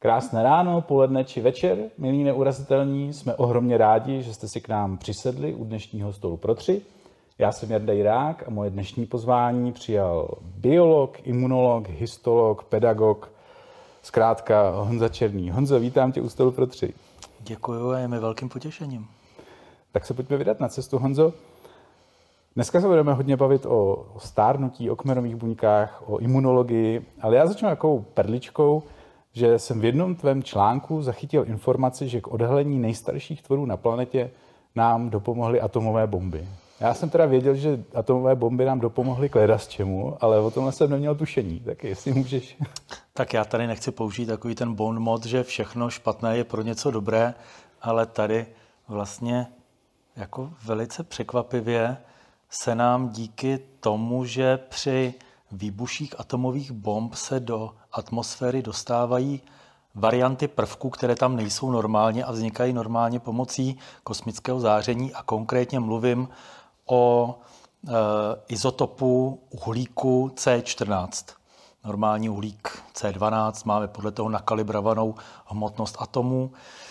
Krásné ráno, poledne či večer, milí neurazitelní, jsme ohromně rádi, že jste si k nám přisedli u dnešního stolu pro tři. Já jsem Jarda Jirák a moje dnešní pozvání přijal biolog, imunolog, histolog, pedagog, zkrátka Honza Černý. Honzo, vítám tě u stolu pro tři. Děkuju a je mi velkým potěšením. Tak se pojďme vydat na cestu, Honzo. Dneska se budeme hodně bavit o stárnutí, o kmenových buňkách, o imunologii, ale já začnu takovou perličkou, že jsem v jednom tvém článku zachytil informaci, že k odhalení nejstarších tvorů na planetě nám dopomohly atomové bomby. Já jsem teda věděl, že atomové bomby nám dopomohly k ledasčemu, ale o tomhle jsem neměl tušení, tak jestli můžeš. Tak já tady nechci použít takový ten bon mot, že všechno špatné je pro něco dobré, ale tady vlastně jako velice překvapivě se nám díky tomu, že při výbuších atomových bomb se do atmosféry dostávají varianty prvků, které tam nejsou normálně a vznikají normálně pomocí kosmického záření, a konkrétně mluvím o izotopu uhlíku C14. Normální uhlík C12, máme podle toho nakalibrovanou hmotnost atomů.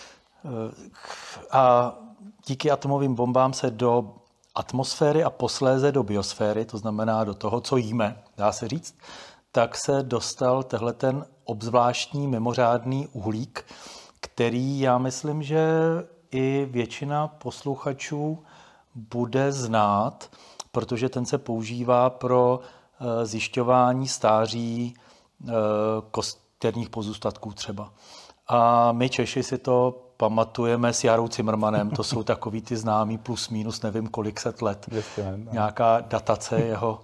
A díky atomovým bombám se do atmosféry a posléze do biosféry, to znamená do toho, co jíme, dá se říct, tak se dostal tehle ten obzvláštní mimořádný uhlík, který já myslím, že i většina posluchačů bude znát, protože ten se používá pro zjišťování stáří kosterních pozůstatků třeba. A my Češi si to pamatujeme s Jarou Cimrmanem, to jsou takový ty známý plus minus nevím kolik set let. Nějaká datace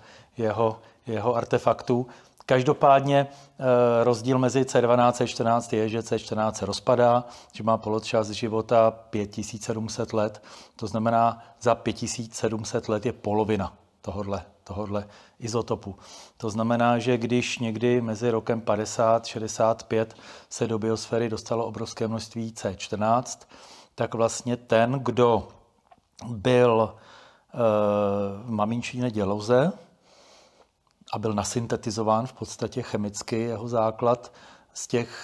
jeho artefaktů. Každopádně rozdíl mezi C12 a C14 je, že C14 se rozpadá, že má poločas života 5700 let, to znamená za 5700 let je polovina tohodle izotopu. To znamená, že když někdy mezi rokem 50-65 se do biosféry dostalo obrovské množství C14, tak vlastně ten, kdo byl v maminčině děloze a byl nasyntetizován v podstatě chemicky jeho základ z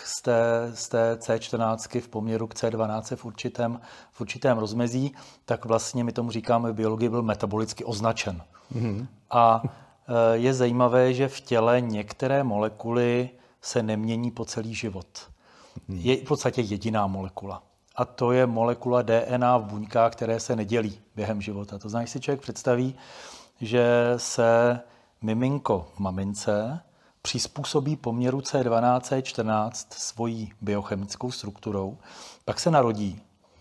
té C14 v poměru k C12 v určitém rozmezí, tak vlastně my tomu říkáme v biologii byl metabolicky označen. Mm-hmm. A je zajímavé, že v těle některé molekuly se nemění po celý život. Je v podstatě jediná molekula. A to je molekula DNA v buňkách, které se nedělí během života. To znamená, že si člověk představí, že se miminko v mamince přizpůsobí poměru C12, C14 svojí biochemickou strukturou, pak se narodí.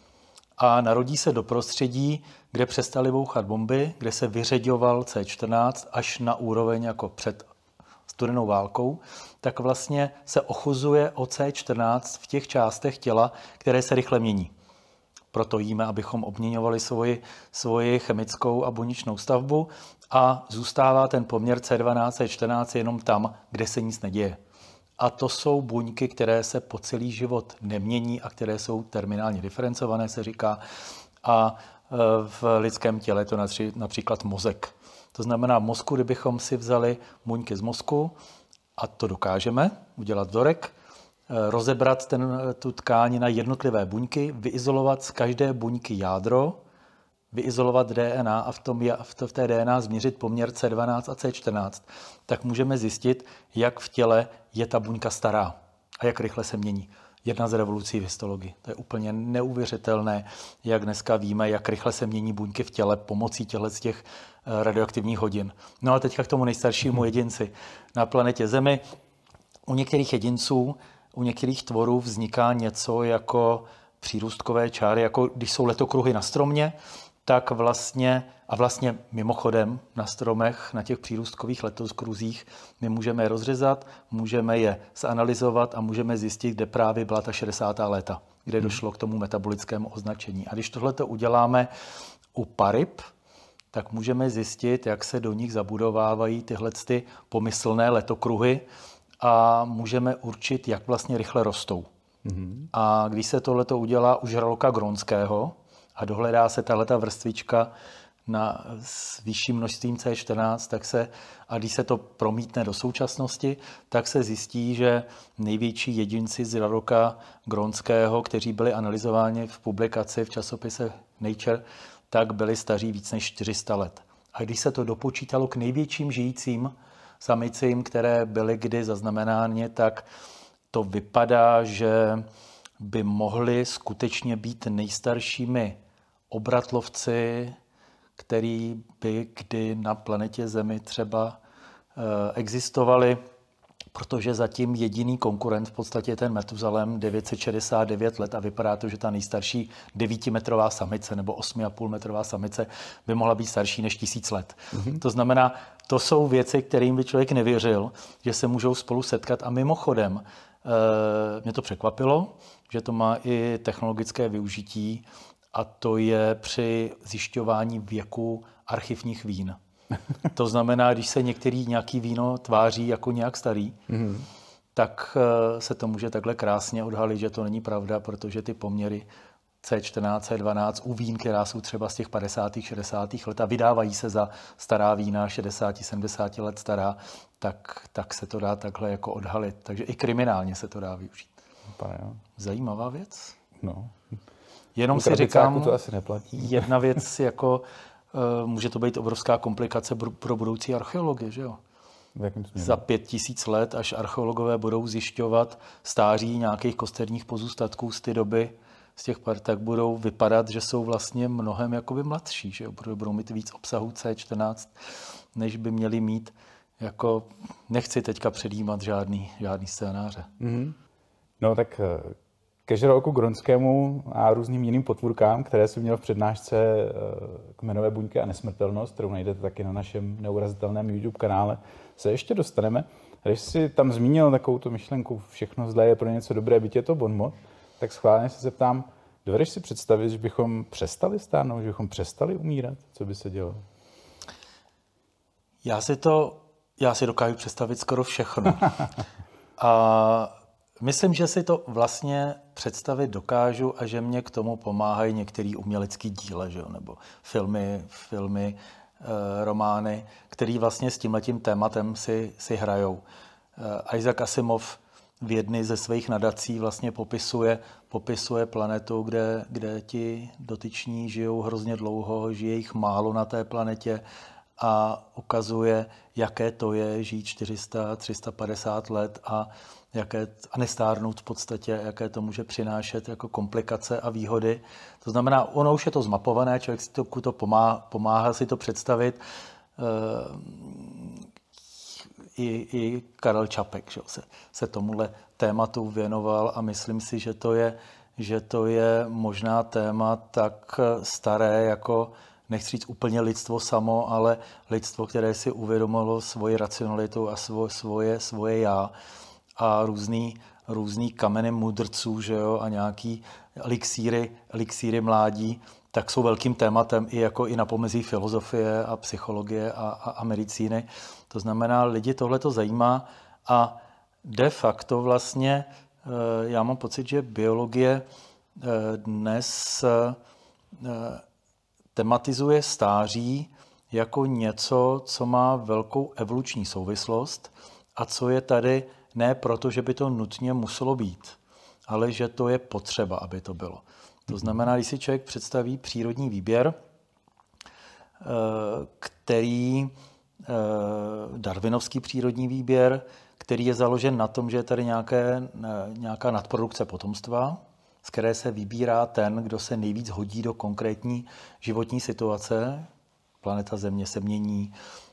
A narodí se do prostředí, kde přestaly bouchat bomby, kde se vyřeďoval C14 až na úroveň jako před studenou válkou, tak vlastně se ochuzuje o C14 v těch částech těla, které se rychle mění. Proto jíme, abychom obměňovali svoji chemickou a buněčnou stavbu, a zůstává ten poměr C12, C14 jenom tam, kde se nic neděje. A to jsou buňky, které se po celý život nemění a které jsou terminálně diferencované, se říká. A v lidském těle je to například mozek. To znamená, v mozku, kdybychom si vzali buňky z mozku, a to dokážeme udělat vzorek, rozebrat tu tkáni na jednotlivé buňky, vyizolovat z každé buňky jádro, vyizolovat DNA a v té DNA změřit poměr C12 a C14, tak můžeme zjistit, jak v těle je ta buňka stará a jak rychle se mění. Jedna z revolucí v histologii. To je úplně neuvěřitelné, jak dneska víme, jak rychle se mění buňky v těle pomocí těch radioaktivních hodin. No a teďka k tomu nejstaršímu jedinci na planetě Zemi. U některých jedinců, u některých tvorů vzniká něco jako přírůstkové čáry, jako když jsou letokruhy na stromě, tak vlastně mimochodem na stromech, na těch přírůstkových letokruzích, my můžeme je rozřezat, můžeme je zanalyzovat a můžeme zjistit, kde právě byla ta 60. léta, kde došlo k tomu metabolickému označení. A když tohleto uděláme u paryb, tak můžeme zjistit, jak se do nich zabudovávají tyhle pomyslné letokruhy a můžeme určit, jak vlastně rychle rostou. Mm-hmm. A když se tohleto udělá u žraloka grónského a dohledá se tahleta vrstvička s vyšším množstvím C14, a když se to promítne do současnosti, tak se zjistí, že největší jedinci z radoka grónského, kteří byli analyzováni v publikaci v časopise Nature, tak byli staří víc než 400 let. A když se to dopočítalo k největším žijícím samicím, které byly kdy zaznamenány, tak to vypadá, že by mohli skutečně být nejstaršími obratlovci, který by kdy na planetě Zemi třeba existovali, protože zatím jediný konkurent v podstatě je ten Metuzalem, 969 let, a vypadá to, že ta nejstarší 9metrová samice nebo 8,5metrová samice by mohla být starší než 1000 let. To znamená, to jsou věci, kterým by člověk nevěřil, že se můžou spolu setkat. A mimochodem, mě to překvapilo, že to má i technologické využití, a to je při zjišťování věku archivních vín. To znamená, když se nějaký víno tváří jako nějak starý, tak se to může takhle krásně odhalit, že to není pravda, protože ty poměry C14, C12 u vín, která jsou třeba z těch 50., 60. let a vydávají se za stará vína, 60, 70 let stará, tak se to dá takhle jako odhalit. Takže i kriminálně se to dá využít. Zajímavá věc. No. Jenom si říkám, to asi neplatí. Jedna věc, jako může to být obrovská komplikace pro budoucí archeology, že jo? Za 5000 let, až archeologové budou zjišťovat stáří nějakých kosterních pozůstatků z té doby, z těch tak budou vypadat, že jsou vlastně mnohem jakoby mladší, že jo? Budou mít víc obsahu C14, než by měli mít. Jako nechci teďka předjímat žádný scénáře. No tak ke žraloku gronskému a různým jiným potvůrkám, které jsem měl v přednášce Kmenové buňky a nesmrtelnost, kterou najdete taky na našem neurazitelném YouTube kanále, se ještě dostaneme. A když jsi tam zmínil takovou tu myšlenku, všechno zlé je pro něco dobré, byť je to bonmot, tak schválně se zeptám, dovedeš si představit, že bychom přestali stárnout, že bychom přestali umírat? Co by se dělo? Já si dokážu představit skoro všechno. A myslím, že si to vlastně představit dokážu a že mě k tomu pomáhají některé umělecké díla, že jo? Nebo filmy, romány, který vlastně s tímhletím tématem si hrajou. Isaac Asimov v jedné ze svých nadací vlastně popisuje planetu, kde ti dotyční žijou hrozně dlouho, žije jich málo na té planetě a ukazuje, jaké to je žít 400, 350 let a nestárnout v podstatě, jaké to může přinášet jako komplikace a výhody. To znamená, ono už je to zmapované, člověk si to pomáhá si to představit. I Karel Čapek, že se tomuhle tématu věnoval a myslím si, že to je možná téma tak staré, jako nechci říct úplně lidstvo samo, ale lidstvo, které si uvědomilo svoji racionalitu a svoje já a různý kameny mudrců, že jo, a nějaký elixíry mládí, tak jsou velkým tématem i na pomezí filozofie a psychologie a medicíny. To znamená, lidi tohle to zajímá a de facto vlastně já mám pocit, že biologie dnes tematizuje stáří jako něco, co má velkou evoluční souvislost a co je tady ne proto, že by to nutně muselo být, ale že to je potřeba, aby to bylo. To znamená, když si člověk představí přírodní výběr, darwinovský přírodní výběr, který je založen na tom, že je tady nějaká nadprodukce potomstva, z které se vybírá ten, kdo se nejvíc hodí do konkrétní životní situace. Planeta Země se mění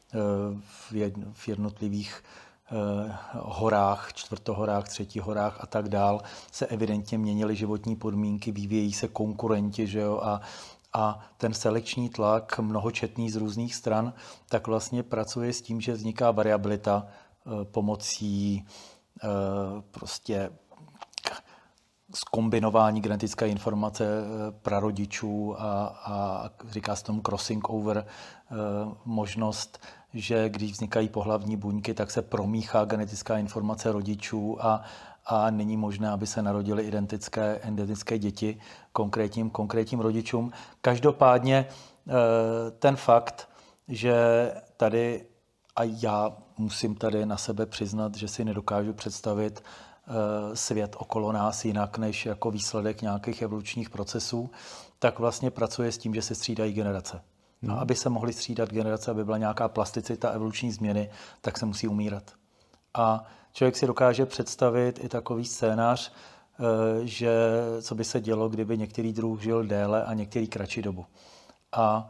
v jednotlivých horách, čtvrtohorách, třetihorách a tak dál, se evidentně měnily životní podmínky, vyvíjejí se konkurenti, že jo, a ten selekční tlak, mnohočetný z různých stran, tak vlastně pracuje s tím, že vzniká variabilita pomocí prostě zkombinování genetické informace prarodičů a říká se tomu crossing over, možnost, že když vznikají pohlavní buňky, tak se promíchá genetická informace rodičů a není možné, aby se narodily identické děti konkrétním rodičům. Každopádně ten fakt, že tady, a já musím tady na sebe přiznat, že si nedokážu představit svět okolo nás jinak než jako výsledek nějakých evolučních procesů, tak vlastně pracuje s tím, že se střídají generace. A aby se mohly střídat generace, aby byla nějaká plasticita evoluční změny, tak se musí umírat. A člověk si dokáže představit i takový scénář, že co by se dělo, kdyby některý druh žil déle a některý kratší dobu. A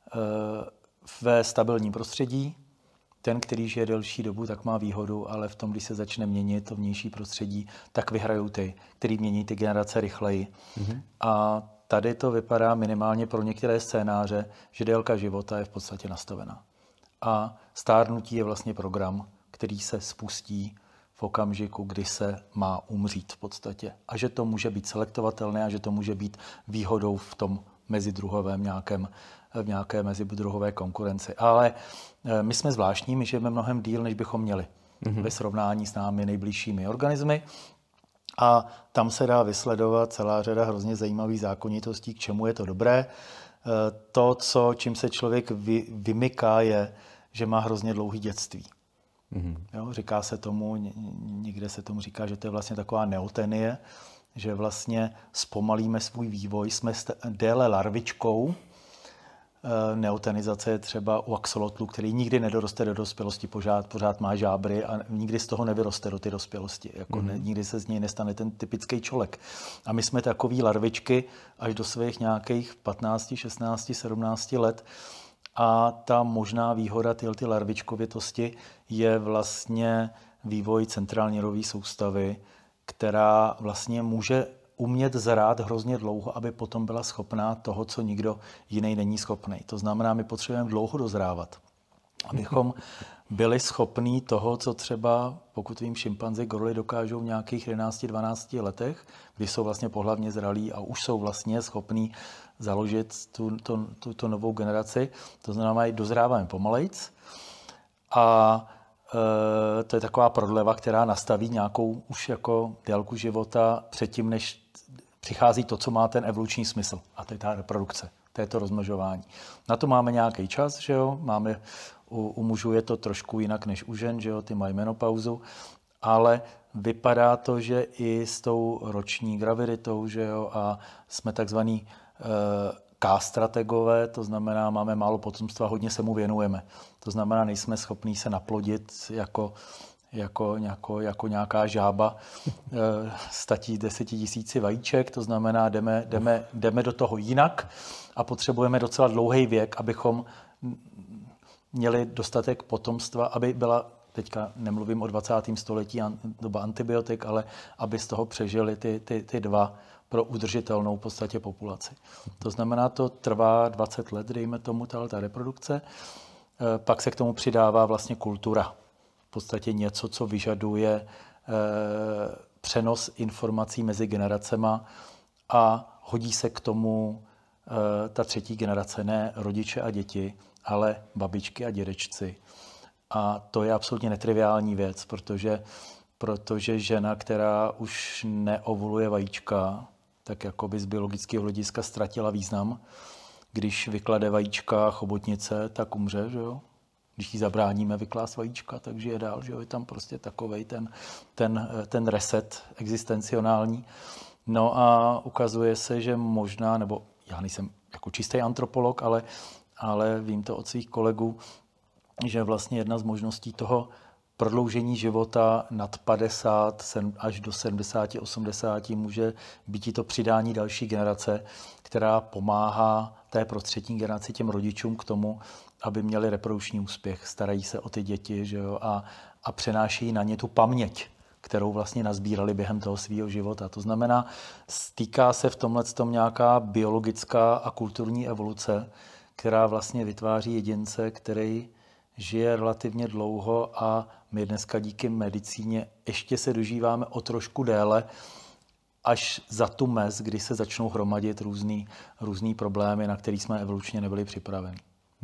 ve stabilním prostředí ten, který žije delší dobu, tak má výhodu, ale v tom, když se začne měnit to vnější prostředí, tak vyhrajou ty, který mění ty generace rychleji. A tady to vypadá minimálně pro některé scénáře, že délka života je v podstatě nastavená. A stárnutí je vlastně program, který se spustí v okamžiku, kdy se má umřít v podstatě. A že to může být selektovatelné a že to může být výhodou v tom mezidruhovém v nějaké mezidruhové konkurenci. Ale my jsme zvláštní, my žijeme mnohem díl, než bychom měli ve srovnání s námi nejbližšími organismy. A tam se dá vysledovat celá řada hrozně zajímavých zákonitostí, k čemu je to dobré. To, čím se člověk vymyká, je, že má hrozně dlouhý dětství. Jo, říká se tomu, někde se tomu říká, že to je vlastně taková neotenie, že vlastně zpomalíme svůj vývoj, jsme déle larvičkou. Neotenizace je třeba u axolotlu, který nikdy nedoroste do dospělosti, pořád má žábry a nikdy z toho nevyroste do ty dospělosti. Nikdy se z něj nestane ten typický čolek. A my jsme takový larvičky až do svých nějakých 15, 16, 17 let. A ta možná výhoda ty larvičkovitosti je vlastně vývoj centrální nervové soustavy, která vlastně může umět zrát hrozně dlouho, aby potom byla schopná toho, co nikdo jiný není schopný. To znamená, my potřebujeme dlouho dozrávat, abychom byli schopní toho, co třeba, pokud vím, šimpanzi, gorily dokážou v nějakých 11-12 letech, kdy jsou vlastně pohlavně zralí a už jsou vlastně schopní založit tu novou generaci. To znamená, dozráváme pomalejc a to je taková prodleva, která nastaví nějakou už jako délku života předtím, než přichází to, co má ten evoluční smysl. A to je ta reprodukce, to je to rozmnožování. Na to máme nějaký čas, že jo? U mužů je to trošku jinak než u žen, že jo? Ty mají menopauzu, ale vypadá to, že i s tou roční graviditou, že jo? A jsme takzvaný K-strategové, to znamená, máme málo potomstva, hodně se mu věnujeme. To znamená, nejsme schopní se naplodit jako nějaká žába 10 000 vajíček, to znamená, jdeme do toho jinak a potřebujeme docela dlouhý věk, abychom měli dostatek potomstva, aby byla, teďka nemluvím o 20. století, doba antibiotik, ale aby z toho přežili ty dva pro udržitelnou v podstatě populaci. To znamená, to trvá 20 let, dejme tomu, ta reprodukce. Pak se k tomu přidává vlastně kultura. V podstatě něco, co vyžaduje přenos informací mezi generacema a hodí se k tomu ta třetí generace, ne rodiče a děti, ale babičky a dědečci. A to je absolutně netriviální věc, protože žena, která už neovuluje vajíčka, tak jakoby z biologického hlediska ztratila význam. Když vyklade vajíčka chobotnice, tak umře, že jo? Když jí zabráníme vyklást vajíčka, tak žije dál, že jo? Je tam prostě takovej ten reset existencionální. No a ukazuje se, že možná, nebo já nejsem jako čistý antropolog, ale vím to od svých kolegů, že vlastně jedna z možností toho prodloužení života nad 50 až do 70, 80 může být i to přidání další generace, která pomáhá té prostřední generaci, těm rodičům k tomu, aby měli reprodukční úspěch, starají se o ty děti, že jo, a přenáší na ně tu paměť, kterou vlastně nazbírali během toho svého života. To znamená, stýká se v tomhletom nějaká biologická a kulturní evoluce, která vlastně vytváří jedince, který žije relativně dlouho a my dneska díky medicíně ještě se dožíváme o trošku déle, až za tu mez, kdy se začnou hromadit různý problémy, na který jsme evolučně nebyli připraveni.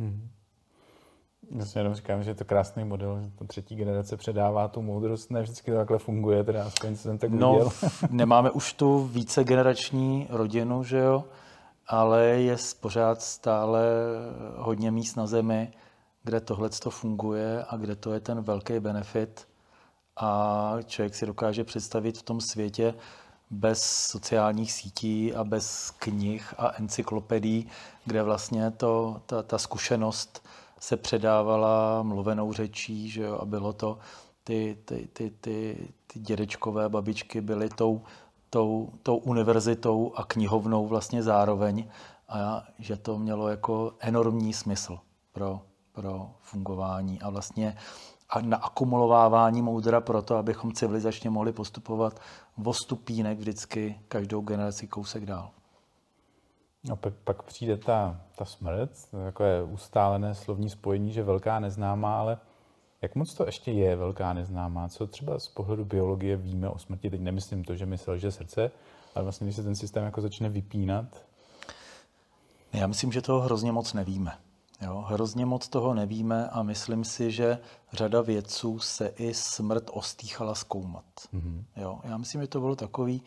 Já si jenom říkám, že je to krásný model, že ta třetí generace předává tu moudrost. Ne vždycky to takhle funguje, teda aspoň jsem tak viděl. Nemáme už tu vícegenerační rodinu, že jo? ale je pořád stále hodně míst na Zemi, kde tohleto funguje a kde to je ten velký benefit. A člověk si dokáže představit v tom světě bez sociálních sítí a bez knih a encyklopedií, kde vlastně ta zkušenost se předávala mluvenou řečí, že jo, a bylo to, ty dědečkové, babičky byly tou univerzitou a knihovnou vlastně zároveň, a že to mělo jako enormní smysl pro fungování a vlastně a na akumulovávání moudra pro to, abychom civilizačně mohli postupovat o stupínek vždycky každou generaci kousek dál. No, pak přijde ta smrt, jako je ustálené slovní spojení, že velká neznámá, ale jak moc to ještě je velká neznámá? Co třeba z pohledu biologie víme o smrti? Teď nemyslím to, že mi selže srdce, ale vlastně, když se ten systém jako začne vypínat. Já myslím, že toho hrozně moc nevíme. Jo, hrozně moc toho nevíme a myslím si, že řada vědců se i smrt ostýchala zkoumat. Mm-hmm. Jo, já myslím, že to bylo takový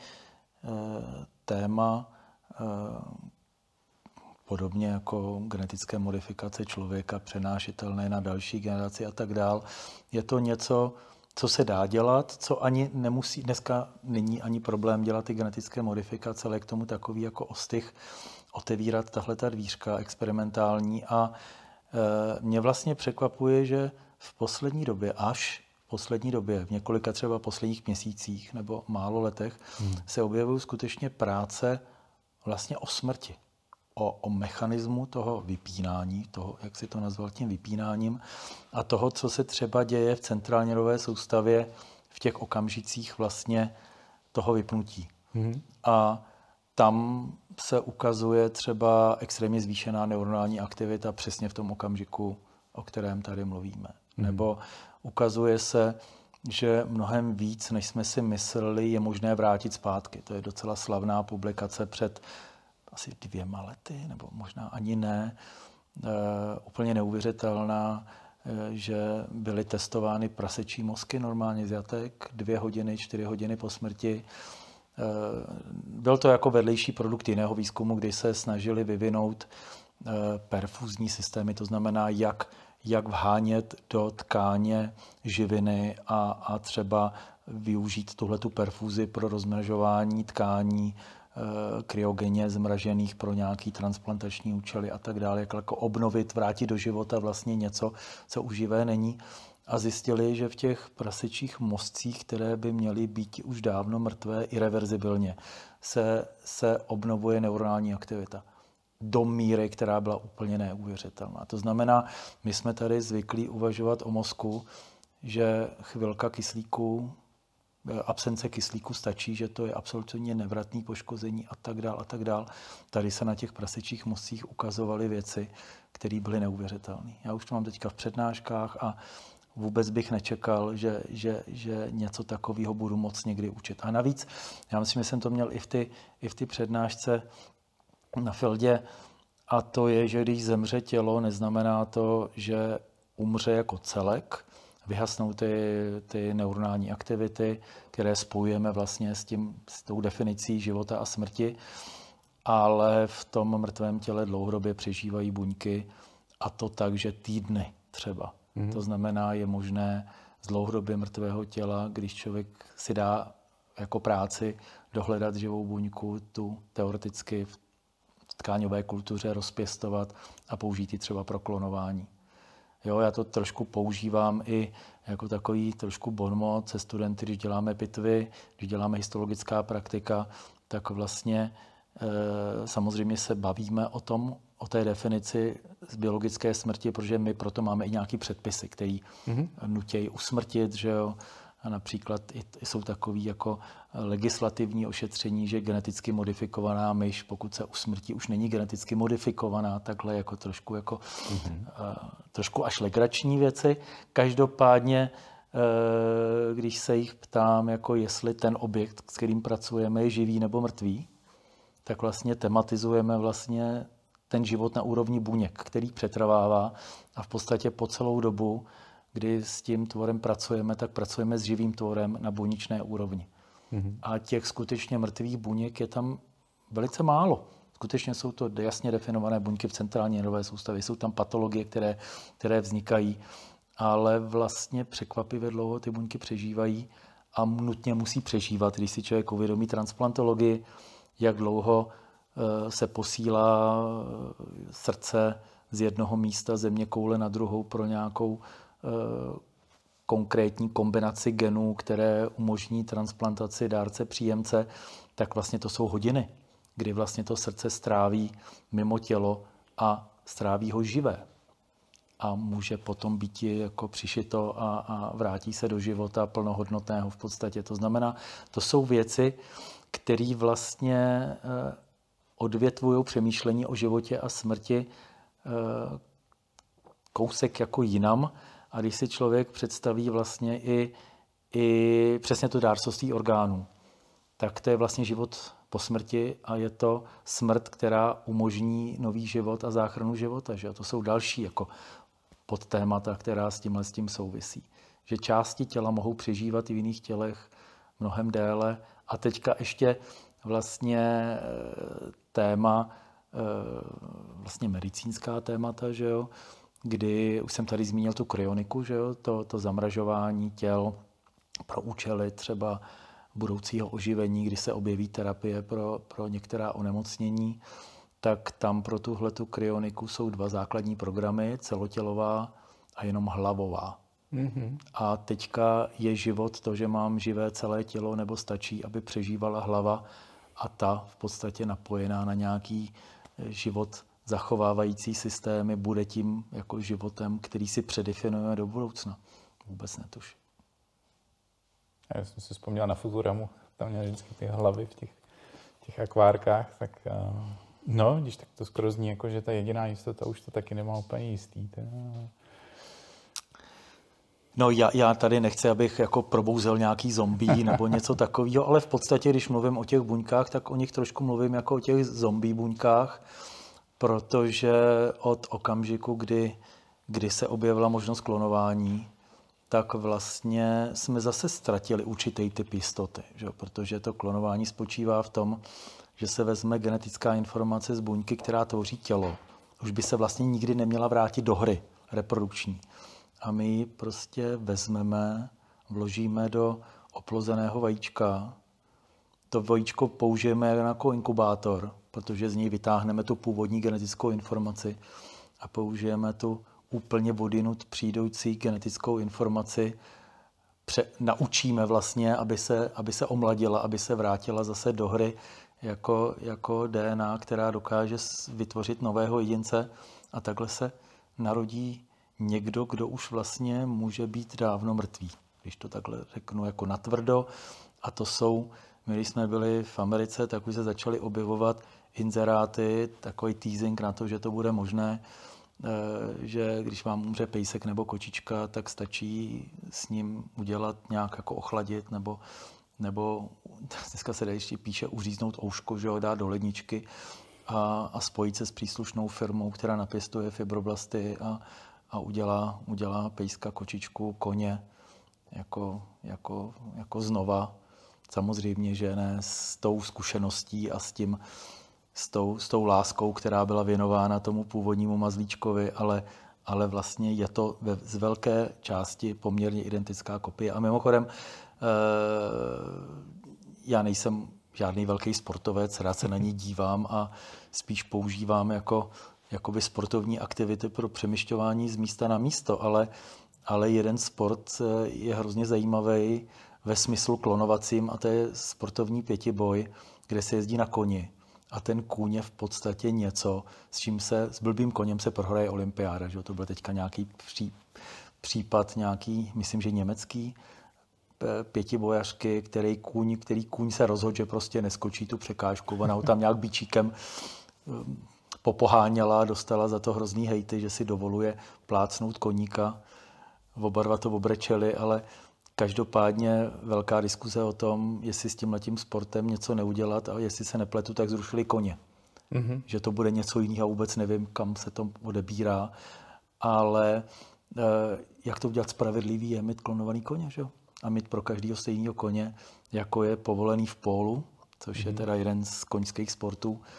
téma, podobně jako genetické modifikace člověka, přenášitelné na další generaci a tak dál. Je to něco, co se dá dělat, co ani nemusí, dneska není ani problém dělat ty genetické modifikace, ale k tomu takový jako ostych otevírat tahle ta dvířka experimentální a mě vlastně překvapuje, že v poslední době, v několika třeba posledních měsících nebo málo letech se objevují skutečně práce vlastně o smrti, o mechanismu toho vypínání, toho, jak si to nazval tím vypínáním a toho, co se třeba děje v centrální nervové soustavě v těch okamžicích vlastně toho vypnutí. A tam se ukazuje třeba extrémně zvýšená neuronální aktivita přesně v tom okamžiku, o kterém tady mluvíme. Nebo ukazuje se, že mnohem víc, než jsme si mysleli, je možné vrátit zpátky. To je docela slavná publikace před asi 2 lety, nebo možná ani ne. Úplně neuvěřitelná, že byly testovány prasečí mozky normálně z jatek 2 hodiny, 4 hodiny po smrti. Byl to jako vedlejší produkt jiného výzkumu, kdy se snažili vyvinout perfuzní systémy, to znamená, jak vhánět do tkáně živiny a třeba využít tuhletu perfuzi pro rozmražování tkání, kryogeně zmražených pro nějaký transplantační účely a tak dále, jako obnovit, vrátit do života vlastně něco, co už živé není. A zjistili, že v těch prasečích mozcích, které by měly být už dávno mrtvé, irreverzibilně, se obnovuje neuronální aktivita do míry, která byla úplně neuvěřitelná. To znamená, my jsme tady zvyklí uvažovat o mozku, že chvilka kyslíku, absence kyslíku stačí, že to je absolutně nevratné poškození a tak dál a tak dál. Tady se na těch prasečích mozcích ukazovaly věci, které byly neuvěřitelné. Já už to mám teďka v přednáškách a vůbec bych nečekal, že něco takového budu moc někdy učit. A navíc, já myslím, že jsem to měl i v té přednášce na Feldě, a to je, že když zemře tělo, neznamená to, že umře jako celek, vyhasnou ty neuronální aktivity, které spojujeme vlastně s tou definicí života a smrti, ale v tom mrtvém těle dlouhodobě přežívají buňky a to tak, že týdny třeba. To znamená, je možné z dlouhodobě mrtvého těla, když člověk si dá jako práci dohledat živou buňku, tu teoreticky v tkáňové kultuře rozpěstovat a použít ji třeba pro klonování. Jo, já to trošku používám i jako takový trošku bonmot se studenty, když děláme pitvy, když děláme histologická praktika, tak vlastně samozřejmě se bavíme o té definici z biologické smrti, protože my proto máme i nějaký předpisy, které nutějí usmrtit, že jo. A například jsou takový jako legislativní ošetření, že geneticky modifikovaná myš, pokud se usmrtí, už není geneticky modifikovaná, takhle jako trošku až legrační věci. Každopádně, když se jich ptám, jako jestli ten objekt, s kterým pracujeme, je živý nebo mrtvý, tak vlastně tematizujeme vlastně ten život na úrovni buněk, který přetrvává a v podstatě po celou dobu, kdy s tím tvorem pracujeme, tak pracujeme s živým tvorem na buněčné úrovni. A těch skutečně mrtvých buněk je tam velice málo. Skutečně jsou to jasně definované buňky v centrální nervové soustavě, jsou tam patologie, které vznikají, ale vlastně překvapivě dlouho ty buňky přežívají a nutně musí přežívat, když si člověk uvědomí transplantologii, jak dlouho se posílá srdce z jednoho místa zeměkoule na druhou pro nějakou konkrétní kombinaci genů, které umožní transplantaci dárce příjemce, tak vlastně to jsou hodiny, kdy vlastně to srdce stráví mimo tělo a stráví ho živé. A může potom být jako přišito a vrátí se do života plnohodnotného v podstatě. To znamená, to jsou věci, které vlastně odvětvují přemýšlení o životě a smrti kousek jako jinam. A když si člověk představí vlastně i přesně to dárcovství orgánů, tak to je vlastně život po smrti a je to smrt, která umožní nový život a záchranu života. Že? A to jsou další jako podtémata, která s tím souvisí. Že části těla mohou přežívat i v jiných tělech mnohem déle. A teďka ještě vlastně téma, vlastně medicínská témata, že jo? Kdy už jsem tady zmínil tu kryoniku, že jo? To zamražování těl pro účely třeba budoucího oživení, kdy se objeví terapie pro některá onemocnění, tak tam pro tuhletu kryoniku jsou 2 základní programy, celotělová a jenom hlavová. Mm-hmm. A teďka je život to, že mám živé celé tělo, nebo stačí, aby přežívala hlava a ta v podstatě napojená na nějaký život zachovávající systémy bude tím jako životem, který si předefinujeme do budoucna. Vůbec netuším. Já jsem si vzpomněl na Futuramu, tam měl vždycky ty hlavy v těch akvárkách, tak no, když tak to skoro zní jako, že ta jediná jistota už to taky nemá úplně jistý. No já tady nechci, abych jako probouzel nějaký zombie nebo něco takového, ale v podstatě, když mluvím o těch buňkách, tak o nich trošku mluvím jako o těch zombie buňkách, protože od okamžiku, kdy se objevila možnost klonování, tak vlastně jsme zase ztratili určitý typ jistoty, že? Protože to klonování spočívá v tom, že se vezme genetická informace z buňky, která tvoří tělo. Už by se vlastně nikdy neměla vrátit do hry reprodukční. A my ji prostě vezmeme, vložíme do oplozeného vajíčka. To vajíčko použijeme jako inkubátor, protože z něj vytáhneme tu původní genetickou informaci a použijeme tu úplně odjinud přijdoucí genetickou informaci, naučíme vlastně, aby se omladila, aby se vrátila zase do hry jako DNA, která dokáže vytvořit nového jedince a takhle se narodí někdo, kdo už vlastně může být dávno mrtvý, když to takhle řeknu jako natvrdo. A to jsou, my když jsme byli v Americe, tak už se začaly objevovat inzeráty, takový teasing na to, že to bude možné, že když vám umře pejsek nebo kočička, tak stačí s ním udělat nějak jako ochladit, nebo dneska se ještě píše uříznout ouško, že ho dá do ledničky a spojit se s příslušnou firmou, která napěstuje fibroblasty a udělá pejska, kočičku, koně jako znova. Samozřejmě, že ne s tou zkušeností a s tou láskou, která byla věnována tomu původnímu mazlíčkovi, ale vlastně je to z velké části poměrně identická kopie. A mimochodem, já nejsem žádný velký sportovec, rád se na ní dívám a spíš používám jakoby sportovní aktivity pro přemýšťování z místa na místo, ale jeden sport je hrozně zajímavý ve smyslu klonovacím a to je sportovní pětiboj, kde se jezdí na koni. A ten kůň je v podstatě něco, s blbým koněm se prohraje olympiáda. Že? To byl teďka nějaký případ, myslím, že německý pětibojařky, který kůň se rozhodl, že prostě neskočí tu překážku. Ona ho tam nějak bičíkem popoháněla, dostala za to hrozný hejty, že si dovoluje plácnout koníka. Oba dva to obrečeli, ale každopádně velká diskuze o tom, jestli s tímhletím sportem něco neudělat a jestli se nepletu, tak zrušili koně. Mm-hmm. Že to bude něco jiného, vůbec nevím, kam se to odebírá, ale jak to udělat spravedlivý, je mít klonovaný koně, že? A mít pro každého stejného koně, jako je povolený v pólu, což je teda jeden z koňských sportů,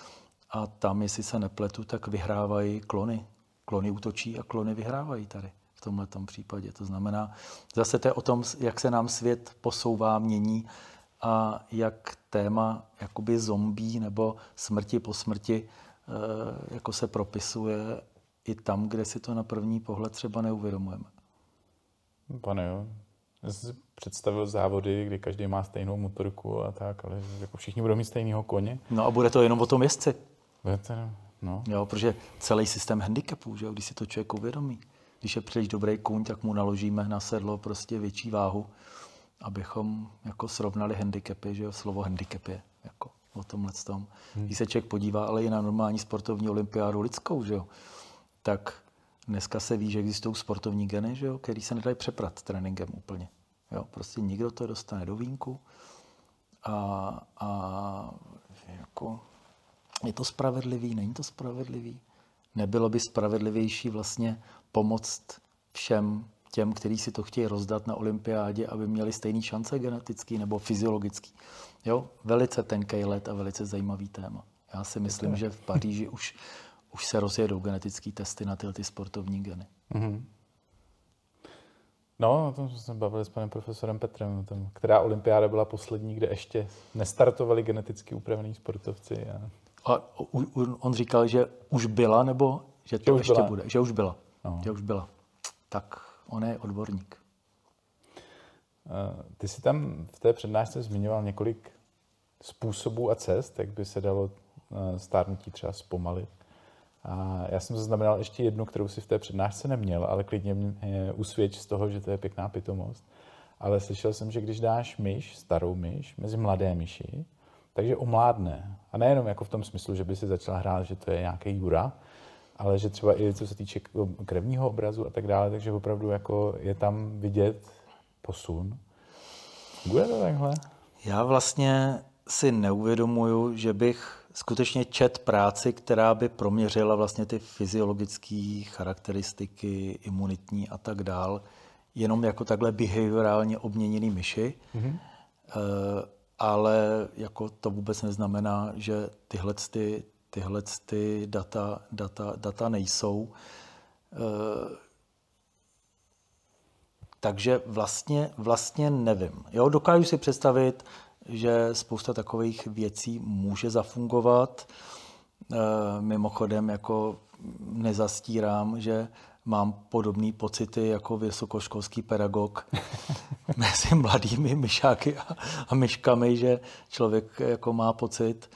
a tam, jestli se nepletu, tak vyhrávají klony. Klony útočí a klony vyhrávají tady v tomhletom případě. To znamená, zase to je o tom, jak se nám svět posouvá, mění a jak téma jakoby zombie nebo smrti po smrti jako se propisuje i tam, kde si to na první pohled třeba neuvědomujeme. Pane jo, já jsem si představil závody, kdy každý má stejnou motorku a tak, ale jako všichni budou mít stejného koně. No a bude to jenom o tom jezdci. No. Jo, protože celý systém handicapů, že, když si to člověk uvědomí. Když je příliš dobrý kůň, tak mu naložíme na sedlo prostě větší váhu, abychom jako srovnali handicapy, že jo, slovo handicap je jako o tomhle tom. Když se člověk podívá, ale i na normální sportovní olympiádu lidskou, že jo, tak dneska se ví, že existují sportovní geny, že jo, který se nedají přeprat tréninkem úplně. Jo, prostě nikdo to dostane do vínku a jako je to spravedlivý, není to spravedlivý? Nebylo by spravedlivější vlastně pomoct všem těm, kteří si to chtějí rozdat na olympiádě, aby měli stejné šance genetický nebo fyziologický. Jo, velice tenký let a velice zajímavý téma. Já si myslím, že v Paříži už se rozjedou genetické testy na ty sportovní geny. Mm-hmm. No, o tom jsme se bavili s panem profesorem Petrem, o tom, která olympiáda byla poslední, kde ještě nestartovali geneticky upravený sportovci. A on říkal, že už byla, nebo že to ještě byla. bude? Že už byla. No. Že už byla. Tak on je odborník. Ty jsi tam v té přednášce zmiňoval několik způsobů a cest, jak by se dalo stárnutí třeba zpomalit. A já jsem zaznamenal ještě jednu, kterou si v té přednášce neměl, ale klidně mě usvědč z toho, že to je pěkná pitomost. Ale slyšel jsem, že když dáš myš, starou myš, mezi mladé myši, takže omládne. A nejenom jako v tom smyslu, že by si začala hrát, že to je nějaký jura, ale že třeba i co se týče krevního obrazu a tak dále, takže opravdu jako je tam vidět posun. Bude to takhle? Já vlastně si neuvědomuju, že bych skutečně čet práci, která by proměřila vlastně ty fyziologické charakteristiky, imunitní a tak dál, jenom jako takhle behaviorálně obměněný myši. Mm-hmm. Ale jako to vůbec neznamená, že tyhle data nejsou. Takže vlastně nevím. Jo, dokážu si představit, že spousta takových věcí může zafungovat. Mimochodem jako nezastírám, že mám podobné pocity jako vysokoškolský pedagog mezi mladými myšáky a myškami, že člověk jako má pocit,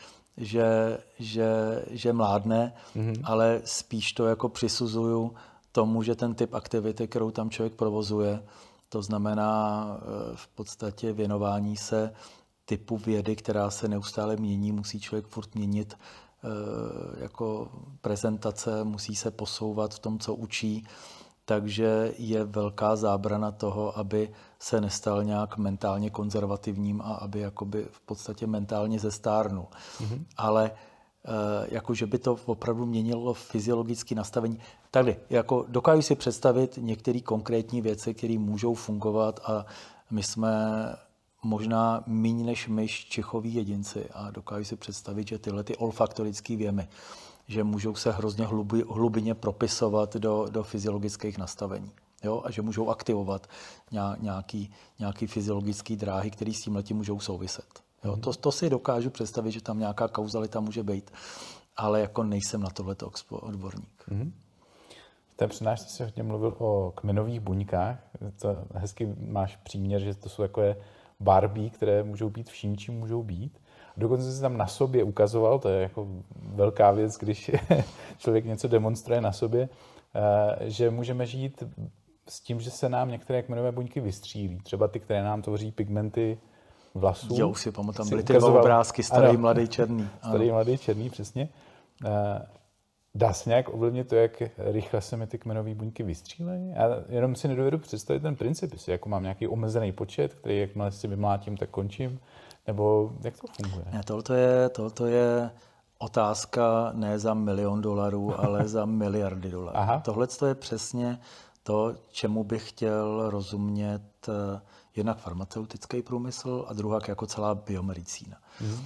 že mládne, ale spíš to jako přisuzuju tomu, že ten typ aktivity, kterou tam člověk provozuje, to znamená v podstatě věnování se typu vědy, která se neustále mění, musí člověk furt měnit jako prezentace, musí se posouvat v tom, co učí, takže je velká zábrana toho, aby se nestal nějak mentálně konzervativním a aby jakoby v podstatě mentálně zestárnul. Mm-hmm. Ale jako, že by to opravdu měnilo fyziologické nastavení. Tady, jako dokážu si představit některé konkrétní věci, které můžou fungovat a my jsme možná míň než myš čichoví jedinci a dokážu si představit, že tyhle ty olfaktorické věmy, že můžou se hrozně hlubinně propisovat do fyziologických nastavení. Jo? A že můžou aktivovat nějaký fyziologické dráhy, které s tímhletím můžou souviset. Jo? To si dokážu představit, že tam nějaká kauzalita může být, ale jako nejsem na tohleto odborník. Mm-hmm. V té přednášce jsi hodně mluvil o kmenových buňkách. To hezky máš příměr, že to jsou takové Barbie, které můžou být vším, čím můžou být. Dokonce si tam na sobě ukazoval, to je jako velká věc, když člověk něco demonstruje na sobě, že můžeme žít s tím, že se nám některé kmenové buňky vystřílí. Třeba ty, které nám tvoří pigmenty vlasů. Jo, už si pamatuju, byly ty dva obrázky, starý, mladý, černý. Starý, mladý, černý, přesně. Dá se nějak ovlivnit to, jak rychle se mi ty kmenové buňky vystřílejí? Já jenom si nedovedu představit ten princip, jestli jako mám nějaký omezený počet, který jakmile si vymlátím, tak končím, nebo jak to funguje? Ne, tohle je otázka ne za $1 milion, ale za miliardy dolarů. Tohle je přesně to, čemu bych chtěl rozumět jednak farmaceutický průmysl a druhá jako celá biomedicína.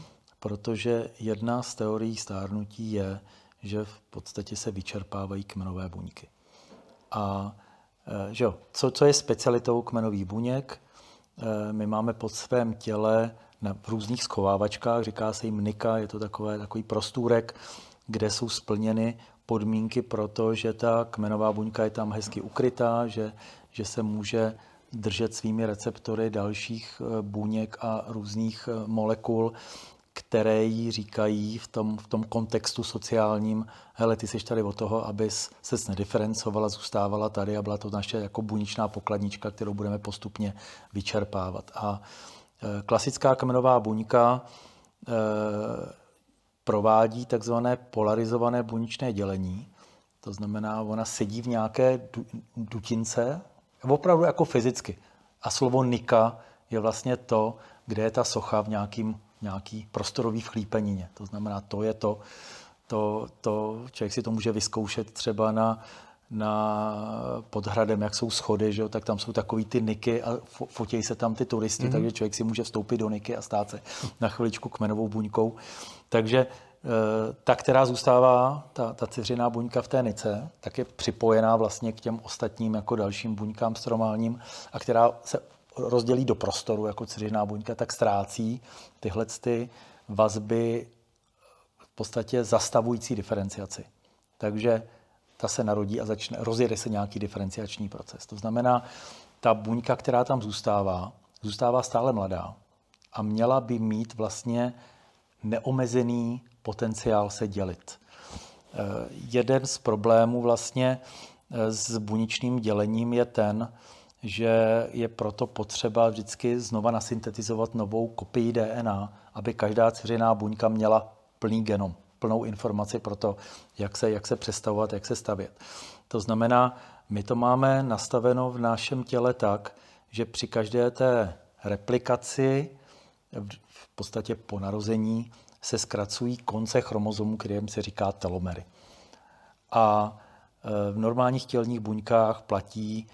protože jedna z teorií stárnutí je, že v podstatě se vyčerpávají kmenové buňky. A že jo, co je specialitou kmenových buněk? My máme pod svém těle v různých schovávačkách, říká se jim nika, je to takový prostůrek, kde jsou splněny podmínky pro to, že ta kmenová buňka je tam hezky ukrytá, že se může držet svými receptory dalších buněk a různých molekul, které jí říkají v tom kontextu sociálním, hele, ty jsi tady od toho, abys ses nediferencovala, zůstávala tady a byla to naše jako buněčná pokladnička, kterou budeme postupně vyčerpávat. A klasická kmenová buňka provádí takzvané polarizované buněčné dělení. To znamená, ona sedí v nějaké dutince, opravdu jako fyzicky. A slovo nika je vlastně to, kde je ta socha v nějaký prostorový vchlípenině. To znamená, to je to, člověk si to může vyzkoušet třeba na pod hradem, jak jsou schody, že jo, tak tam jsou takový ty niky a fotějí se tam ty turisti, takže člověk si může vstoupit do niky a stát se na chviličku kmenovou buňkou. Takže ta, která zůstává, ta dceřiná buňka v té nice, tak je připojená vlastně k těm ostatním jako dalším buňkám stromálním a která se rozdělí do prostoru jako dceřiná buňka, tak ztrácí tyhle ty vazby v podstatě zastavující diferenciaci. Takže ta se narodí a rozjede se nějaký diferenciační proces. To znamená, ta buňka, která tam zůstává stále mladá a měla by mít vlastně neomezený potenciál se dělit. Jeden z problémů vlastně s buněčným dělením je ten, že je proto potřeba vždycky znova nasyntetizovat novou kopii DNA, aby každá dceřiná buňka měla plný genom, plnou informaci pro to, jak se přestavovat, jak se stavět. To znamená, my to máme nastaveno v našem těle tak, že při každé té replikaci, v podstatě po narození, se zkracují konce chromozomů, kterým se říká telomery. A v normálních tělních buňkách platí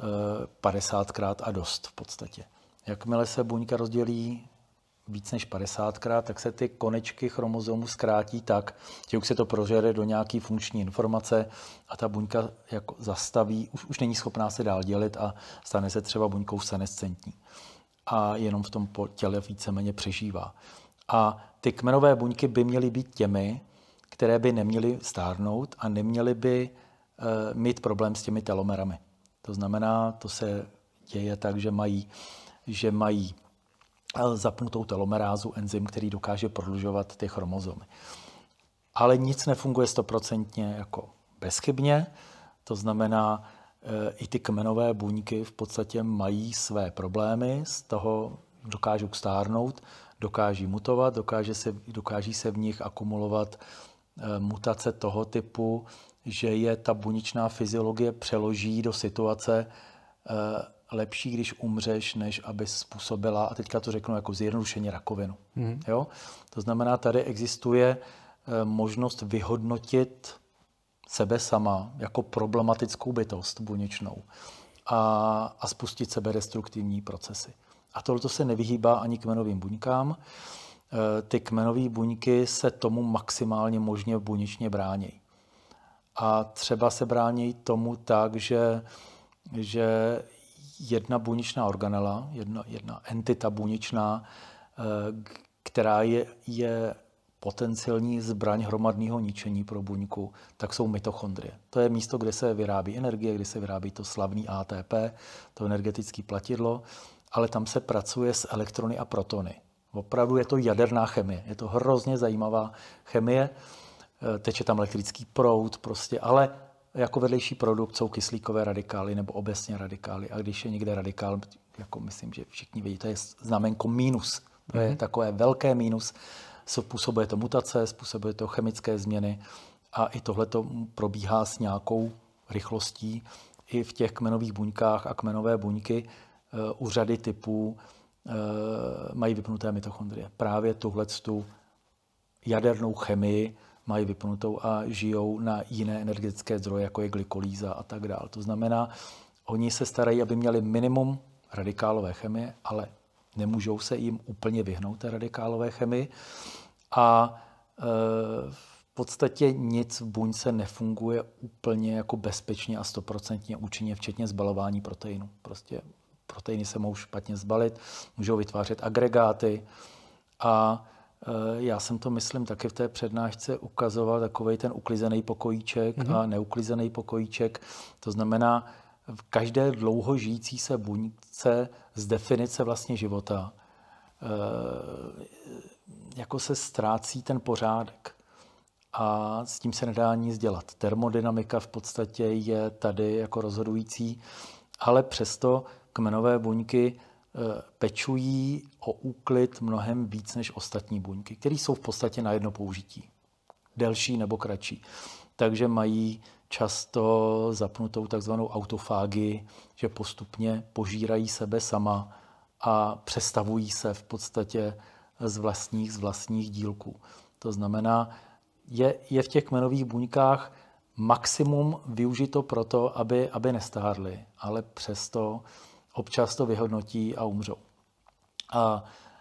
50krát a dost v podstatě. Jakmile se buňka rozdělí víc než 50krát, tak se ty konečky chromozomů zkrátí tak, že už se to prožere do nějaké funkční informace a ta buňka jako zastaví, už není schopná se dál dělit a stane se třeba buňkou senescentní. A jenom v tom těle víceméně přežívá. A ty kmenové buňky by měly být těmi, které by neměly stárnout a neměly by mít problém s těmi telomerami. To znamená, to se děje tak, že mají zapnutou telomerázu, enzym, který dokáže prodlužovat ty chromozomy. Ale nic nefunguje 100% jako bezchybně, to znamená, i ty kmenové buňky v podstatě mají své problémy, z toho dokážou stárnout, dokáží mutovat, dokáží se v nich akumulovat mutace toho typu, že je ta buněčná fyziologie přeloží do situace lepší, když umřeš, než aby způsobila, a teďka to řeknu jako zjednodušeně, rakovinu. Jo? To znamená, tady existuje možnost vyhodnotit sebe sama jako problematickou bytost buněčnou a spustit sebedestruktivní procesy. A tohle se nevyhýbá ani kmenovým buňkám. Ty kmenové buňky se tomu maximálně možně buněčně brání. A třeba se brání tomu tak, že jedna buněčná organela, jedna entita buněčná, která je potenciální zbraň hromadného ničení pro buňku, tak jsou mitochondrie. To je místo, kde se vyrábí energie, kde se vyrábí to slavný ATP, to energetické platidlo, ale tam se pracuje s elektrony a protony. Opravdu je to jaderná chemie, je to hrozně zajímavá chemie, teče tam elektrický proud prostě, ale jako vedlejší produkt jsou kyslíkové radikály nebo obecně radikály. A když je někde radikál, jako myslím, že všichni vidí, to je znamenko mínus. To je takové velké mínus. Způsobuje to mutace, způsobuje to chemické změny a i tohle to probíhá s nějakou rychlostí. I v těch kmenových buňkách a kmenové buňky u řady typů mají vypnuté mitochondrie. Právě tuhletu jadernou chemii mají vypnutou a žijou na jiné energetické zdroje, jako je glykolýza a tak dále. To znamená, oni se starají, aby měli minimum radikálové chemie, ale nemůžou se jim úplně vyhnout té radikálové chemii A v podstatě nic v buňce nefunguje úplně jako bezpečně a 100% účinně, včetně zbalování proteinu. Prostě proteiny se mohou špatně zbalit, můžou vytvářet agregáty a já jsem to, myslím, taky v té přednášce ukazoval, takovej ten uklizený pokojíček a neuklizený pokojíček. To znamená, v každé dlouho žijící se buňce z definice vlastně života jako se ztrácí ten pořádek. A s tím se nedá nic dělat. Termodynamika v podstatě je tady jako rozhodující, ale přesto kmenové buňky pečují o úklid mnohem víc než ostatní buňky, které jsou v podstatě na jedno použití. Delší nebo kratší. Takže mají často zapnutou takzvanou autofágii, že postupně požírají sebe sama a přestavují se v podstatě z vlastních dílků. To znamená, je v těch kmenových buňkách maximum využito proto, aby nestárly, ale přesto občas to vyhodnotí a umřou. A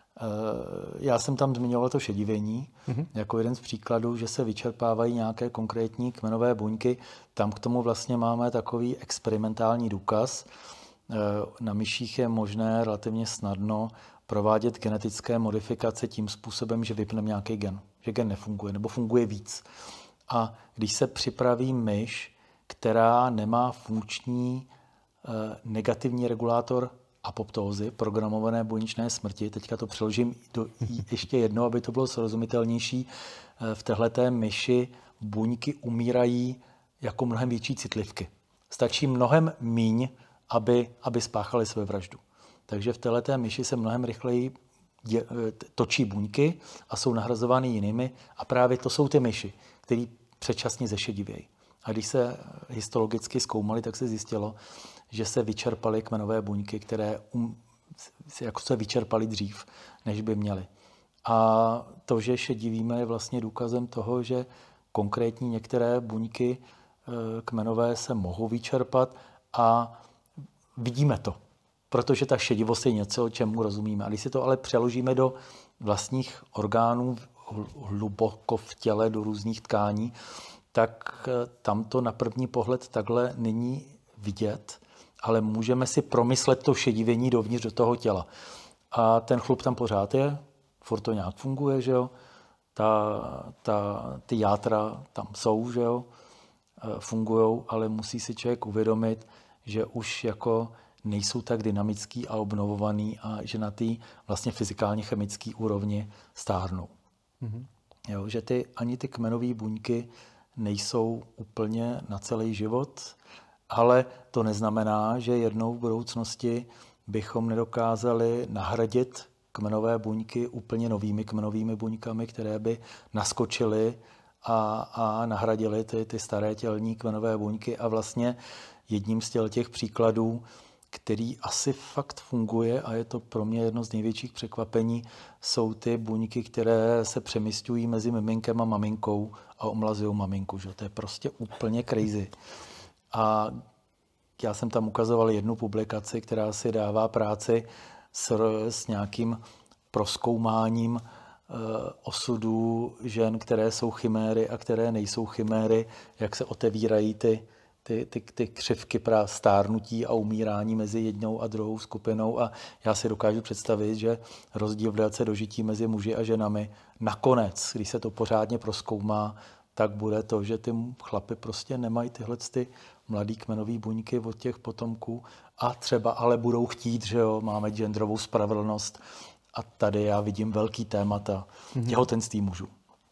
já jsem tam zmiňoval to šedivění jako jeden z příkladů, že se vyčerpávají nějaké konkrétní kmenové buňky. Tam k tomu vlastně máme takový experimentální důkaz. Na myších je možné relativně snadno provádět genetické modifikace tím způsobem, že vypneme nějaký gen. Že gen nefunguje, nebo funguje víc. A když se připraví myš, která nemá funkční negativní regulátor apoptózy, programované buněčné smrti, teďka to přeložím ještě jedno, aby to bylo srozumitelnější, v téhleté myši buňky umírají jako mnohem větší citlivky. Stačí mnohem míň, aby spáchali své vraždu. Takže v téhleté myši se mnohem rychleji točí buňky a jsou nahrazovány jinými a právě to jsou ty myši, které předčasně zešedivějí. A když se histologicky zkoumali, tak se zjistilo, že se vyčerpaly kmenové buňky, které jako se vyčerpaly dřív, než by měly. A to, že šedivíme, je vlastně důkazem toho, že konkrétní některé buňky kmenové se mohou vyčerpat a vidíme to. Protože ta šedivost je něco, čemu rozumíme. A když si to ale přeložíme do vlastních orgánů hluboko v těle, do různých tkání, tak tam to na první pohled takhle není vidět, ale můžeme si promyslet to šedivění dovnitř do toho těla. A ten chlup tam pořád je, furt to nějak funguje, že jo? Ty játra tam jsou, že jo? Fungujou, ale musí si člověk uvědomit, že už jako nejsou tak dynamický a obnovovaný a že na té vlastně fyzikálně chemické úrovni stárnou. Jo, že ani ty kmenové buňky nejsou úplně na celý život, ale to neznamená, že jednou v budoucnosti bychom nedokázali nahradit kmenové buňky úplně novými kmenovými buňkami, které by naskočily a nahradily ty staré tělní kmenové buňky. A vlastně jedním z těch příkladů, který asi fakt funguje a je to pro mě jedno z největších překvapení, jsou ty buňky, které se přemísťují mezi miminkem a maminkou a omlazují maminku. Že? To je prostě úplně crazy. A já jsem tam ukazoval jednu publikaci, která si dává práci s nějakým prozkoumáním osudů žen, které jsou chiméry a které nejsou chiméry, jak se otevírají ty křivky stárnutí a umírání mezi jednou a druhou skupinou. A já si dokážu představit, že rozdíl v délce dožití mezi muži a ženami nakonec, když se to pořádně prozkoumá, tak bude to, že ty chlapy prostě nemají tyhle mladý kmenový buňky od těch potomků a třeba ale budou chtít, že jo, máme genderovou spravedlnost a tady já vidím velký témata těhotenství mužů.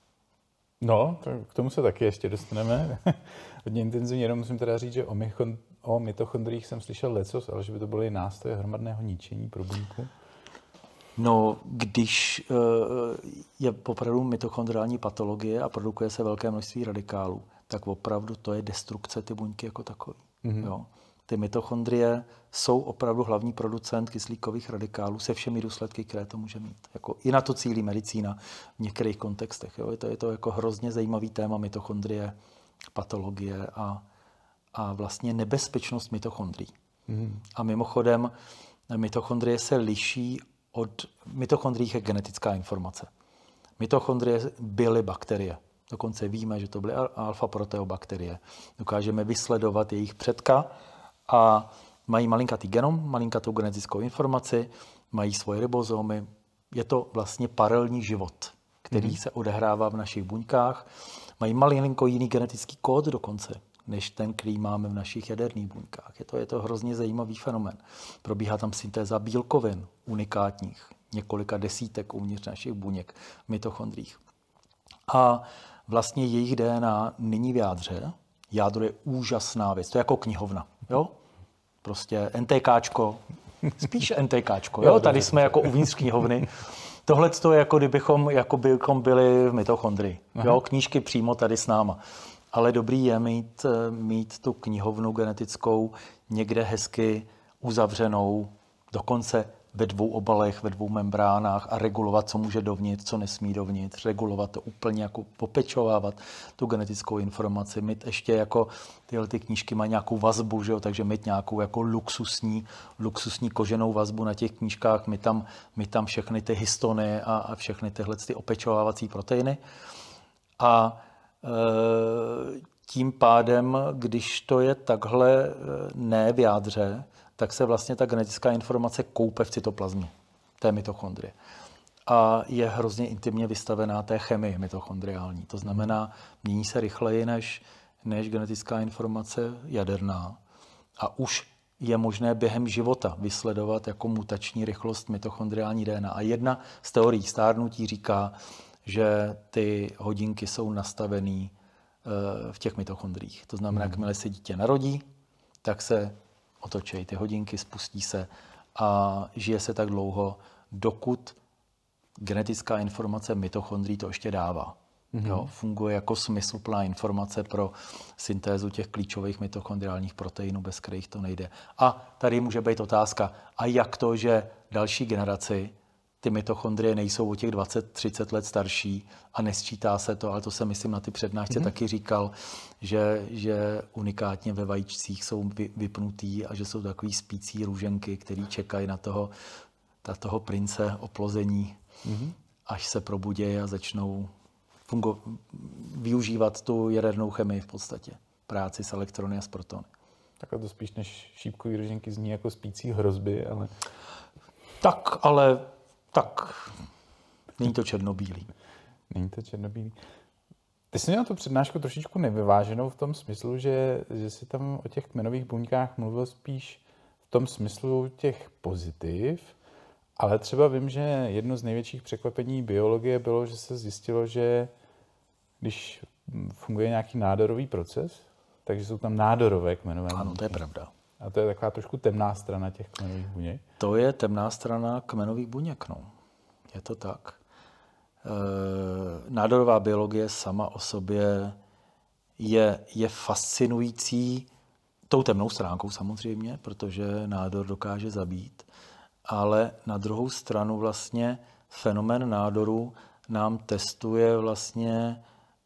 No, k tomu se taky ještě dostaneme. Hodně intenzivně, jenom musím teda říct, že o mitochondriích jsem slyšel lecos, ale že by to byly nástroje hromadného ničení pro buňku. No, když je opravdu mitochondriální patologie a produkuje se velké množství radikálů, tak opravdu to je destrukce ty buňky jako takový. Jo. Ty mitochondrie jsou opravdu hlavní producent kyslíkových radikálů se všemi důsledky, které to může mít. Jako i na to cílí medicína v některých kontextech. Jo. Je to jako hrozně zajímavý téma mitochondrie, patologie a vlastně nebezpečnost mitochondrií. A mimochodem, mitochondrie se liší od mitochondrií je genetická informace. Mitochondrie byly bakterie. Dokonce víme, že to byly alfa-proteobakterie. Dokážeme vysledovat jejich předka a mají malinkatý genom, malinkatou genetickou informaci, mají svoje ribozomy. Je to vlastně paralelní život, který se odehrává v našich buňkách. Mají malinko jiný genetický kód dokonce, než ten, který máme v našich jaderných buňkách. Je to hrozně zajímavý fenomén. Probíhá tam syntéza bílkovin unikátních, několika desítek uvnitř našich buněk v mitochondriích. A vlastně jejich DNA není v jádře. Jádro je úžasná věc. To je jako knihovna. Jo? Prostě NTKčko, spíš NTKčko. Jo? Tady jsme jako uvnitř knihovny. Tohle je jako bychom byli v mitochondrii. Jo? Knížky přímo tady s náma. Ale dobrý je mít tu knihovnu genetickou někde hezky uzavřenou, dokonce ve 2 obalech, ve 2 membránách a regulovat, co může dovnitř, co nesmí dovnitř, regulovat to úplně, jako popečovávat tu genetickou informaci, mít ještě jako tyhle ty knížky mají nějakou vazbu, že jo? Takže mít nějakou jako luxusní koženou vazbu na těch knížkách, mít tam všechny ty histony a všechny tyhle ty opečovávací proteiny. A tím pádem, když to je takhle ne v jádře, tak se vlastně ta genetická informace koupe v cytoplazmě té mitochondrie. A je hrozně intimně vystavená té chemii mitochondriální. To znamená, mění se rychleji než genetická informace jaderná. A už je možné během života vysledovat jako mutační rychlost mitochondriální DNA. A jedna z teorií stárnutí říká, že ty hodinky jsou nastavený v těch mitochondriích. To znamená, jakmile se dítě narodí, tak se otočí ty hodinky, spustí se a žije se tak dlouho, dokud genetická informace mitochondrií to ještě dává. Jo, funguje jako smysluplná informace pro syntézu těch klíčových mitochondriálních proteinů, bez kterých to nejde. A tady může být otázka, a jak to, že další generaci ty mitochondrie nejsou o těch 20-30 let starší a nesčítá se to, ale to jsem myslím na ty přednášce taky říkal, že unikátně ve vajíčcích jsou vypnutý a že jsou takový spící růženky, který čekají na toho prince oplození, až se probudí a začnou využívat tu jadernou chemii v podstatě. Práci s elektrony a s protony. Takhle to spíš než šípkový růženky zní jako spící hrozby, ale... Tak, není to černobílý. Není to černobílý. Ty jsi měl tu přednášku trošičku nevyváženou v tom smyslu, že jsi tam o těch kmenových buňkách mluvil spíš v tom smyslu těch pozitiv, ale třeba vím, že jedno z největších překvapení biologie bylo, že se zjistilo, že když funguje nějaký nádorový proces, takže jsou tam nádorové kmenové buňky. Ano, to je pravda. A to je taková trošku temná strana těch kmenových buněk. To je temná strana kmenových buněk, no. Je to tak. Nádorová biologie sama o sobě je fascinující tou temnou stránkou samozřejmě, protože nádor dokáže zabít. Ale na druhou stranu vlastně fenomén nádoru nám testuje vlastně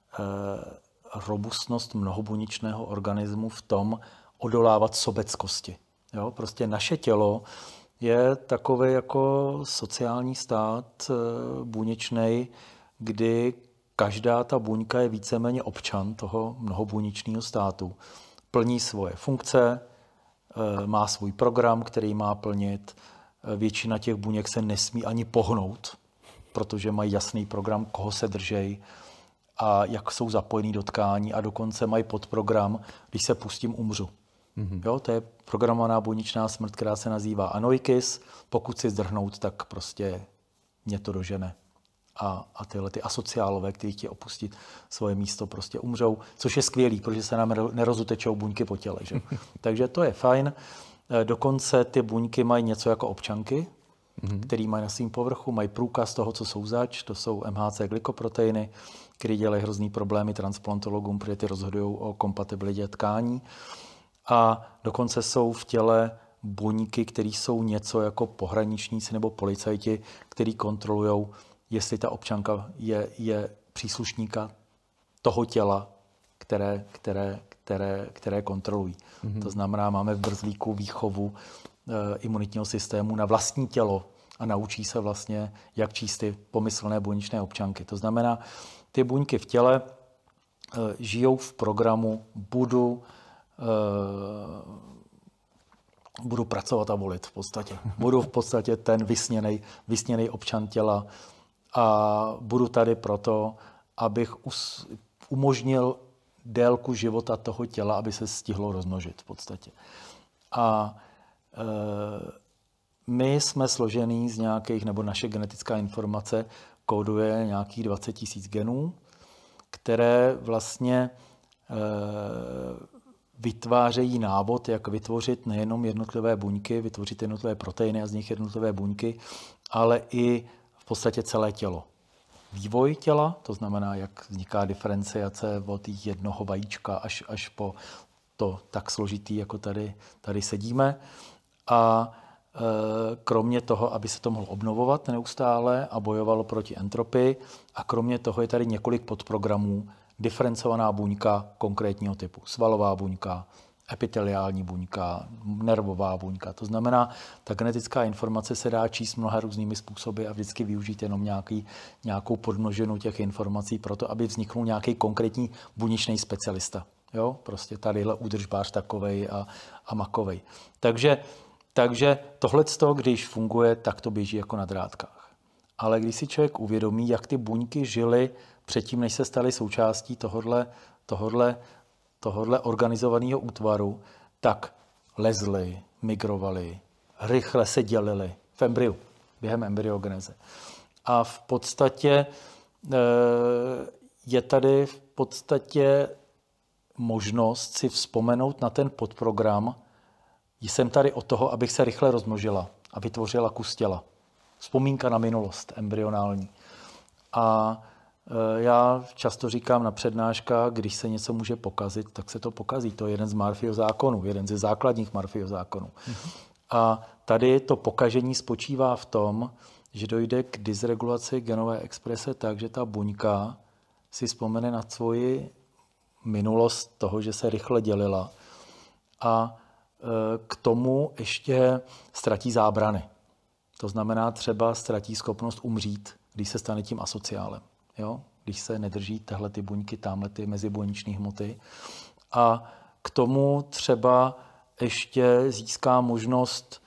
robustnost mnohobuněčného organismu v tom odolávat sobeckosti. Jo? Prostě naše tělo je takový jako sociální stát buněčnej, kdy každá ta buňka je víceméně občan toho mnohobuněčného státu. Plní svoje funkce, má svůj program, který má plnit. Většina těch buněk se nesmí ani pohnout, protože mají jasný program, koho se držej a jak jsou zapojení do tkání a dokonce mají podprogram, když se pustím, umřu. Jo, to je programovaná buněčná smrt, která se nazývá anoikis. Pokud si zdrhnout, tak prostě mě to dožene. A tyhle ty asociálové, kteří chtějí opustit svoje místo, prostě umřou, což je skvělý, protože se nám nerozutečou buňky po těle. Že? Takže to je fajn. Dokonce ty buňky mají něco jako občanky, který mají na svém povrchu, mají průkaz toho, co jsou zač, to jsou MHC glykoproteiny, které dělají hrozný problémy transplantologům, protože ty rozhodují o kompatibilitě tkání. A dokonce jsou v těle buňky, které jsou něco jako pohraničníci nebo policajti, kteří kontrolují, jestli ta občanka je příslušníka toho těla, které kontrolují. To znamená, máme v brzlíku výchovu imunitního systému na vlastní tělo a naučí se vlastně, jak číst ty pomyslné buněčné občanky. To znamená, ty buňky v těle žijou v programu budu pracovat a volit v podstatě. Budu v podstatě ten vysněnej občan těla a budu tady proto, abych umožnil délku života toho těla, aby se stihlo rozmnožit v podstatě. A my jsme složený z nějakých, nebo naše genetická informace kóduje nějakých 20 000 genů, které vlastně vytvářejí návod, jak vytvořit nejenom jednotlivé buňky, vytvořit jednotlivé proteiny a z nich jednotlivé buňky, ale i v podstatě celé tělo. Vývoj těla, to znamená, jak vzniká diferenciace od jednoho vajíčka až po to tak složitý, jako tady sedíme. A kromě toho, aby se to mohlo obnovovat neustále a bojovalo proti entropii, a kromě toho je tady několik podprogramů, diferencovaná buňka konkrétního typu, svalová buňka, epiteliální buňka, nervová buňka. To znamená, ta genetická informace se dá číst mnoha různými způsoby a vždycky využít jenom nějakou podmnožinu těch informací pro to, aby vzniknul nějaký konkrétní buněčný specialista. Jo? Prostě tadyhle údržbář takovej a makovej. Takže tohleto, když funguje, tak to běží jako na drátkách. Ale když si člověk uvědomí, jak ty buňky žily předtím, než se staly součástí tohodle organizovaného útvaru, tak lezly, migrovali, rychle se dělili v embryu, během embryogeneze. A v podstatě je tady v podstatě možnost si vzpomenout na ten podprogram. Jsem tady od toho, abych se rychle rozmnožila a vytvořila kus těla. Vzpomínka na minulost embryonální. A já často říkám na přednáškách, když se něco může pokazit, tak se to pokazí. To je jeden z Murphyho zákonů, jeden ze základních Murphyho zákonů. A tady to pokažení spočívá v tom, že dojde k dysregulaci genové exprese tak, že ta buňka si vzpomene na svoji minulost toho, že se rychle dělila. A k tomu ještě ztratí zábrany. To znamená, třeba ztratí schopnost umřít, když se stane tím asociálem. Jo? Když se nedrží tyhle ty buňky, tamhle ty mezibuněčné hmoty. A k tomu třeba ještě získá možnost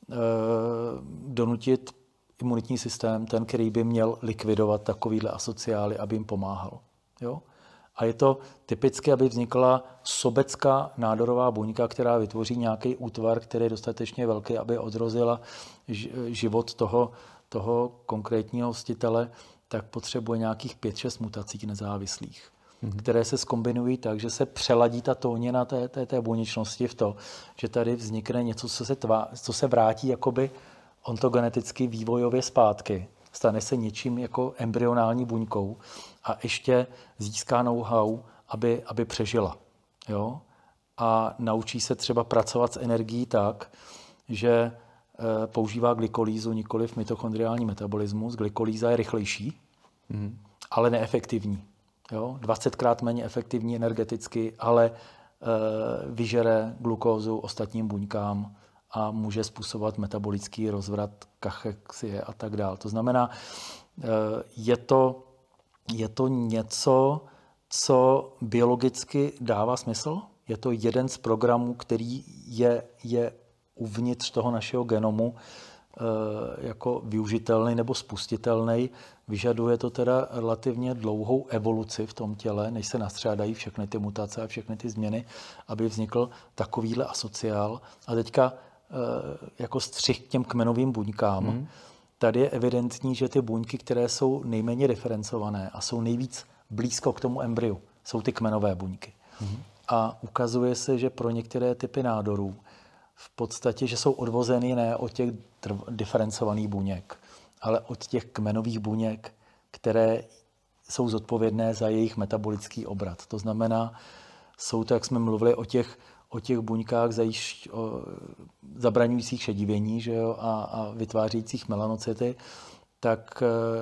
donutit imunitní systém, ten, který by měl likvidovat takovýhle asociály, aby jim pomáhal. Jo? A je to typické, aby vznikla sobecká nádorová buňka, která vytvoří nějaký útvar, který je dostatečně velký, aby odrozila život toho konkrétního hostitele, tak potřebuje nějakých 5-6 mutací nezávislých, které se zkombinují tak, že se přeladí ta tónina té buněčnosti v to, že tady vznikne něco, co se vrátí jakoby ontogeneticky vývojově zpátky. Stane se něčím jako embryonální buňkou a ještě získá know-how, aby přežila. Jo? A naučí se třeba pracovat s energií tak, že používá glykolýzu, nikoliv mitochondriální metabolismus. Glykolýza je rychlejší, ale neefektivní. Jo? 20krát méně efektivní energeticky, ale vyžere glukózu ostatním buňkám a může způsobovat metabolický rozvrat, kachexie a tak dále. To znamená, je to něco, co biologicky dává smysl. Je to jeden z programů, který je uvnitř toho našeho genomu jako využitelný nebo spustitelný. Vyžaduje to teda relativně dlouhou evoluci v tom těle, než se nastřádají všechny ty mutace a všechny ty změny, aby vznikl takovýhle asociál. A teďka jako střih k těm kmenovým buňkám. Tady je evidentní, že ty buňky, které jsou nejméně diferencované a jsou nejvíc blízko k tomu embryu, jsou ty kmenové buňky. A ukazuje se, že pro některé typy nádorů v podstatě, že jsou odvozeny ne od těch diferencovaných buněk, ale od těch kmenových buněk, které jsou zodpovědné za jejich metabolický obrat. To znamená, jsou to, jak jsme mluvili o těch buňkách zabraňujících šedivění, že jo, a vytvářejících melanocyty, tak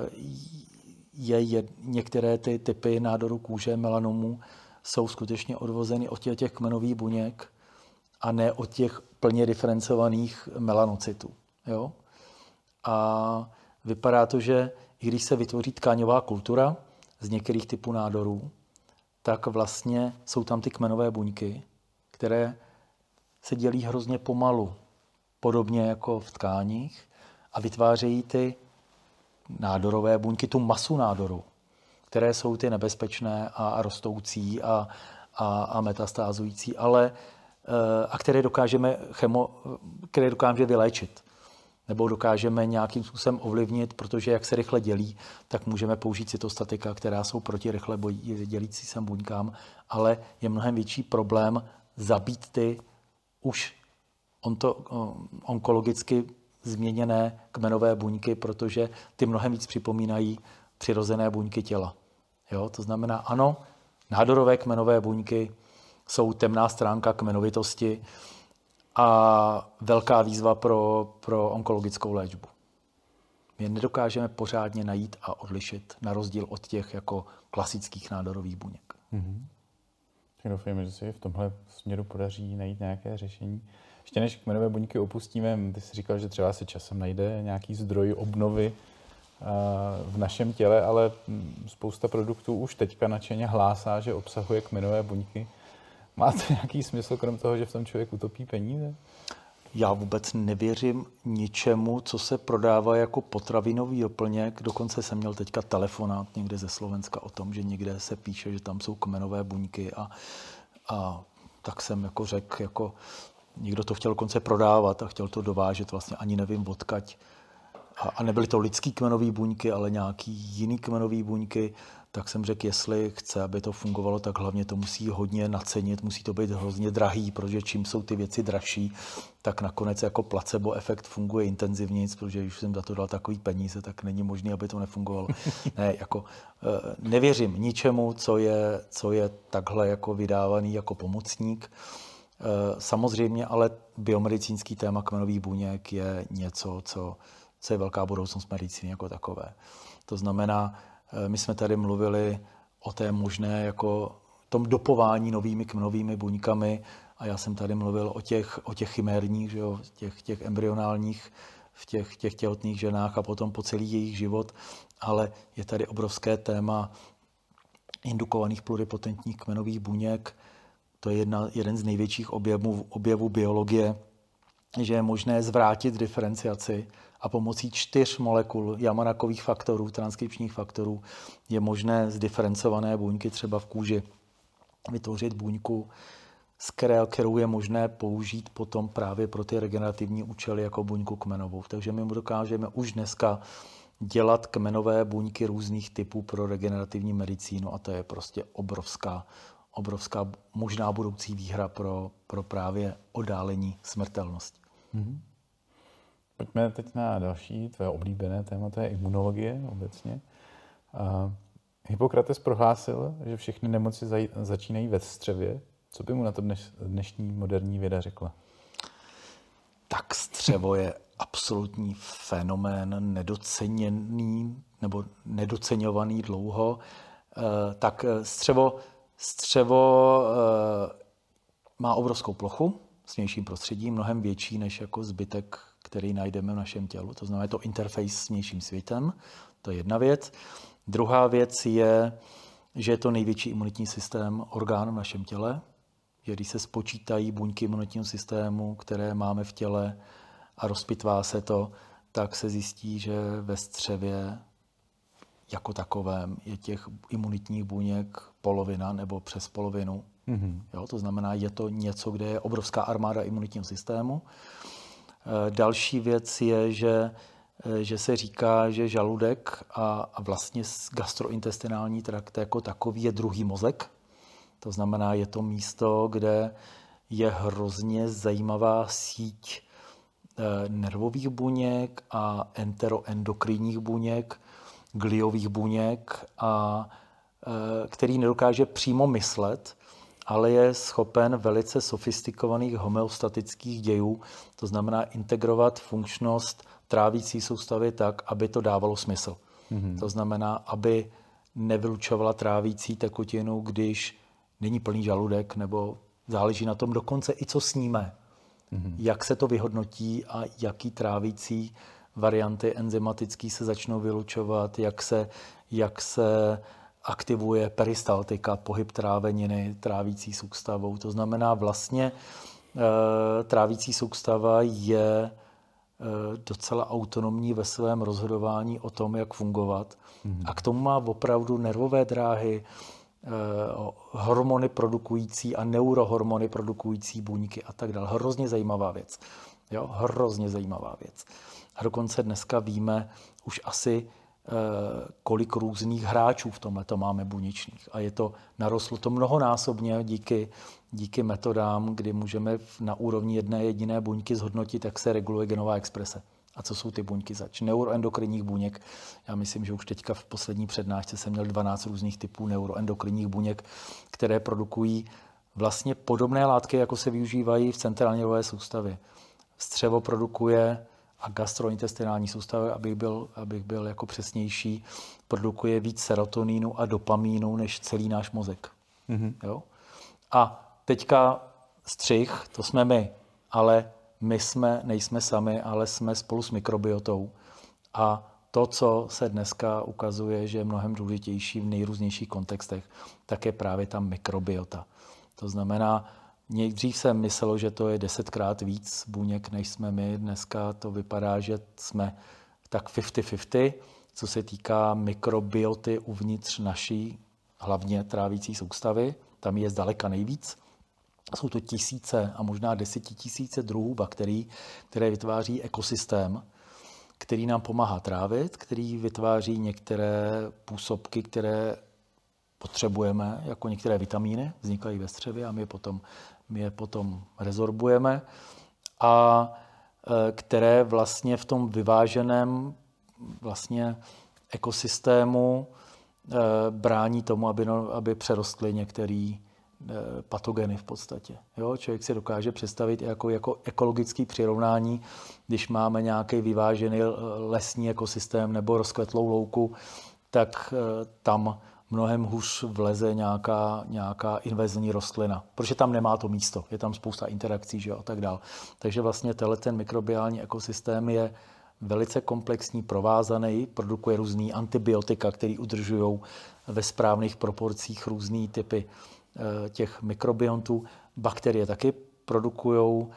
některé ty typy nádoru kůže, melanomů, jsou skutečně odvozeny od těch kmenových buněk a ne od těch plně diferencovaných melanocytů. Jo? a vypadá to, že i když se vytvoří tkáňová kultura z některých typů nádorů, tak vlastně jsou tam ty kmenové buňky, které se dělí hrozně pomalu, podobně jako v tkáních, a vytvářejí ty nádorové buňky, tu masu nádoru, které jsou ty nebezpečné a rostoucí a metastázující, a které dokážeme vyléčit. Nebo dokážeme nějakým způsobem ovlivnit, protože jak se rychle dělí, tak můžeme použít cytostatika, která jsou proti rychle dělící se buňkám, ale je mnohem větší problém zabít ty už onkologicky změněné kmenové buňky, protože ty mnohem víc připomínají přirozené buňky těla. Jo? To znamená, ano, nádorové kmenové buňky jsou temná stránka kmenovitosti a velká výzva pro onkologickou léčbu. My je nedokážeme pořádně najít a odlišit, na rozdíl od těch jako klasických nádorových buněk. Tak doufejme, že se v tomhle směru podaří najít nějaké řešení. Ještě než kmenové buňky opustíme, ty jsi říkal, že třeba se časem najde nějaký zdroj obnovy v našem těle, ale spousta produktů už teďka nadšeně hlásá, že obsahuje kmenové buňky. Má to nějaký smysl, krom toho, že v tom člověk utopí peníze? Já vůbec nevěřím ničemu, co se prodává jako potravinový doplněk. Dokonce jsem měl teďka telefonát někde ze Slovenska o tom, že někde se píše, že tam jsou kmenové buňky a tak jsem jako řekl, jako někdo to chtěl dokonce prodávat a chtěl to dovážet, vlastně ani nevím odkaď. A nebyly to lidský kmenové buňky, ale nějaký jiný kmenové buňky, tak jsem řekl, jestli chce, aby to fungovalo, tak hlavně to musí hodně nacenit, musí to být hrozně drahý, protože čím jsou ty věci dražší, tak nakonec jako placebo efekt funguje intenzivněji, protože když jsem za to dal takový peníze, tak není možné, aby to nefungovalo. Ne, jako nevěřím ničemu, co je takhle jako vydávaný jako pomocník. Samozřejmě, ale biomedicínský téma kmenových buněk je něco, co je velká budoucnost medicíny jako takové. To znamená, my jsme tady mluvili o té možné jako tom dopování novými kmenovými buňkami a já jsem tady mluvil o těch chimérních, že jo, těch embryonálních v těch těhotných ženách a potom po celý jejich život, ale je tady obrovské téma indukovaných pluripotentních kmenových buněk. To je jeden z největších objevů biologie, že je možné zvrátit diferenciaci a pomocí 4 molekul Yamanakových faktorů, transkripčních faktorů, je možné z diferencované buňky třeba v kůži vytvořit buňku, kterou je možné použít potom právě pro ty regenerativní účely jako buňku kmenovou. Takže my dokážeme už dneska dělat kmenové buňky různých typů pro regenerativní medicínu a to je prostě obrovská možná budoucí výhra pro právě oddálení smrtelnosti. Pojďme teď na další tvé oblíbené téma, to je imunologie obecně. Hippokrates prohlásil, že všechny nemoci začínají ve střevě. Co by mu na to dnešní moderní věda řekla? Tak střevo je absolutní fenomén, nedoceněný nebo nedoceňovaný dlouho. Tak střevo má obrovskou plochu s vnějším prostředím, mnohem větší než jako zbytek, který najdeme v našem tělu. To znamená, je to interface s vnějším světem. To je jedna věc. Druhá věc je, že je to největší imunitní systém orgán v našem těle. Že když se spočítají buňky imunitního systému, které máme v těle a rozpitvá se to, tak se zjistí, že ve střevě jako takovém je těch imunitních buněk polovina nebo přes polovinu. Jo, to znamená, je to něco, kde je obrovská armáda imunitního systému. Další věc je, že se říká, že žaludek a vlastně gastrointestinální trakt jako takový je druhý mozek. To znamená, je to místo, kde je hrozně zajímavá síť nervových buněk a enteroendokrinních buněk, gliových buněk, který nedokáže přímo myslet, ale je schopen velice sofistikovaných homeostatických dějů, to znamená integrovat funkčnost trávící soustavy tak, aby to dávalo smysl. To znamená, aby nevylučovala trávící tekutinu, když není plný žaludek, nebo záleží na tom dokonce i co sníme. Jak se to vyhodnotí a jaký trávící varianty enzymatické se začnou vylučovat, jak se aktivuje peristaltika, pohyb tráveniny, trávící soustavou. To znamená vlastně trávící soustava je docela autonomní ve svém rozhodování o tom, jak fungovat. A k tomu má opravdu nervové dráhy, hormony produkující a neurohormony produkující buňky a tak dále. Hrozně zajímavá věc. Jo? Hrozně zajímavá věc. A dokonce dneska víme už asi, kolik různých hráčů v tomhle to máme buněčných. A narostlo to mnohonásobně díky metodám, kdy můžeme na úrovni jedné jediné buňky zhodnotit, jak se reguluje genová exprese. A co jsou ty buňky zač? Neuroendokrinních buněk. Já myslím, že už teďka v poslední přednášce jsem měl 12 různých typů neuroendokrinních buněk, které produkují vlastně podobné látky, jako se využívají v centrální nervové soustavě. Střevo produkuje a gastrointestinální soustava, abych byl jako přesnější, produkuje víc serotonínu a dopamínu než celý náš mozek. Jo? A teďka střih, to jsme my, ale my nejsme sami, ale jsme spolu s mikrobiotou. A to, co se dneska ukazuje, že je mnohem důležitější v nejrůznějších kontextech, tak je právě ta mikrobiota. To znamená, nejdřív jsem myslel, že to je 10krát víc buněk, než jsme my. Dneska to vypadá, že jsme tak 50-50, co se týká mikrobioty uvnitř naší, hlavně trávící soustavy. Tam je zdaleka nejvíc. Jsou to tisíce a možná 10 000 druhů bakterií, které vytváří ekosystém, který nám pomáhá trávit, který vytváří některé působky, které potřebujeme, jako některé vitamíny, vznikají ve střevě a my je potom rezorbujeme, a které vlastně v tom vyváženém vlastně ekosystému brání tomu, aby přerostly některé patogeny v podstatě. Jo? Člověk si dokáže představit jako ekologické přirovnání, když máme nějaký vyvážený lesní ekosystém nebo rozkvetlou louku, tak tam mnohem hůř vleze nějaká invazní rostlina, protože tam nemá to místo, je tam spousta interakcí, že jo, a tak dál. Takže vlastně ten mikrobiální ekosystém je velice komplexní, provázaný, produkuje různý antibiotika, které udržují ve správných proporcích různý typy těch mikrobiontů. Bakterie taky produkují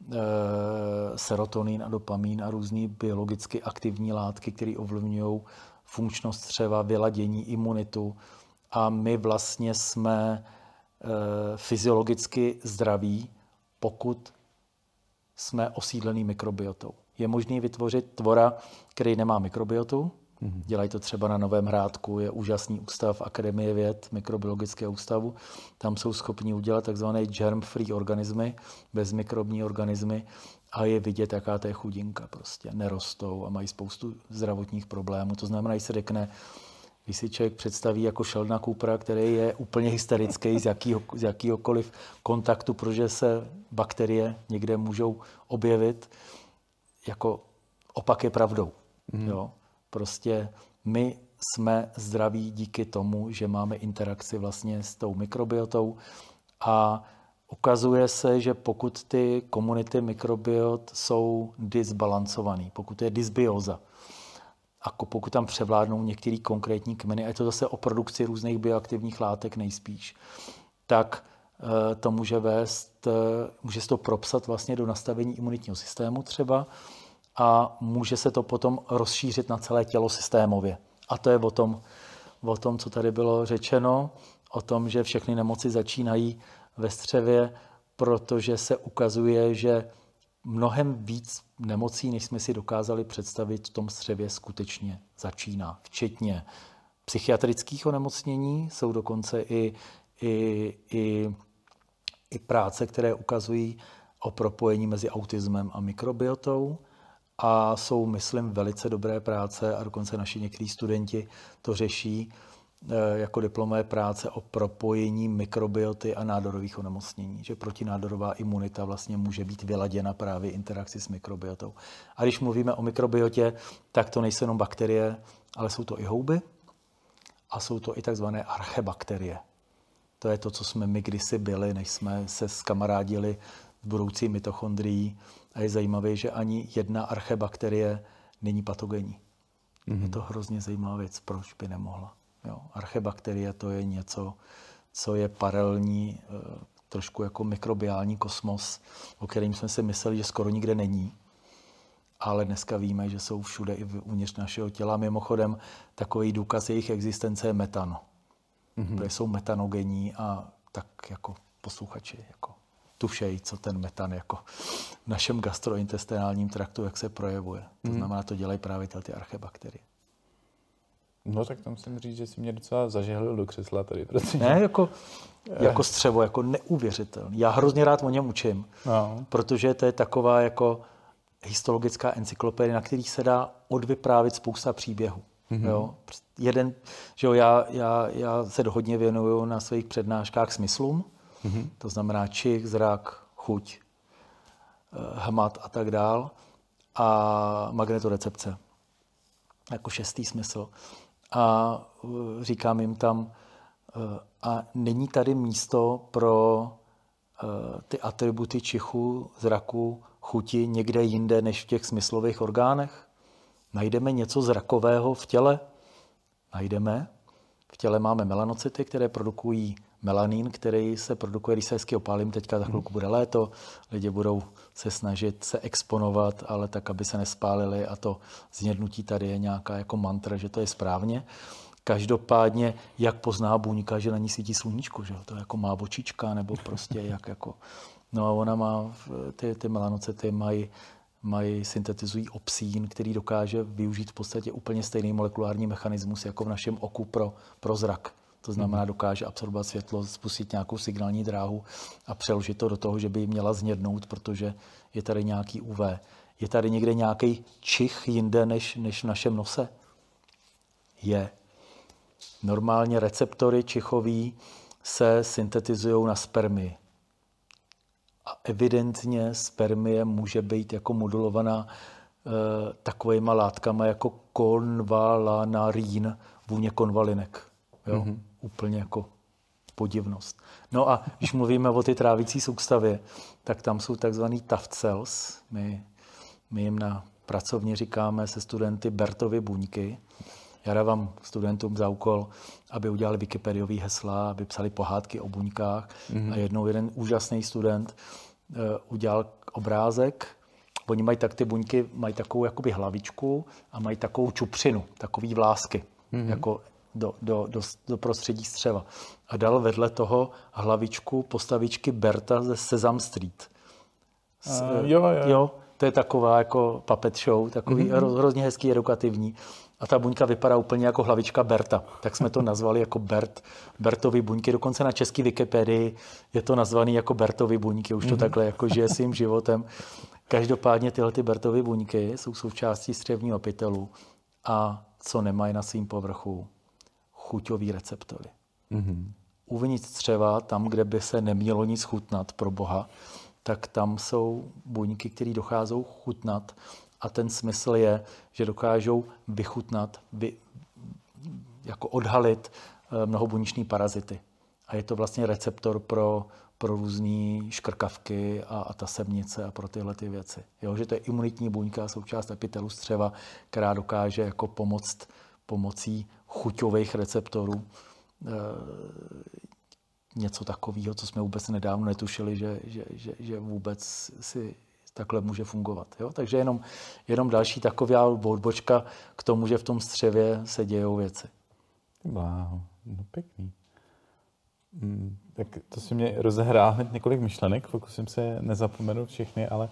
serotonin a dopamin a různý biologicky aktivní látky, které ovlivňují funkčnost střeva, vyladění, imunitu. A my vlastně jsme fyziologicky zdraví, pokud jsme osídlený mikrobiotou. Je možné vytvořit tvora, který nemá mikrobiotu. Dělají to třeba na Novém Hrádku, je úžasný ústav Akademie věd, mikrobiologického ústavu. Tam jsou schopni udělat takzvané germ-free organismy, bezmikrobní organismy, a je vidět, jaká to je chudinka. Prostě nerostou a mají spoustu zdravotních problémů. To znamená, když se řekne, když si člověk představí jako Sheldona Coopera, který je úplně hysterický z jakýhokoliv kontaktu, protože se bakterie někde můžou objevit, jako opak je pravdou. Jo? Prostě my jsme zdraví díky tomu, že máme interakci vlastně s tou mikrobiotou, a ukazuje se, že pokud ty komunity mikrobiot jsou disbalancovaný, pokud je dysbioza, a pokud tam převládnou některé konkrétní kmeny, a je to zase o produkci různých bioaktivních látek nejspíš, tak to může se to propsat vlastně do nastavení imunitního systému třeba, a může se to potom rozšířit na celé tělo systémově. A to je o tom, co tady bylo řečeno, o tom, že všechny nemoci začínají ve střevě, protože se ukazuje, že mnohem víc nemocí, než jsme si dokázali představit, v tom střevě skutečně začíná. Včetně psychiatrických onemocnění, jsou dokonce i práce, které ukazují o propojení mezi autismem a mikrobiotou. A jsou, myslím, velice dobré práce, a dokonce naši některý studenti to řeší jako diplomové práce o propojení mikrobioty a nádorových onemocnění, že protinádorová imunita vlastně může být vyladěna právě interakci s mikrobiotou. A když mluvíme o mikrobiotě, tak to nejsou jenom bakterie, ale jsou to i houby a jsou to i takzvané archebakterie. To je to, co jsme my kdysi byli, než jsme se skamarádili s budoucí mitochondrií. A je zajímavé, že ani jedna archebakterie není patogenní. Je to hrozně zajímavá věc, proč by nemohla. Jo. Archebakterie to je něco, co je paralelní, trošku jako mikrobiální kosmos, o kterým jsme si mysleli, že skoro nikde není. Ale dneska víme, že jsou všude i uvnitř našeho těla. Mimochodem, takový důkaz jejich existence je metan. Protože jsou metanogenní a tak jako posluchači jako tušejí, co ten metan jako v našem gastrointestinálním traktu, jak se projevuje. To znamená, to dělají právě ty archebakterie. No tak to musím říct, že si mě docela zažehlil do křesla tady. Protože... Ne, jako střevo, jako neuvěřitelný. Já hrozně rád o něm učím, protože to je taková jako histologická encyklopedie, na kterých se dá odvyprávět spousta příběhů. Jo? Já se hodně věnuju na svých přednáškách smyslům, to znamená čich, zrak, chuť, hmat a tak dál, a magnetorecepce, jako 6. smysl. A říkám jim tam, a není tady místo pro ty atributy čichu, zraku, chuti někde jinde než v těch smyslových orgánech? Najdeme něco zrakového v těle? Najdeme. V těle máme melanocyty, které produkují melanin, který se produkuje, když se hezky opálím, teďka za chvilku bude léto, lidi budou se snažit se exponovat, ale tak, aby se nespálili, a to znědnutí tady je nějaká jako mantra, že to je správně. Každopádně, jak pozná buňka, že na ní svítí sluníčko, že to jako má očička, nebo prostě jak jako... No a ona má, ty melanocyty syntetizují opsín, který dokáže využít v podstatě úplně stejný molekulární mechanismus jako v našem oku pro zrak. To znamená, dokáže absorbovat světlo, spustit nějakou signální dráhu a přeložit to do toho, že by ji měla znědnout, protože je tady nějaký UV. Je tady někde nějaký čich jinde než v našem nose? Je. Normálně receptory čichový se syntetizují na spermii. A evidentně spermie může být jako modulovaná takovýma látkama jako konvalanarín, vůně konvalinek. Jo? Úplně jako podivnost. No a když mluvíme o ty trávicí soustavě, tak tam jsou takzvaný Taft cells. My jim na pracovně říkáme se studenty Bertovy buňky. Já dávám studentům za úkol, aby udělali wikipediový hesla, aby psali pohádky o buňkách. A jednou jeden úžasný student udělal obrázek. Oni mají tak, ty buňky mají takovou jakoby hlavičku a mají takovou čupřinu, takový vlásky, jako do prostředí střeva. A dal vedle toho hlavičku postavičky Berta ze Sesame Street. Jo, to je taková jako puppet show, takový hrozně hezký, edukativní. A ta buňka vypadá úplně jako hlavička Berta. Tak jsme to nazvali jako Bertovy buňky. Dokonce na české Wikipedii je to nazvaný jako Bertovy buňky. Už to takhle jako žije svým životem. Každopádně tyhle ty Bertovy buňky jsou součástí střevního epitelu a co nemají na svým povrchu? Chuťový receptory. Uvnitř střeva, tam, kde by se nemělo nic chutnat pro Boha, tak tam jsou buňky, které docházou chutnat. A ten smysl je, že dokážou vychutnat, jako odhalit mnohobuněčný parazity. A je to vlastně receptor pro různé škrkavky a tasemnice a pro tyhle ty věci. Jo, že to je imunitní buňka, součást epitelu střeva, která dokáže jako pomocí chuťových receptorů něco takového, co jsme vůbec nedávno netušili, že vůbec si takhle může fungovat. Jo? Takže jenom další taková odbočka k tomu, že v tom střevě se dějou věci. Wow, no pěkný. Tak to si mě rozehrál hned několik myšlenek, pokusím se nezapomenout všechny, ale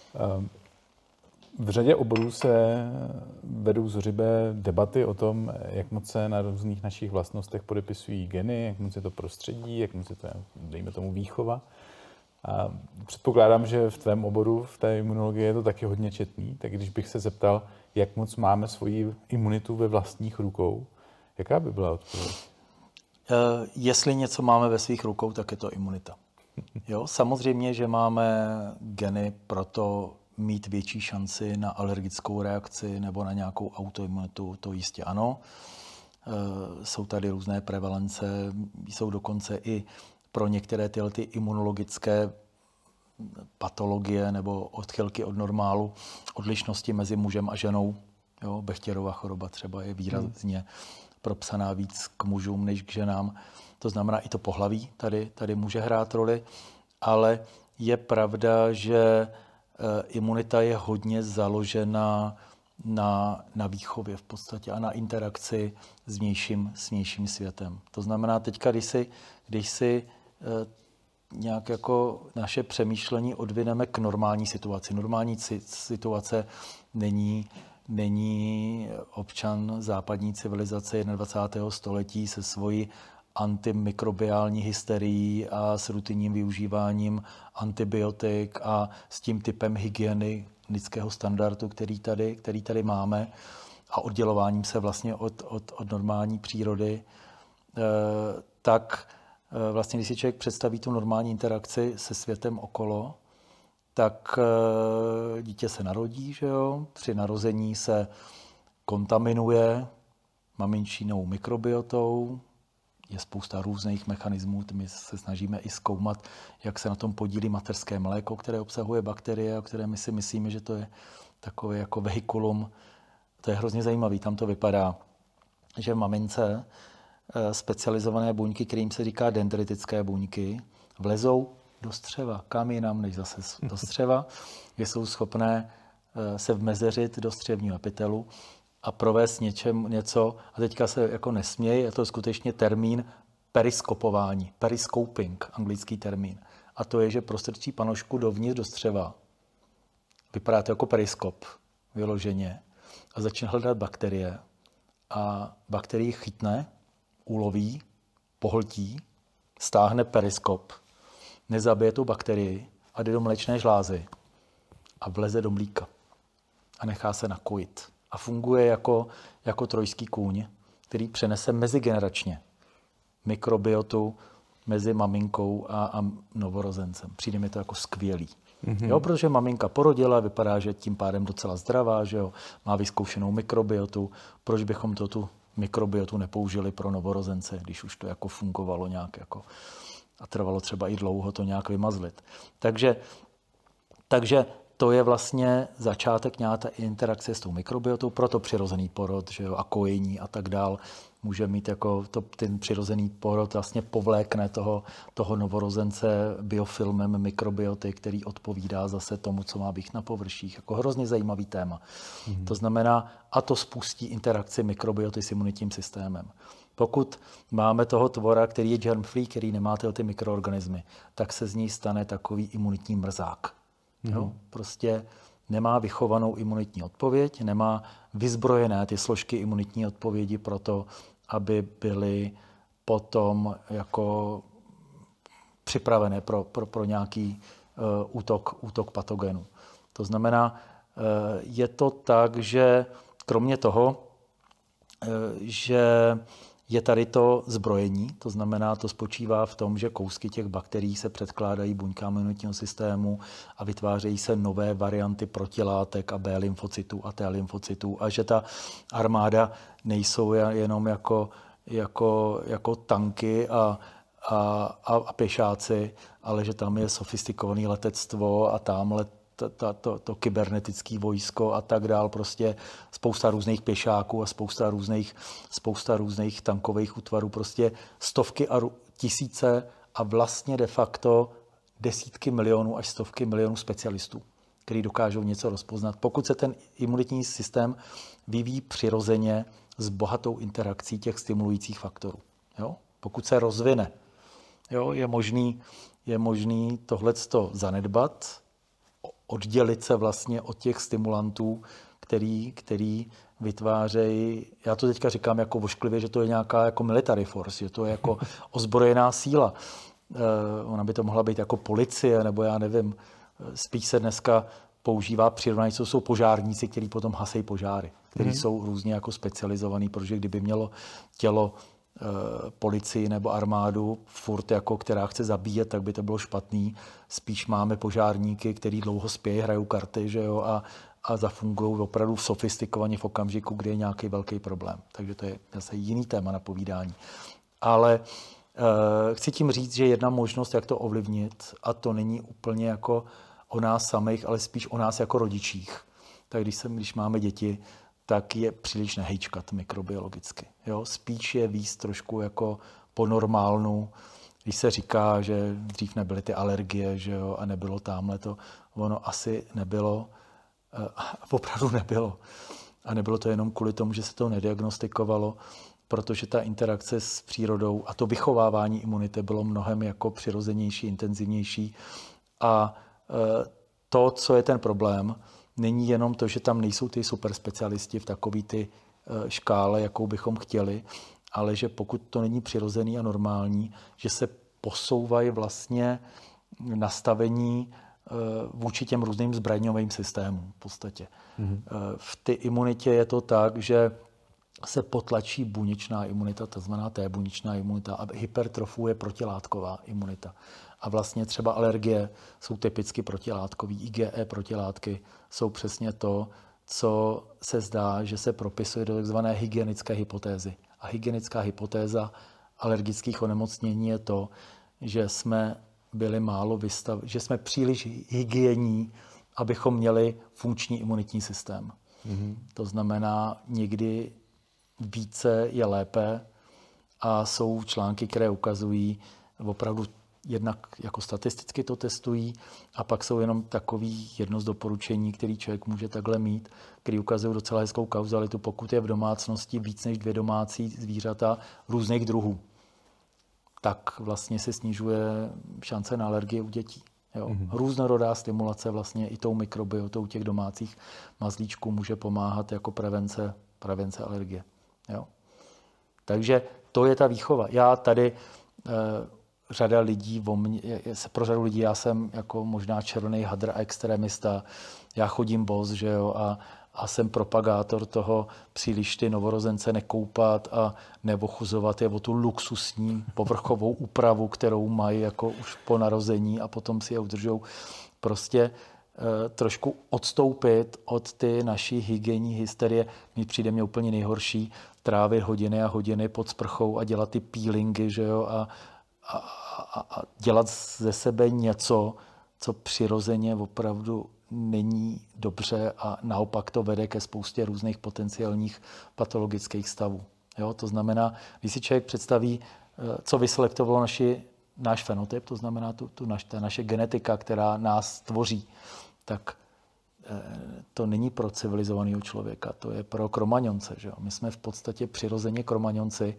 v řadě oborů se vedou zuřivé debaty o tom, jak moc se na různých našich vlastnostech podepisují geny, jak moc je to prostředí, jak moc je to, dejme tomu, výchova. A předpokládám, že v tvém oboru, v té imunologii, je to taky hodně četný. Tak když bych se zeptal, jak moc máme svoji imunitu ve vlastních rukou, jaká by byla odpověď? Jestli něco máme ve svých rukou, tak je to imunita. Jo, samozřejmě, že máme geny pro to mít větší šanci na alergickou reakci nebo na nějakou autoimunitu, to jistě ano. Jsou tady různé prevalence, jsou dokonce i pro některé tyhle ty imunologické patologie nebo odchylky od normálu, odlišnosti mezi mužem a ženou. Jo, Bechterova choroba třeba je výrazně propsaná víc k mužům než k ženám. To znamená, i to pohlaví tady může hrát roli, ale je pravda, že imunita je hodně založena na výchově v podstatě a na interakci s vnějším světem. To znamená, teďka, když si nějak jako naše přemýšlení odvineme k normální situaci. Normální situace není občan západní civilizace 21. století se svojí antimikrobiální hysterií a s rutinním využíváním antibiotik a s tím typem hygieny lidského standardu, který tady máme a oddělováním se vlastně od normální přírody, tak vlastně, když si člověk představí tu normální interakci se světem okolo, tak dítě se narodí, že jo? Při narození se kontaminuje maminčinou mikrobiotou, je spousta různých mechanismů, my se snažíme i zkoumat, jak se na tom podílí mateřské mléko, které obsahuje bakterie, o které my si myslíme, že to je takové jako vehikulum. To je hrozně zajímavé, tam to vypadá, že v mamince specializované buňky, kterým se říká dendritické buňky, vlezou do střeva. Kam jinam, než zase do střeva, kde jsou schopné se vmezeřit do střevního epitelu a provést něco, a teďka se jako nesměj, je to skutečně termín periskopování, periscoping, anglický termín. A to je, že prostrčí panošku dovnitř do střeva. Vypadá to jako periskop, vyloženě. A začne hledat bakterie. A bakterii chytne, uloví, pohltí, stáhne periskop, nezabije tu bakterii a jde do mléčné žlázy a vleze do mlíka a nechá se nakojit. A funguje jako trojský kůň, který přenese mezigeneračně mikrobiotu mezi maminkou a novorozencem. Přijde mi to jako skvělý. Jo, protože maminka porodila, vypadá, že tím pádem docela zdravá, že jo, má vyzkoušenou mikrobiotu. Proč bychom tu mikrobiotu nepoužili pro novorozence, když už to jako fungovalo nějak jako a trvalo třeba i dlouho to nějak vymazlit. Takže to je vlastně začátek nějaké interakce s tou mikrobiotou, proto přirozený porod, že jo, a kojení a tak dál. Může mít jako ten přirozený porod vlastně povlékne toho novorozence biofilmem mikrobioty, který odpovídá zase tomu, co má být na površích. Jako hrozně zajímavý téma. To znamená, a to spustí interakci mikrobioty s imunitním systémem. Pokud máme toho tvora, který je germ-free, který nemá ty mikroorganismy, tak se z něj stane takový imunitní mrzák. Jo? Prostě nemá vychovanou imunitní odpověď, nemá vyzbrojené ty složky imunitní odpovědi pro to, aby byly potom jako připravené pro nějaký útok patogenu. To znamená, je to tak, že kromě toho, že je tady to zbrojení, to znamená, to spočívá v tom, že kousky těch bakterií se předkládají buňkám imunitního systému a vytvářejí se nové varianty protilátek a B lymfocytů a T lymfocytů a že ta armáda nejsou jenom jako tanky a pěšáci, ale že tam je sofistikované letectvo a tamhle to kybernetické vojsko a tak dál, prostě spousta různých pěšáků a spousta různých tankových útvarů, prostě stovky a tisíce a vlastně de facto desítky milionů až stovky milionů specialistů, kteří dokážou něco rozpoznat. Pokud se ten imunitní systém vyvíjí přirozeně s bohatou interakcí těch stimulujících faktorů. Jo? Pokud se rozvine, jo, je možný tohleto zanedbat, oddělit se vlastně od těch stimulantů, který vytvářejí, já to teďka říkám jako vošklivě, že to je nějaká jako military force, že to je jako ozbrojená síla. Ona by to mohla být jako policie, nebo já nevím, spíš se dneska používá přirovnání, co jsou požárníci, kteří potom hasejí požáry, kteří jsou různě jako specializovaný, protože kdyby mělo tělo policii nebo armádu furt jako, která chce zabíjet, tak by to bylo špatný. Spíš máme požárníky, kteří dlouho spějí, hrajou karty, že jo, a zafungují opravdu sofistikovaně v okamžiku, kdy je nějaký velký problém. Takže to je zase jiný téma na povídání. Ale chci tím říct, že jedna možnost, jak to ovlivnit, a to není úplně jako o nás samých, ale spíš o nás jako rodičích. Tak když máme děti, tak je příliš nehejčkat mikrobiologicky. Jo? Spíš je víc trošku jako po normálnu, když se říká, že dřív nebyly ty alergie, že jo, a nebylo tamhle to, ono asi nebylo, opravdu nebylo. A nebylo to jenom kvůli tomu, že se to nediagnostikovalo, protože ta interakce s přírodou a to vychovávání imunity bylo mnohem jako přirozenější, intenzivnější. A to, co je ten problém, není jenom to, že tam nejsou ty superspecialisti v takové ty škále, jakou bychom chtěli, ale že pokud to není přirozený a normální, že se posouvají vlastně nastavení vůči těm různým zbraňovým systémům v podstatě. V té imunitě je to tak, že se potlačí buněčná imunita, tzv. T-buněčná imunita, a hypertrofuje protilátková imunita. A vlastně třeba alergie jsou typicky protilátkový, IgE protilátky jsou přesně to, co se zdá, že se propisuje do tzv. Hygienické hypotézy. A hygienická hypotéza alergických onemocnění je to, že jsme byli že jsme příliš hygienní, abychom měli funkční imunitní systém. To znamená, někdy více je lépe a jsou články, které ukazují, opravdu jednak jako statisticky to testují a pak jsou jenom takový jedno z doporučení, který člověk může takhle mít, který ukazují docela hezkou kauzalitu, pokud je v domácnosti víc než 2 domácí zvířata různých druhů, tak vlastně se snižuje šance na alergie u dětí. Jo. Různorodá stimulace vlastně i tou mikrobiotou těch domácích mazlíčků může pomáhat jako prevence alergie. Jo. Takže to je ta výchova. Já tady řada lidí, pro řadu lidí já jsem jako možná červený hadr a extremista. Já chodím bos, že jo, a jsem propagátor toho příliš ty novorozence nekoupat a neochuzovat je o tu luxusní povrchovou úpravu, kterou mají jako už po narození a potom si je udržou. Prostě trošku odstoupit od ty naší hygienní hysterie. Přijde mě úplně nejhorší trávit hodiny a hodiny pod sprchou a dělat ty peelingy, že jo, a dělat ze sebe něco, co přirozeně opravdu není dobře a naopak to vede ke spoustě různých potenciálních patologických stavů. Jo? To znamená, když si člověk představí, co vyselektovalo náš fenotyp, to znamená ta naše genetika, která nás tvoří, tak to není pro civilizovaného člověka, to je pro kromaňonce. Že jo? My jsme v podstatě přirozeně kromaňonci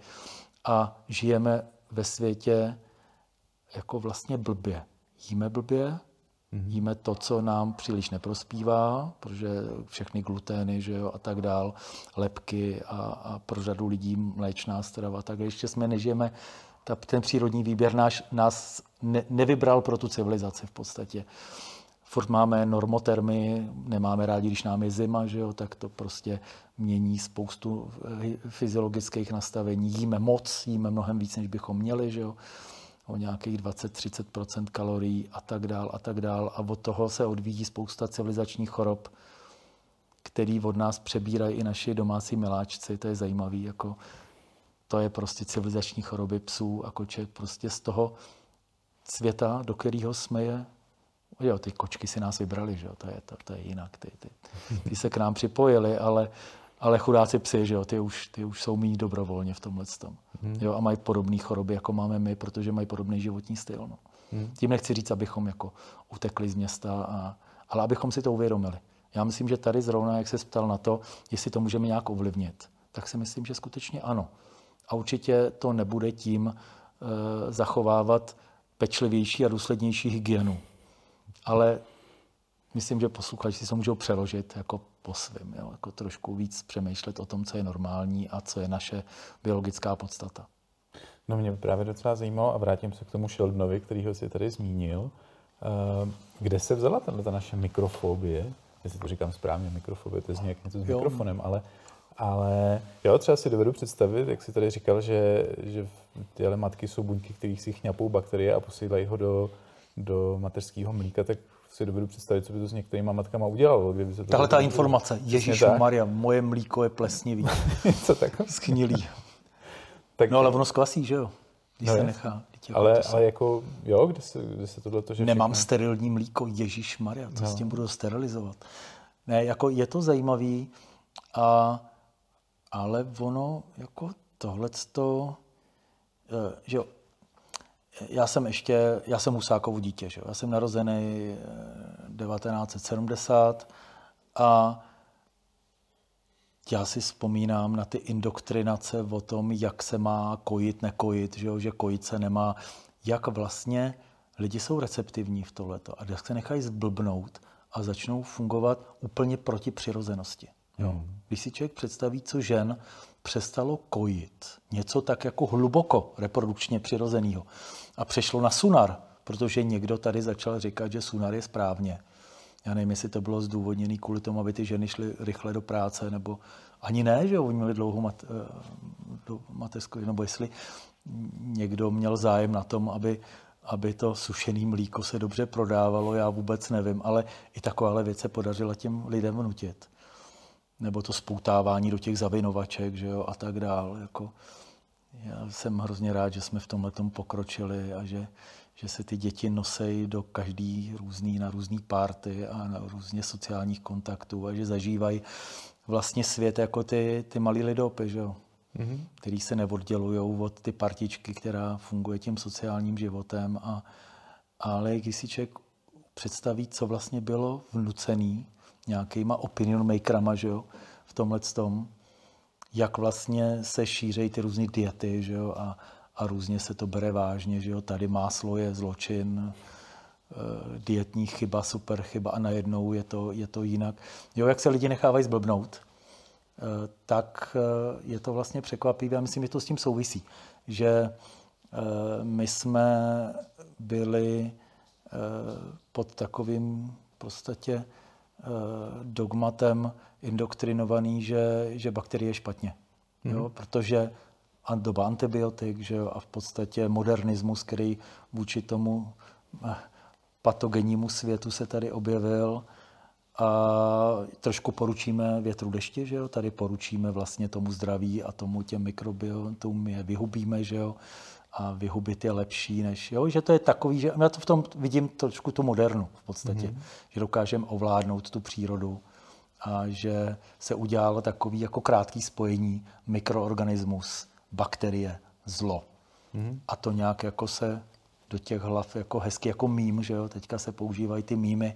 a žijeme ve světě jako vlastně blbě. Jíme blbě, jíme to, co nám příliš neprospívá, protože všechny glutény, že jo, a tak dál, lepky a pro řadu lidí mléčná strava. Tak ještě jsme nežijeme, ten přírodní výběr nás nevybral pro tu civilizaci v podstatě. Furt máme normotermy, nemáme rádi, když nám je zima, že jo, tak to prostě mění spoustu fyziologických nastavení. Jíme moc, jíme mnohem víc, než bychom měli, že jo, o nějakých 20-30% kalorií a tak dál. A od toho se odvíjí spousta civilizačních chorob, který od nás přebírají i naši domácí miláčci. To je zajímavý, jako to je prostě civilizační choroby psů a koček prostě z toho světa, do kterého jsme je. Jo, ty kočky si nás vybrali, že jo, to je jinak. Ty se k nám připojili, ale chudáci psi, že jo, ty už jsou méně dobrovolně v tomhletom. Jo, a mají podobné choroby, jako máme my, protože mají podobný životní styl. No. Tím nechci říct, abychom jako utekli z města, ale abychom si to uvědomili. Já myslím, že tady zrovna, jak se ptal na to, jestli to můžeme nějak ovlivnit, tak si myslím, že skutečně ano. A určitě to nebude tím zachovávat pečlivější a důslednější hygienu. Ale myslím, že posluchači si to můžou přeložit jako po svým, jo? Jako trošku víc přemýšlet o tom, co je normální a co je naše biologická podstata. No mě právě docela zajímalo a vrátím se k tomu Sheldonovi, kterýho si tady zmínil. Kde se vzala ta naše mikrofobie? Jestli to říkám správně, mikrofobie, to je nějak něco s mikrofonem, ale jo, třeba si dovedu představit, jak jsi tady říkal, že tyhle matky jsou buňky, kterých si chňapou bakterie a posílají ho do mateřského mlíka, tak si dovedu představit, co by to s některýma matkama udělalo. Kdyby se to tahle ta informace, Ježišmarja, moje mlíko je plesnivý. Co tak? Schnilý. No ale ono skvasí, že jo? Když se nechá. Ale jako, jo, kde se tohleto, že nemám sterilní mlíko, Ježišmarja, co s tím budu sterilizovat? Ne, jako je to zajímavý, Ale ono jako tohleto, že jo, já jsem Husákovo dítě, že jo? Já jsem narozený 1970 a já si vzpomínám na ty indoktrinace o tom, jak se má kojit, nekojit, že kojit se nemá, jak vlastně lidi jsou receptivní v tohleto a jak se nechají zblbnout a začnou fungovat úplně proti přirozenosti. Jo. Když si člověk představí, co žen přestalo kojit, něco tak jako hluboko reprodukčně přirozeného a přešlo na sunar, protože někdo tady začal říkat, že sunar je správně. Já nevím, jestli to bylo zdůvodněné kvůli tomu, aby ty ženy šly rychle do práce, nebo ani ne, že oni měli dlouhou mateřskou, nebo jestli někdo měl zájem na tom, aby to sušené mlíko se dobře prodávalo, já vůbec nevím, ale i takovéhle věc se podařilo těm lidem vnutit. Nebo to spoutávání do těch zavinovaček, že jo, a tak dál. Jako, já jsem hrozně rád, že jsme v tomhletom pokročili a že se ty děti nosejí do každý na různý párty a na různě sociálních kontaktů a že zažívají vlastně svět jako ty malý lidopy, že jo, který se neoddělují od ty partičky, která funguje tím sociálním životem. Ale když si člověk představí, co vlastně bylo vnucený nějakýma opinion makerama, že jo, v tomhletom, jak vlastně se šířejí ty různé diety, že jo, a různě se to bere vážně, že jo, tady máslo je zločin, dietní chyba, super chyba a najednou je to jinak. Jo, jak se lidi nechávají zblbnout, tak je to vlastně překvapivé a myslím, že to s tím souvisí, že my jsme byli pod takovým v podstatě dogmatem indoktrinovaný, že bakterie je špatně. Jo? Protože doba antibiotik, že jo? A v podstatě modernismus, který vůči tomu patogennímu světu se tady objevil a trošku poručíme větru dešti, že jo? Tady poručíme vlastně tomu zdraví a tomu těm mikrobiotům je vyhubíme, že jo? A vyhubit je lepší, než, jo? Že to je takový, že já to v tom vidím trošku tu modernu v podstatě, že dokážeme ovládnout tu přírodu a že se udělalo takový jako krátký spojení mikroorganismus, bakterie, zlo. A to nějak jako se do těch hlav jako hezky jako mím, že jo? Teďka se používají ty mýmy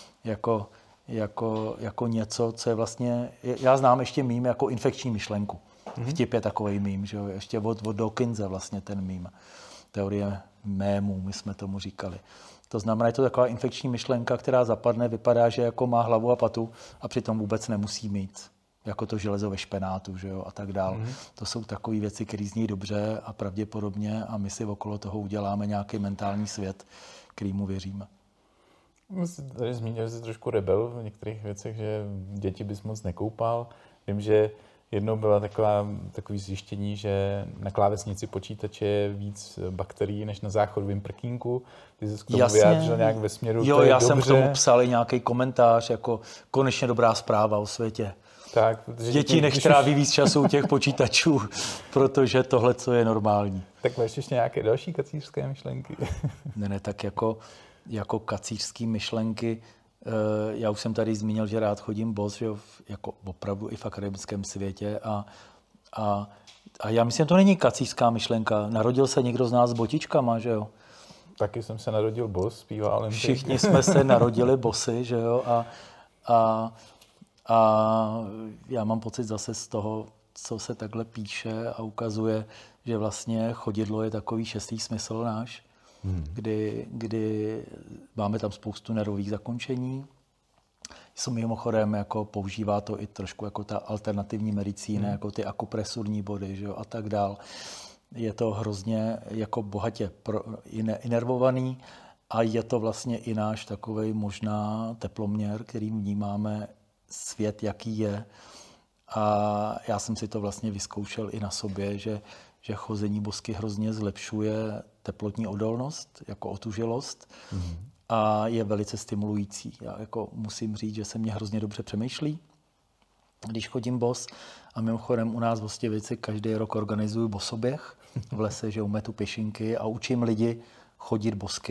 jako něco, co je vlastně, já znám ještě mým jako infekční myšlenku. Vtip je takovej mým, že jo? Ještě od Dawkinse vlastně ten mým. Teorie mémů, my jsme tomu říkali. To znamená, je to taková infekční myšlenka, která zapadne, vypadá, že jako má hlavu a patu a přitom vůbec nemusí mít. Jako to železo ve špenátu, že jo? A tak dál. To jsou takové věci, které zní dobře a pravděpodobně a my si okolo toho uděláme nějaký mentální svět, kterýmu věříme. Tady zmínil jsi trošku rebel v některých věcech, že děti bys moc nekoupal. Vím, že jednou byla takový zjištění, že na klávesnici počítače je víc bakterií než na záchodovém prkínku. Ty jsi k tomu vyjádřil nějak ve směru, jo, já jsem k tomu psal nějaký komentář, jako konečně dobrá zpráva o světě. Tak, děti nech tráví víc času u těch počítačů, protože tohle, co je normální. Tak máš ještě nějaké další kacířské myšlenky? Ne, tak jako kacířské myšlenky, já už jsem tady zmínil, že rád chodím bos, že jako opravdu i v akademickém světě a já myslím, že to není kacířská myšlenka. Narodil se někdo z nás s botičkama, že jo? Taky jsem se narodil bos, zpívá Olympik. Všichni jsme se narodili bosy, že jo? A já mám pocit zase z toho, co se takhle píše a ukazuje, že vlastně chodidlo je takový šestý smysl náš, kdy máme tam spoustu nervových zakončení. Jsou mimochodem, jako používá to i trošku jako ta alternativní medicína, jako ty akupresurní body, že jo, a tak dál. Je to hrozně jako bohatě inervovaný a je to vlastně i náš takovej možná teploměr, kterým vnímáme svět, jaký je. A já jsem si to vlastně vyzkoušel i na sobě, že chození bosky hrozně zlepšuje teplotní odolnost, jako otužilost a je velice stimulující. Já jako musím říct, že se mě hrozně dobře přemýšlí, když chodím bos. A mimochodem u nás v Hostivici každý rok organizuju bosoběh v lese, že umetu pěšinky a učím lidi chodit bosky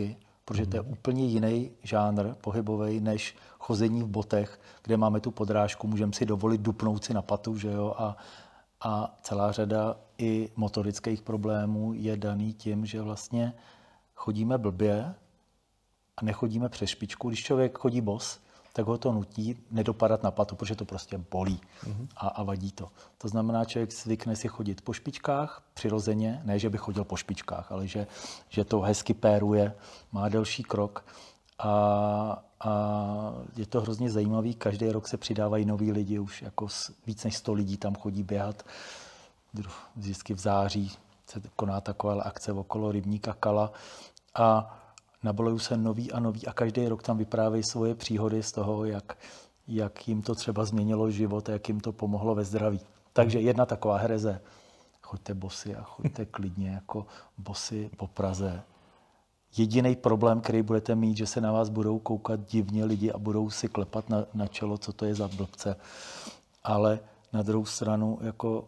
protože to je úplně jiný žánr pohybový než chození v botech, kde máme tu podrážku, můžeme si dovolit dupnout si na patu, že jo, a celá řada i motorických problémů je daný tím, že vlastně chodíme blbě a nechodíme přes špičku. Když člověk chodí bos, tak ho to nutí nedopadat na patu, protože to prostě bolí a vadí to. To znamená, člověk zvykne si chodit po špičkách přirozeně, ne, že by chodil po špičkách, ale že to hezky péruje, má delší krok a je to hrozně zajímavý. Každý rok se přidávají noví lidi, už jako víc než 100 lidí tam chodí běhat. Vždycky v září se koná taková akce okolo rybníka Kala a nabalují se noví a noví a každý rok tam vyprávějí svoje příhody z toho, jak jim to třeba změnilo život a jak jim to pomohlo ve zdraví. Takže jedna taková hereze. Choďte bosy a choďte klidně jako bosy po Praze. Jediný problém, který budete mít, že se na vás budou koukat divně lidi a budou si klepat na čelo, co to je za blbce. Ale na druhou stranu, jako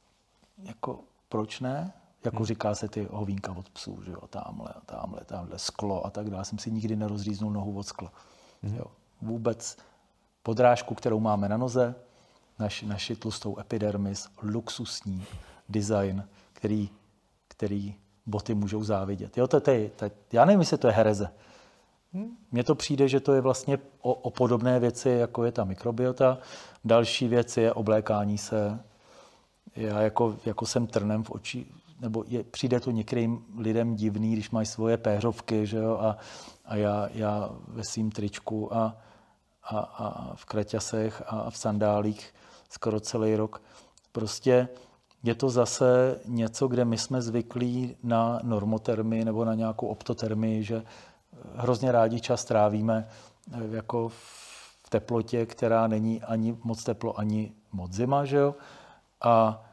proč ne? Jako říká se ty hovínka od psů, že jo, tamhle sklo a tak dále. Jsem si nikdy nerozříznul nohu od skla. Jo. Vůbec podrážku, kterou máme na noze, naši tlustou epidermis, luxusní design, který boty můžou závidět. Jo, já nevím, jestli to je hereze. Mně to přijde, že to je vlastně o podobné věci, jako je ta mikrobiota. Další věc je oblékání se. Já jako jsem trnem v oči, nebo přijde to některým lidem divný, když mají svoje péřovky, že jo, a já ve svým tričku a v kraťasech a v sandálích skoro celý rok. Prostě je to zase něco, kde my jsme zvyklí na normotermii nebo na nějakou optotermii, že hrozně rádi čas trávíme jako v teplotě, která není ani moc teplo, ani moc zima, že jo? A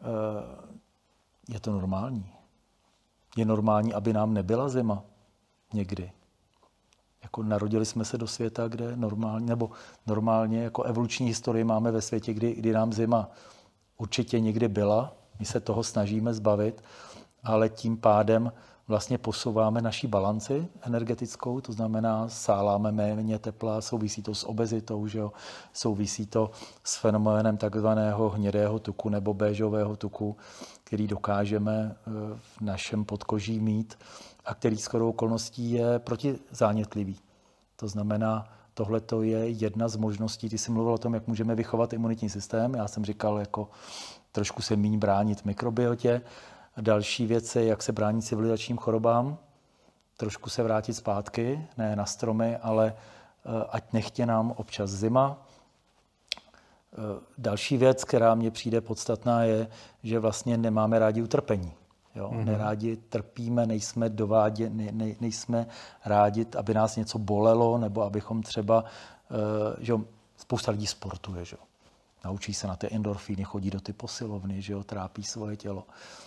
je to normální. Je normální, aby nám nebyla zima někdy. Jako narodili jsme se do světa, kde normálně jako evoluční historii máme ve světě, kdy nám zima určitě někdy byla. My se toho snažíme zbavit, ale tím pádem vlastně posouváme naši balanci energetickou, to znamená sáláme méně tepla, souvisí to s obezitou, že jo? Souvisí to s fenoménem takzvaného hnědého tuku nebo béžového tuku, který dokážeme v našem podkoží mít a který shodou okolností je protizánětlivý. To znamená, tohle je jedna z možností. Ty jsi mluvil o tom, jak můžeme vychovat imunitní systém. Já jsem říkal, jako trošku se míň bránit mikrobiotě. Další věc je, jak se bránit civilizačním chorobám. Trošku se vrátit zpátky, ne na stromy, ale ať nechtě nám občas zima. Další věc, která mně přijde podstatná, je, že vlastně nemáme rádi utrpení. Jo? Nerádi trpíme, nejsme rádi, aby nás něco bolelo, nebo abychom třeba, že spousta lidí sportuje, že? Naučí se na ty endorfíny, chodí do ty posilovny, že jo? Trápí svoje tělo.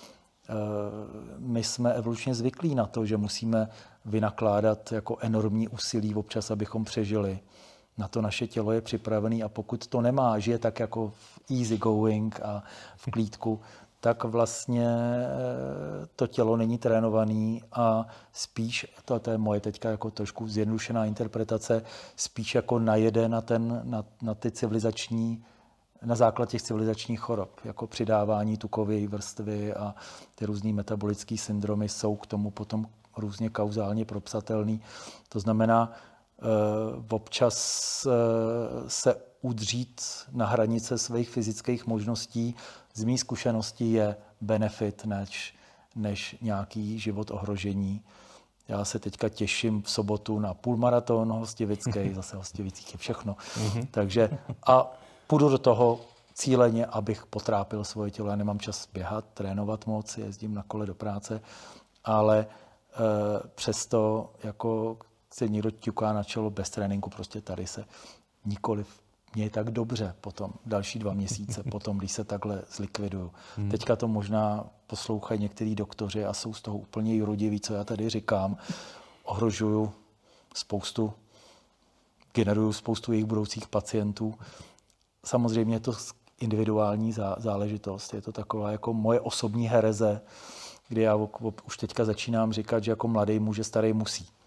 My jsme evolučně zvyklí na to, že musíme vynakládat jako enormní úsilí občas, abychom přežili. Na to naše tělo je připravené a pokud to nemá, žije tak jako v easy going a v klídku, tak vlastně to tělo není trénovaný a spíš, to je moje teďka jako trošku zjednodušená interpretace, spíš jako najede na ty civilizační, na základ těch civilizačních chorob, jako přidávání tukové vrstvy a ty různý metabolické syndromy jsou k tomu potom různě kauzálně propsatelný. To znamená, občas se udřít na hranice svých fyzických možností z mý zkušeností je benefit než nějaký život ohrožení. Já se teďka těším v sobotu na půlmaraton hostivický, zase hostivicích je všechno. Takže a půjdu do toho cíleně, abych potrápil svoje tělo. Já nemám čas běhat, trénovat moc, jezdím na kole do práce, ale přesto jako se někdo ťuká na čelo bez tréninku, prostě tady se nikoliv. Mně je tak dobře potom, další 2 měsíce potom, když se takhle zlikviduju. Teďka to možná poslouchají některý doktoři a jsou z toho úplně jurudiví, co já tady říkám. Ohrožuju generuju spoustu jejich budoucích pacientů. Samozřejmě je to individuální záležitost. Je to taková jako moje osobní hereze, kdy já už teďka začínám říkat, že jako mladý muž, starý musí.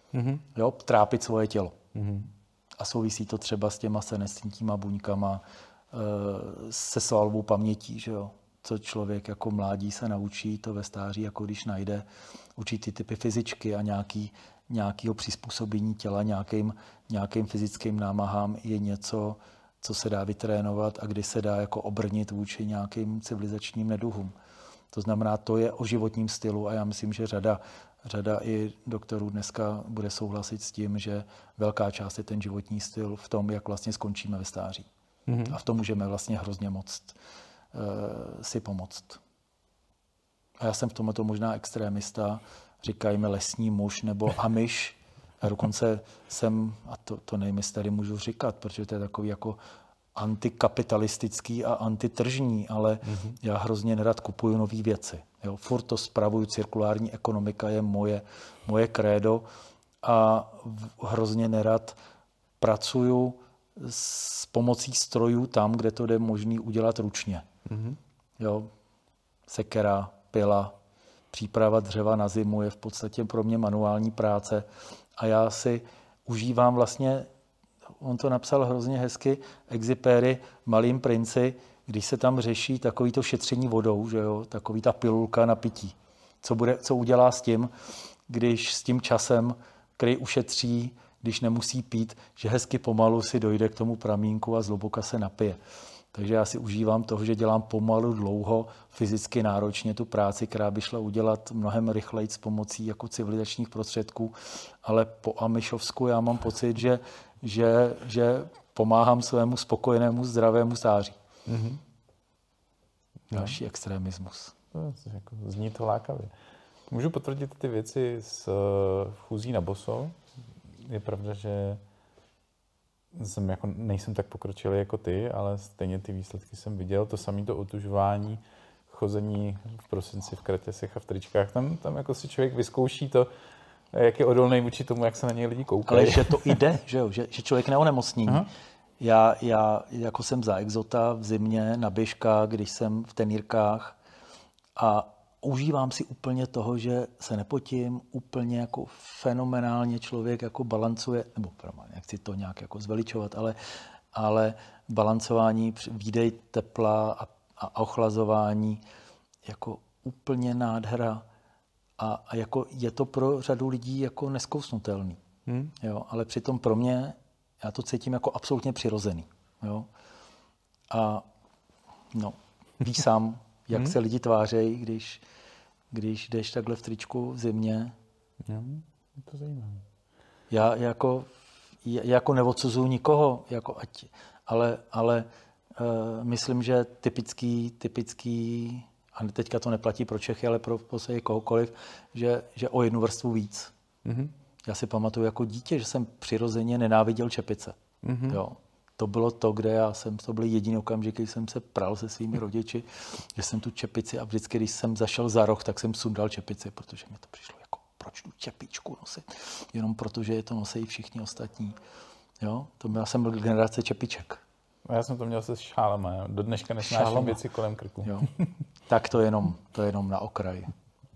Jo, trápit svoje tělo. A souvisí to třeba s těma senescentíma buňkama, se svalovou pamětí, že jo. Co člověk jako mládí se naučí, to ve stáří, jako když najde určitý typy fyzičky a nějakého přizpůsobení těla nějakým fyzickým námahám je něco, co se dá vytrénovat a kdy se dá jako obrnit vůči nějakým civilizačním neduhům. To znamená, to je o životním stylu a já myslím, že řada i doktorů dneska bude souhlasit s tím, že velká část je ten životní styl v tom, jak vlastně skončíme ve stáří. A v tom můžeme vlastně hrozně moc si pomoct. A já jsem v tomto možná extrémista, říkajme lesní muž nebo amiš. A dokonce jsem, a to nevím, jestli tady můžu říkat, protože to je takový jako antikapitalistický a antitržní, ale já hrozně nerad kupuju nové věci. Jo, furt to spravuju, cirkulární ekonomika je moje krédo a hrozně nerad pracuju s pomocí strojů tam, kde to jde možný udělat ručně. Jo, sekera, pila, příprava dřeva na zimu je v podstatě pro mě manuální práce a já si užívám vlastně, on to napsal hrozně hezky, Exupéry v Malým princi, když se tam řeší takový to šetření vodou, že jo, takový ta pilulka na pití. Co udělá s tím, když s tím časem, který ušetří, když nemusí pít, že hezky pomalu si dojde k tomu pramínku a zhluboka se napije. Takže já si užívám toho, že dělám pomalu, dlouho, fyzicky náročně tu práci, která by šla udělat mnohem rychleji s pomocí jako civilizačních prostředků, ale po amišovsku já mám pocit, že pomáhám svému spokojenému, zdravému stáří. Další extremismus. Jako zní to lákavě. Můžu potvrdit ty věci s chůzí na boso. Je pravda, že nejsem tak pokročilý jako ty, ale stejně ty výsledky jsem viděl. To samé to otužování, chození v prosinci v kratěsech a v tričkách. Tam jako si člověk vyzkouší to, jak je odolný vůči tomu, jak se na něj lidi koukají. Ale že to jde, že jo? Že člověk neonemocní. Já jako jsem za exota v zimě na běžkách, když jsem v tenírkách a užívám si úplně toho, že se nepotím, úplně jako fenomenálně člověk jako balancuje, nebo nechci to nějak jako zveličovat, ale balancování, výdej tepla a ochlazování jako úplně nádhera a jako je to pro řadu lidí jako neskousnutelný. Jo, ale přitom pro mě já to cítím jako absolutně přirozený. Jo. A no, víš sám, jak se lidi tvářejí, když jdeš takhle v tričku v zimě. Jo, je to zajímavé. Já jako neodsuzuju nikoho, jako ale myslím, že typický, a teďka to neplatí pro Čechy, ale pro kohokoliv, že o jednu vrstvu víc. Já si pamatuju jako dítě, že jsem přirozeně nenáviděl čepice. Jo. To bylo to, to byl jediný okamžik, kdy jsem se pral se svými rodiči, že jsem tu čepici a vždycky, když jsem zašel za roh, tak jsem sundal čepici, protože mi to přišlo jako, proč tu čepičku nosit? Jenom protože je to nosejí všichni ostatní. Jo? Já jsem byl generace čepiček. Já jsem to měl se šálama. Do dneška nesnáším věci kolem krku. Jo. Tak to jenom na okraji.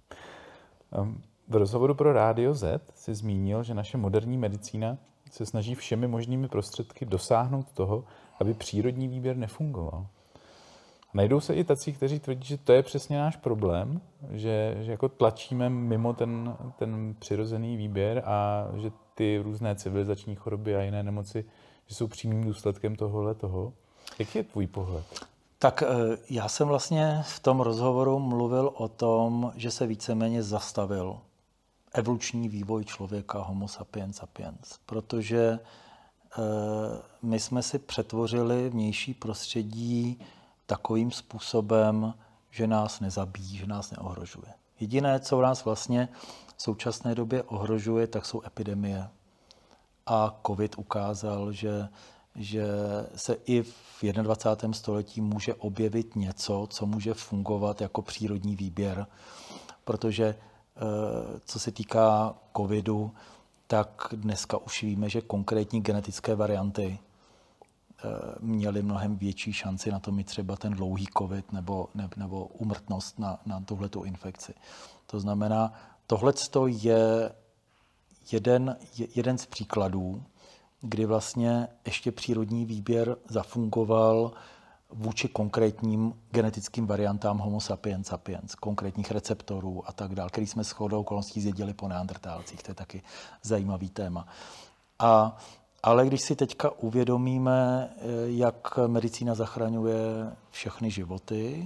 V rozhovoru pro Rádio Z si zmínil, že naše moderní medicína se snaží všemi možnými prostředky dosáhnout toho, aby přírodní výběr nefungoval. Najdou se i tací, kteří tvrdí, že to je přesně náš problém, že jako tlačíme mimo ten přirozený výběr a že ty různé civilizační choroby a jiné nemoci že jsou přímým důsledkem toho. Jaký je tvůj pohled? Tak já jsem vlastně v tom rozhovoru mluvil o tom, že se víceméně zastavil evoluční vývoj člověka homo sapiens sapiens, protože my jsme si přetvořili vnější prostředí takovým způsobem, že nás nezabíjí, že nás neohrožuje. Jediné, co nás vlastně v současné době ohrožuje, tak jsou epidemie. A COVID ukázal, že se i v 21. století může objevit něco, co může fungovat jako přírodní výběr, protože co se týká covidu, tak dneska už víme, že konkrétní genetické varianty měly mnohem větší šanci na to mít třeba ten dlouhý covid nebo úmrtnost na tuhletu infekci. To znamená, tohleto jeden z příkladů, kdy vlastně ještě přírodní výběr zafungoval vůči konkrétním genetickým variantám Homo sapiens sapiens, konkrétních receptorů a tak dále, který jsme shodou okolností zdědili po neandertálcích. To je taky zajímavý téma. Ale když si teďka uvědomíme, jak medicína zachraňuje všechny životy,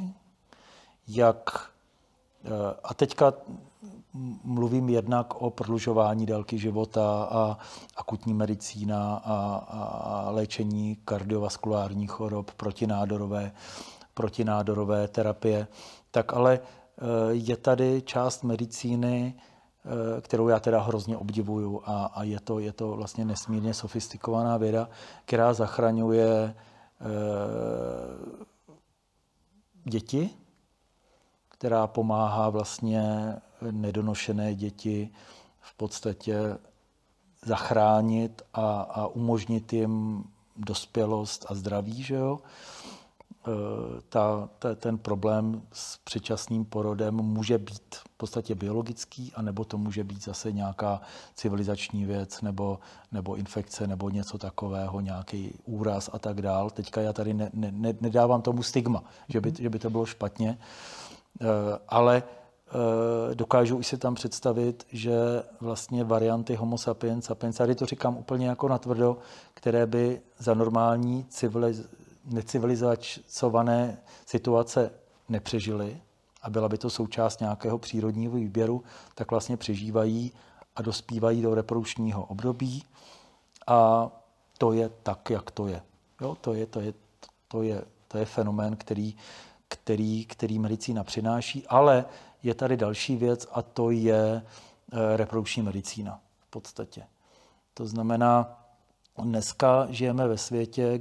a teďka mluvím jednak o prodlužování délky života a akutní medicína a léčení kardiovaskulárních chorob, protinádorové terapie, tak ale je tady část medicíny, kterou já teda hrozně obdivuju a je to vlastně nesmírně sofistikovaná věda, která zachraňuje děti, která pomáhá vlastně nedonošené děti v podstatě zachránit a umožnit jim dospělost a zdraví, že jo? Ten problém s předčasným porodem může být v podstatě biologický, anebo to může být zase nějaká civilizační věc, nebo infekce, nebo něco takového, nějaký úraz a tak dál. Teďka já tady nedávám tomu stigma, že by to bylo špatně, ale dokážu si tam představit, že vlastně varianty Homo sapiens sapiens, tady to říkám úplně jako natvrdo, které by za normální necivilizované situace nepřežily a byla by to součást nějakého přírodního výběru, tak vlastně přežívají a dospívají do reprodukčního období a to je tak, jak to je. Jo, to je fenomén, který medicína přináší, ale je tady další věc a to je reprodukční medicína v podstatě. To znamená, dneska žijeme ve světě,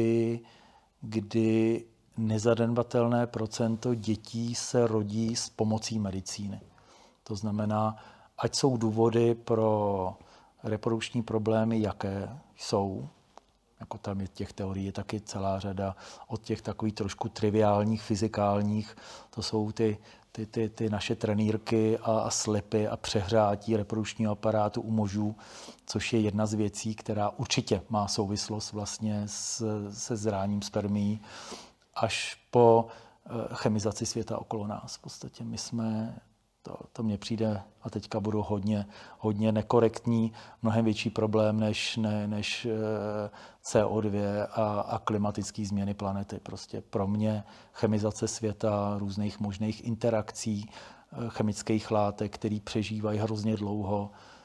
kdy nezanedbatelné procento dětí se rodí s pomocí medicíny. To znamená, ať jsou důvody pro reprodukční problémy, jaké jsou, jako tam je těch teorií je taky celá řada, od těch takových trošku triviálních, fyzikálních, to jsou ty naše trenýrky a slipy a přehrátí reprodukčního aparátu u mužů, což je jedna z věcí, která určitě má souvislost vlastně se zráním spermií, až po chemizaci světa okolo nás. V podstatě my jsme, to mně přijde, a teďka budu hodně nekorektní, mnohem větší problém než CO2 a klimatické změny planety. Prostě pro mě chemizace světa, různých možných interakcí chemických látek, které přežívají hrozně dlouho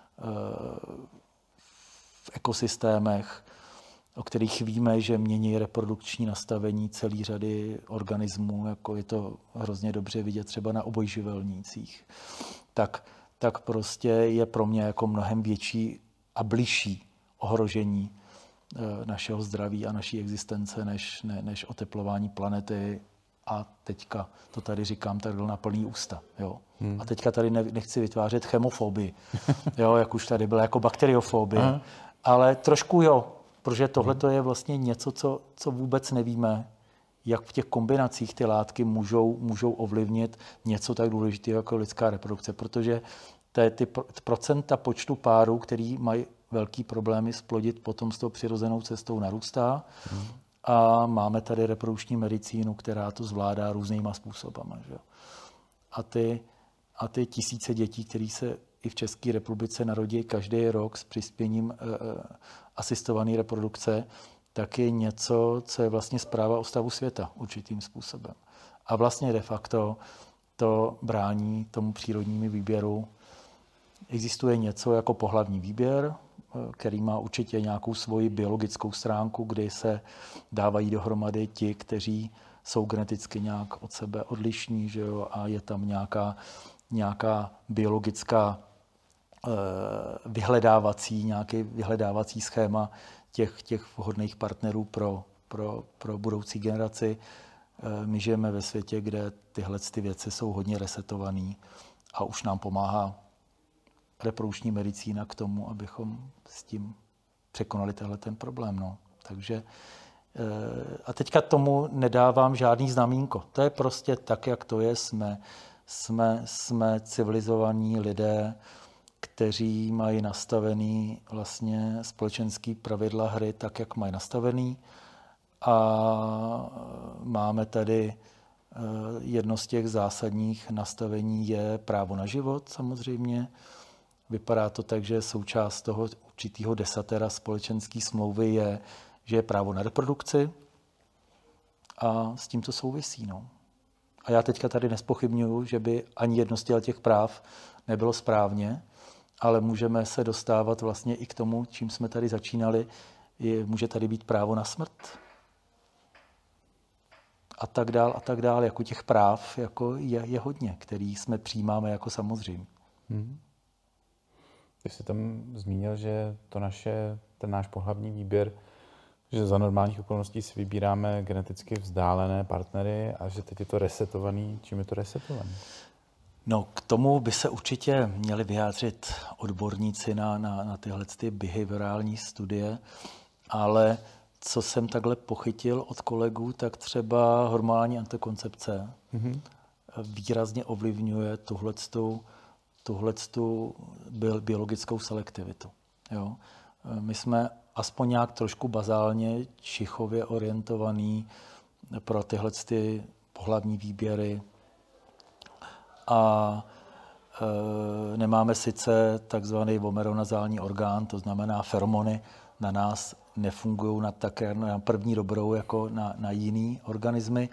v ekosystémech, o kterých víme, že mění reprodukční nastavení celé řady organismů, jako je to hrozně dobře vidět třeba na obojživelnících, tak prostě je pro mě jako mnohem větší a bližší ohrožení našeho zdraví a naší existence, než oteplování planety. A teďka to tady říkám tak na plný ústa. Jo. A teďka tady nechci vytvářet chemofobii, jo, jak už tady byla jako bakteriofobie, ale trošku jo, protože tohle je vlastně něco, co vůbec nevíme, jak v těch kombinacích ty látky můžou ovlivnit něco tak důležitého jako lidská reprodukce, protože ty procenta počtu párů, který mají velký problémy splodit potomstvo přirozenou cestou, narůstá. A máme tady reprodukční medicínu, která to zvládá různýma způsobama. Že? A ty tisíce dětí, které se i v České republice narodí každý rok s přispěním asistované reprodukce, tak je něco, co je vlastně zpráva o stavu světa určitým způsobem. A vlastně de facto to brání tomu přírodnímu výběru. Existuje něco jako pohlavní výběr, který má určitě nějakou svoji biologickou stránku, kdy se dávají dohromady ti, kteří jsou geneticky nějak od sebe odlišní, že jo, a je tam nějaká biologická nějaký vyhledávací schéma těch vhodných partnerů pro budoucí generaci. My žijeme ve světě, kde tyhle věci jsou hodně resetované a už nám pomáhá reprodukční medicína k tomu, abychom s tím překonali ten problém. No. Takže a teďka tomu nedávám žádný znamínko. To je prostě tak, jak to je. Jsme civilizovaní lidé, kteří mají nastavený vlastně společenský pravidla hry tak, jak mají nastavený. A máme tady jedno z těch zásadních nastavení je právo na život samozřejmě. Vypadá to tak, že součást toho určitého desatera společenské smlouvy je, že je právo na reprodukci a s tím to souvisí. No. A já teďka tady nespochybňuju, že by ani jedno z těch práv nebylo správně, ale můžeme se dostávat vlastně i k tomu, čím jsme tady začínali, může tady být právo na smrt. A tak dál, jako těch práv jako je hodně, který jsme přijímáme jako samozřejmě. Ty jsi tam zmínil, že ten náš pohlavní výběr, že za normálních okolností si vybíráme geneticky vzdálené partnery a že teď je to resetovaný. Čím je to resetovaný? No, k tomu by se určitě měli vyjádřit odborníci na tyhle behaviorální studie, ale co jsem takhle pochytil od kolegů, tak třeba hormonální antikoncepce výrazně ovlivňuje tuhletu biologickou selektivitu. Jo? My jsme aspoň nějak trošku bazálně čichově orientovaný pro tyhle pohlavní výběry a nemáme sice takzvaný vomeronazální orgán, to znamená feromony na nás nefungují také na první dobrou jako na jiný organismy,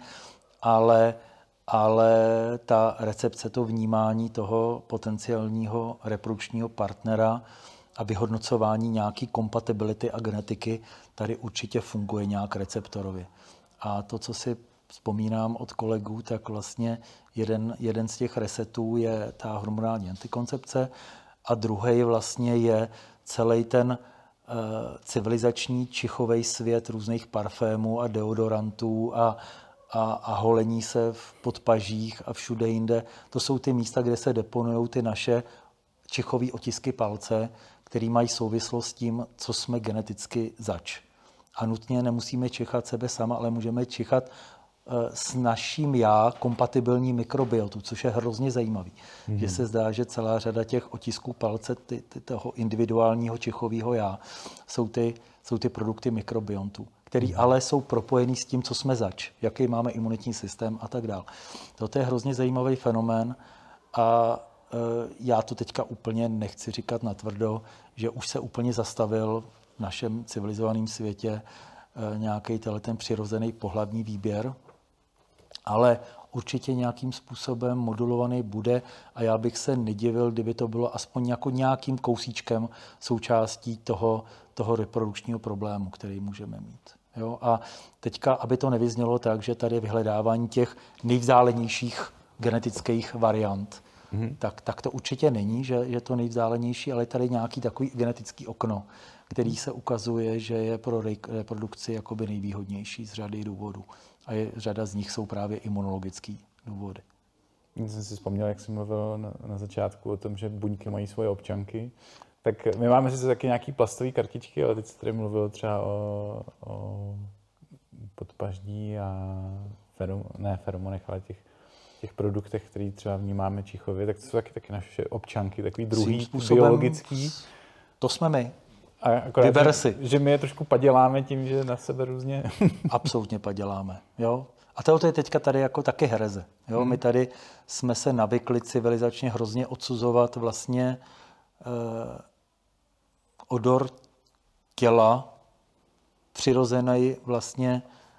ale ta recepce, to vnímání toho potenciálního reprodukčního partnera a vyhodnocování nějaký kompatibility a genetiky tady určitě funguje nějak receptorově. A to, co si vzpomínám od kolegů, tak vlastně jeden z těch resetů je ta hormonální antikoncepce a druhý vlastně je celý ten civilizační čichovej svět různých parfémů a deodorantů a holení se v podpažích a všude jinde. To jsou ty místa, kde se deponují ty naše čichové otisky palce, které mají souvislost s tím, co jsme geneticky zač. A nutně nemusíme čichat sebe sama, ale můžeme čichat s naším já kompatibilní mikrobiotu, což je hrozně zajímavý. Že se zdá, že celá řada těch otisků palce toho individuálního čichového já jsou ty produkty mikrobiontů, který ale jsou propojený s tím, co jsme zač, jaký máme imunitní systém a tak dále. To je hrozně zajímavý fenomén a já to teďka úplně nechci říkat natvrdo, že už se úplně zastavil v našem civilizovaném světě nějaký ten přirozený pohlavní výběr, ale určitě nějakým způsobem modulovaný bude a já bych se nedivil, kdyby to bylo aspoň jako nějakým kousíčkem součástí toho reprodukčního problému, který můžeme mít. Jo? A teďka, aby to nevyznělo tak, že tady je vyhledávání těch nejvzdálenějších genetických variant, tak to určitě není, že je to nejvzdálenější, ale je tady nějaký takový genetický okno, který se ukazuje, že je pro reprodukci jakoby nejvýhodnější z řady důvodů. A řada z nich jsou právě imunologické důvody. Já jsem si vzpomněl, jak jsem mluvil na začátku o tom, že buňky mají svoje občanky. Tak my máme sice taky nějaký plastové kartičky, ale teď jsi tady mluvil třeba o podpaždí a feromonech, ale těch produktech, které třeba vnímáme čichově, tak to jsou taky naše občanky, takový druhý biologický. To jsme my. A akorát, že my je trošku paděláme tím, že na sebe různě... Absolutně paděláme, jo. A to je teďka tady jako taky hereze. Jo? My tady jsme se navykli civilizačně hrozně odsuzovat vlastně odor těla, přirozený vlastně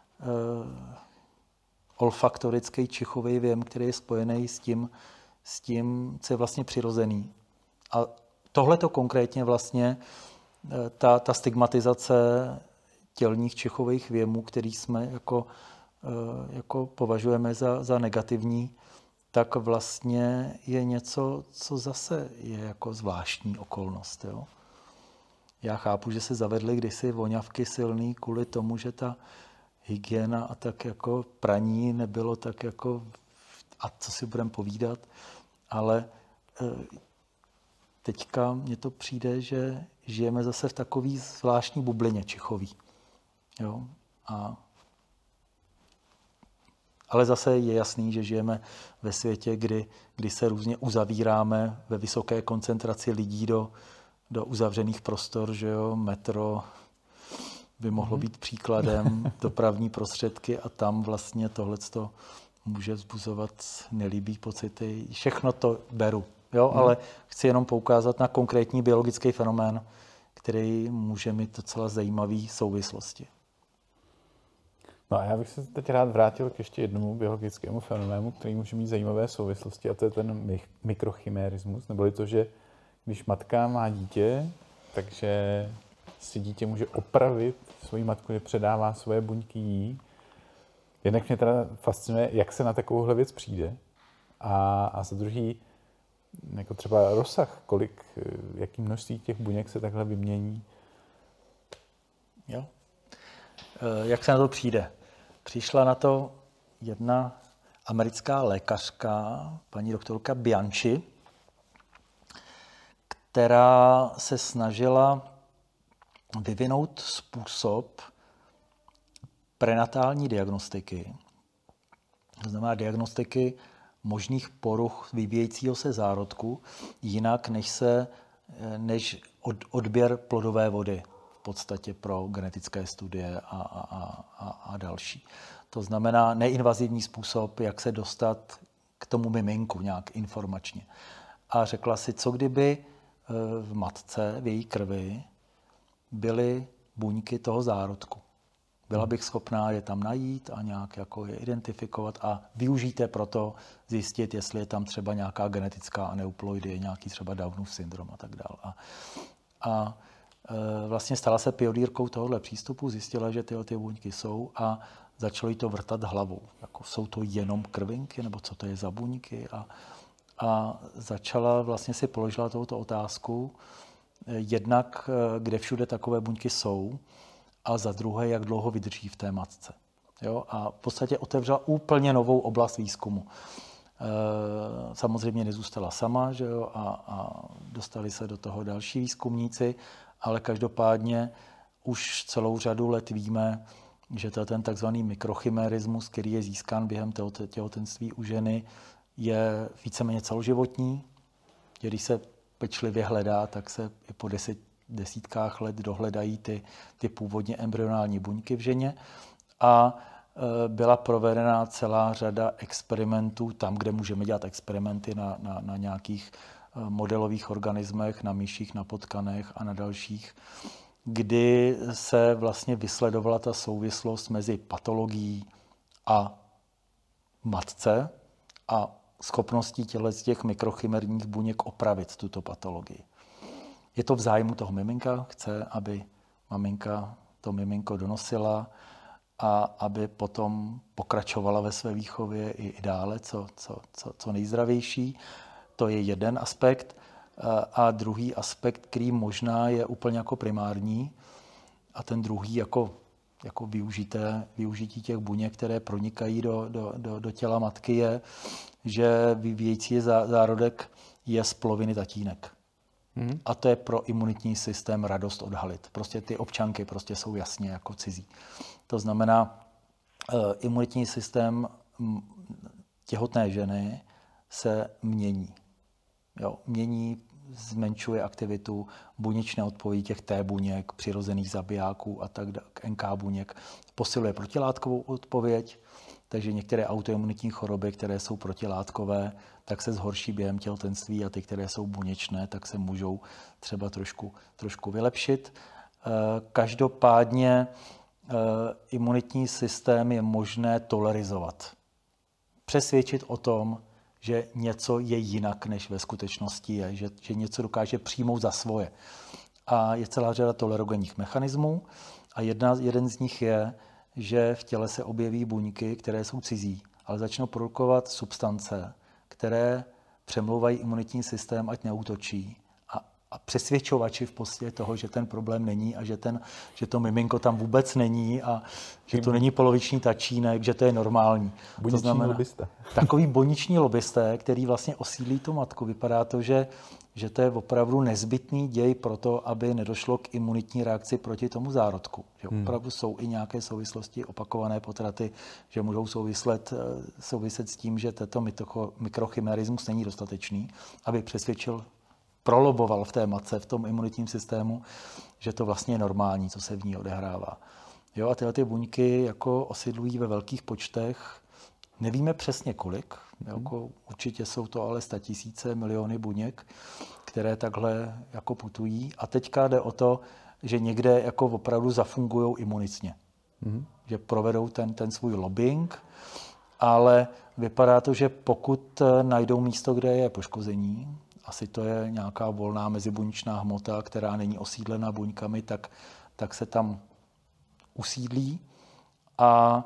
olfaktorický čichový věm, který je spojený s tím, co je vlastně přirozený. A tohleto konkrétně vlastně ta stigmatizace tělních čichových věmů, který jsme jako považujeme za negativní, tak vlastně je něco, co zase je jako zvláštní okolnost. Jo? Já chápu, že se zavedly kdysi voňavky silný kvůli tomu, že ta hygiena a tak jako praní nebylo tak jako, a co si budeme povídat, ale teďka mně to přijde, že žijeme zase v takový zvláštní bublině čichový. Jo? A Ale zase je jasný, že žijeme ve světě, kdy se různě uzavíráme ve vysoké koncentraci lidí do uzavřených prostor, že jo, metro by mohlo být příkladem, dopravní prostředky a tam vlastně tohleto může vzbuzovat nelíbý pocity. Všechno to beru, jo, ale chci jenom poukázat na konkrétní biologický fenomén, který může mít docela zajímavé souvislosti. No a já bych se teď rád vrátil k ještě jednomu biologickému fenoménu, který může mít zajímavé souvislosti, a to je ten mikrochimérismus, neboli to, že když matka má dítě, takže si dítě může opravit svoji matku, že předává svoje buňky jí. Jednak mě teda fascinuje, jak se na takovouhle věc přijde. A za druhý, jako třeba rozsah, jaký množství těch buněk se takhle vymění. Jo. Jak se na to přijde? Přišla na to jedna americká lékařka, paní doktorka Bianchi, která se snažila vyvinout způsob prenatální diagnostiky, to znamená diagnostiky možných poruch vyvíjejícího se zárodku, jinak než odběr plodové vody v podstatě pro genetické studie a další. To znamená neinvazivní způsob, jak se dostat k tomu miminku nějak informačně. A řekla si, co kdyby v matce, v její krvi, byly buňky toho zárodku. Byla bych schopná je tam najít a nějak jako je identifikovat a využít je proto zjistit, jestli je tam třeba nějaká genetická aneuploidie, nějaký třeba Downův syndrom a tak dále. A vlastně stala se pionýrkou tohohle přístupu, zjistila, že tyhle ty buňky jsou a začalo jí to vrtat hlavou. Jako, jsou to jenom krvinky, nebo co to je za buňky? A začala, vlastně si položila touto otázku, jednak, kde všude takové buňky jsou, a za druhé, jak dlouho vydrží v té matce. Jo? A v podstatě otevřela úplně novou oblast výzkumu. Samozřejmě nezůstala sama, že jo? A dostali se do toho další výzkumníci, ale každopádně už celou řadu let víme, že to je ten takzvaný mikrochimérismus, který je získán během těhotenství u ženy, je víceméně celoživotní. Když se pečlivě hledá, tak se i po desítkách let dohledají ty původně embryonální buňky v ženě. A byla provedena celá řada experimentů tam, kde můžeme dělat experimenty na nějakých modelových organismech, na myších, na potkanech a na dalších, kdy se vlastně vysledovala ta souvislost mezi patologií a matce a schopností těch mikrochimerních buněk opravit tuto patologii. Je to v zájmu toho miminka, chce, aby maminka to miminko donosila a aby potom pokračovala ve své výchově i dále, co nejzdravější. To je jeden aspekt. A druhý aspekt, který možná je úplně jako primární, a ten druhý jako využití těch buněk, které pronikají do těla matky, je, že vyvíjející zárodek je z poloviny tatínek. A to je pro imunitní systém radost odhalit. Prostě ty občanky prostě jsou jasně jako cizí. To znamená, imunitní systém těhotné ženy se mění. Jo, mění, zmenšuje aktivitu buněčné odpovědi těch T buněk, přirozených zabijáků a tak dále, NK buněk, posiluje protilátkovou odpověď, takže některé autoimunitní choroby, které jsou protilátkové, tak se zhorší během těhotenství a ty, které jsou buněčné, tak se můžou třeba trošku vylepšit. Každopádně imunitní systém je možné tolerizovat. Přesvědčit o tom, že něco je jinak, než ve skutečnosti je, že něco dokáže přijmout za svoje. A je celá řada tolerogenních mechanismů a jeden z nich je, že v těle se objeví buňky, které jsou cizí, ale začnou produkovat substance, které přemlouvají imunitní systém, ať neútočí. A přesvědčovači v podstatě toho, že ten problém není a že to miminko tam vůbec není a že to není poloviční tačínek, že to je normální. Buněční lobbista. Takový buněční lobbisté, který vlastně osídlí tu matku. Vypadá to, že že to je opravdu nezbytný děj pro to, aby nedošlo k imunitní reakci proti tomu zárodku. Že opravdu jsou i nějaké souvislosti, opakované potraty, že můžou souviset s tím, že tento mikrochimerismus není dostatečný, aby proloboval v té matce, v tom imunitním systému, že to vlastně je normální, co se v ní odehrává. Jo, a tyhle ty buňky jako osidlují ve velkých počtech. Nevíme přesně kolik, jako určitě jsou to ale 100 000, miliony buněk, které takhle jako putují. A teďka jde o to, že někde jako opravdu zafungujou imunitně. Že provedou ten svůj lobbying, ale vypadá to, že pokud najdou místo, kde je poškození, asi to je nějaká volná mezibuněčná hmota, která není osídlena buňkami, tak se tam usídlí a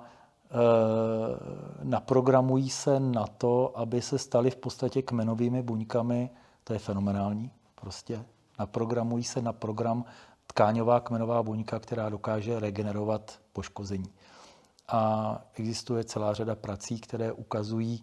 naprogramují se na to, aby se staly v podstatě kmenovými buňkami. To je fenomenální. Prostě naprogramují se na program tkáňová kmenová buňka, která dokáže regenerovat poškození. A existuje celá řada prací, které ukazují,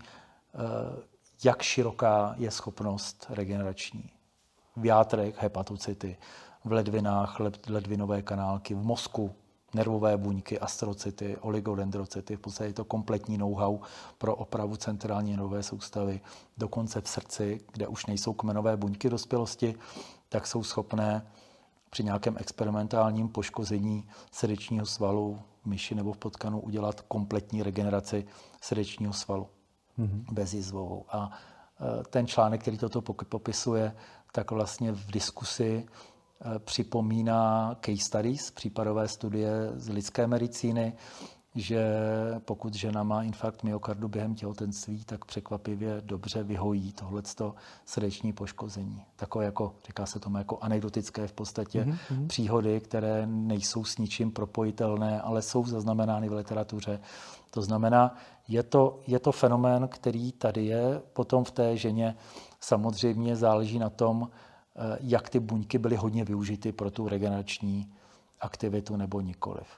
jak široká je schopnost regenerační. V játrech hepatocyty, v ledvinách ledvinové kanálky, v mozku nervové buňky, astrocyty, oligodendrocyty, v podstatě je to kompletní know-how pro opravu centrální nervové soustavy. Dokonce v srdci, kde už nejsou kmenové buňky dospělosti, tak jsou schopné při nějakém experimentálním poškození srdečního svalu v myši nebo v potkanu udělat kompletní regeneraci srdečního svalu bezjizvovou. A ten článek, který toto popisuje, tak vlastně v diskusi připomíná case studies, případové studie z lidské medicíny, že pokud žena má infarkt myokardu během těhotenství, tak překvapivě dobře vyhojí tohleto srdeční poškození. Takové jako, říká se tomu jako anekdotické v podstatě příhody, které nejsou s ničím propojitelné, ale jsou zaznamenány v literatuře. To znamená, je to fenomén, který tady je. Potom v té ženě samozřejmě záleží na tom, jak ty buňky byly hodně využity pro tu regenerační aktivitu nebo nikoliv.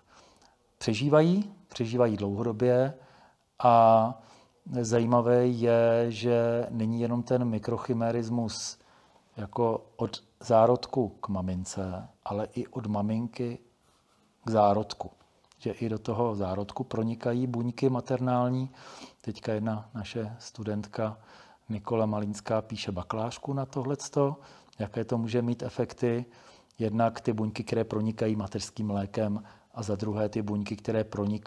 Přežívají dlouhodobě a zajímavé je, že není jenom ten mikrochimerismus jako od zárodku k mamince, ale i od maminky k zárodku. Že i do toho zárodku pronikají buňky maternální. Teďka jedna naše studentka Nikola Malinská píše bakalářku na tohleto, jaké to může mít efekty. Jednak ty buňky, které pronikají mateřským mlékem, a za druhé ty buňky, které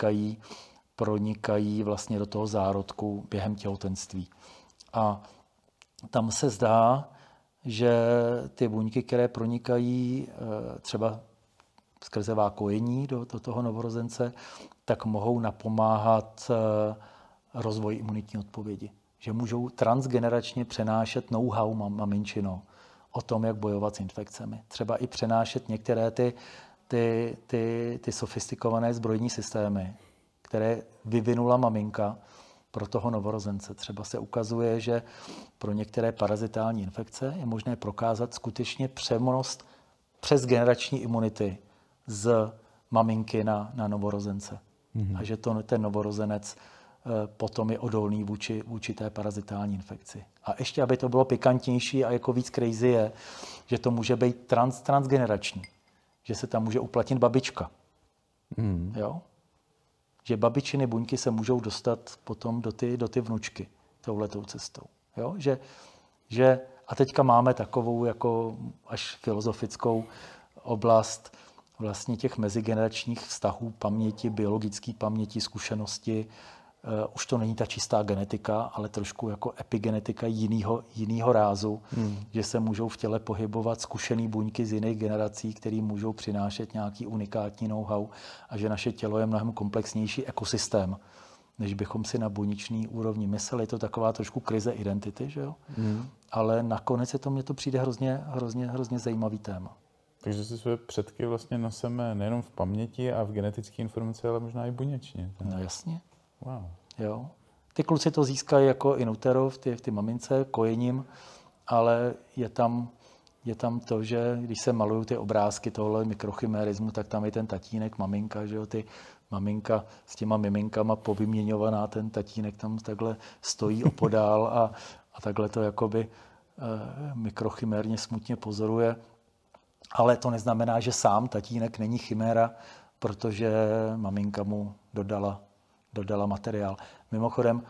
pronikají vlastně do toho zárodku během těhotenství. A tam se zdá, že ty buňky, které pronikají třeba skrze vákojení do toho novorozence, tak mohou napomáhat rozvoji imunitní odpovědi. Že můžou transgeneračně přenášet know-how maminčino o tom, jak bojovat s infekcemi. Třeba i přenášet některé ty sofistikované zbrojní systémy, které vyvinula maminka pro toho novorozence. Třeba se ukazuje, že pro některé parazitální infekce je možné prokázat skutečně přenos přes generační imunity z maminky na novorozence. A že ten novorozenec potom je odolný vůči té parazitální infekci. A ještě, aby to bylo pikantnější a jako víc crazy je, že to může být transgenerační. Že se tam může uplatnit babička. Jo? Že babičiny buňky se můžou dostat potom do ty vnučky touhletou cestou. Jo? Že, a teďka máme takovou jako až filozofickou oblast vlastně těch mezigeneračních vztahů, paměti, biologické paměti, zkušenosti. Už to není ta čistá genetika, ale trošku jako epigenetika jinýho rázu, že se můžou v těle pohybovat zkušený buňky z jiných generací, které můžou přinášet nějaký unikátní know-how a že naše tělo je mnohem komplexnější ekosystém, než bychom si na buněčný úrovni mysleli. Je to taková trošku krize identity, že jo? Ale nakonec mně to přijde hrozně zajímavý téma. Takže si své předky vlastně nosíme nejenom v paměti a v genetické informaci, ale možná i buněčně. No jasně. Wow. Jo. Ty kluci to získají jako in utero v ty mamince, kojením, ale je tam to, že když se malují ty obrázky tohle mikrochimerismu, tak tam je ten tatínek, maminka, že jo, ty maminka s těma miminkama povyměňovaná, ten tatínek tam takhle stojí opodál a takhle to jakoby mikrochimérně smutně pozoruje. Ale to neznamená, že sám tatínek není chiméra, protože maminka mu dodala materiál. Mimochodem,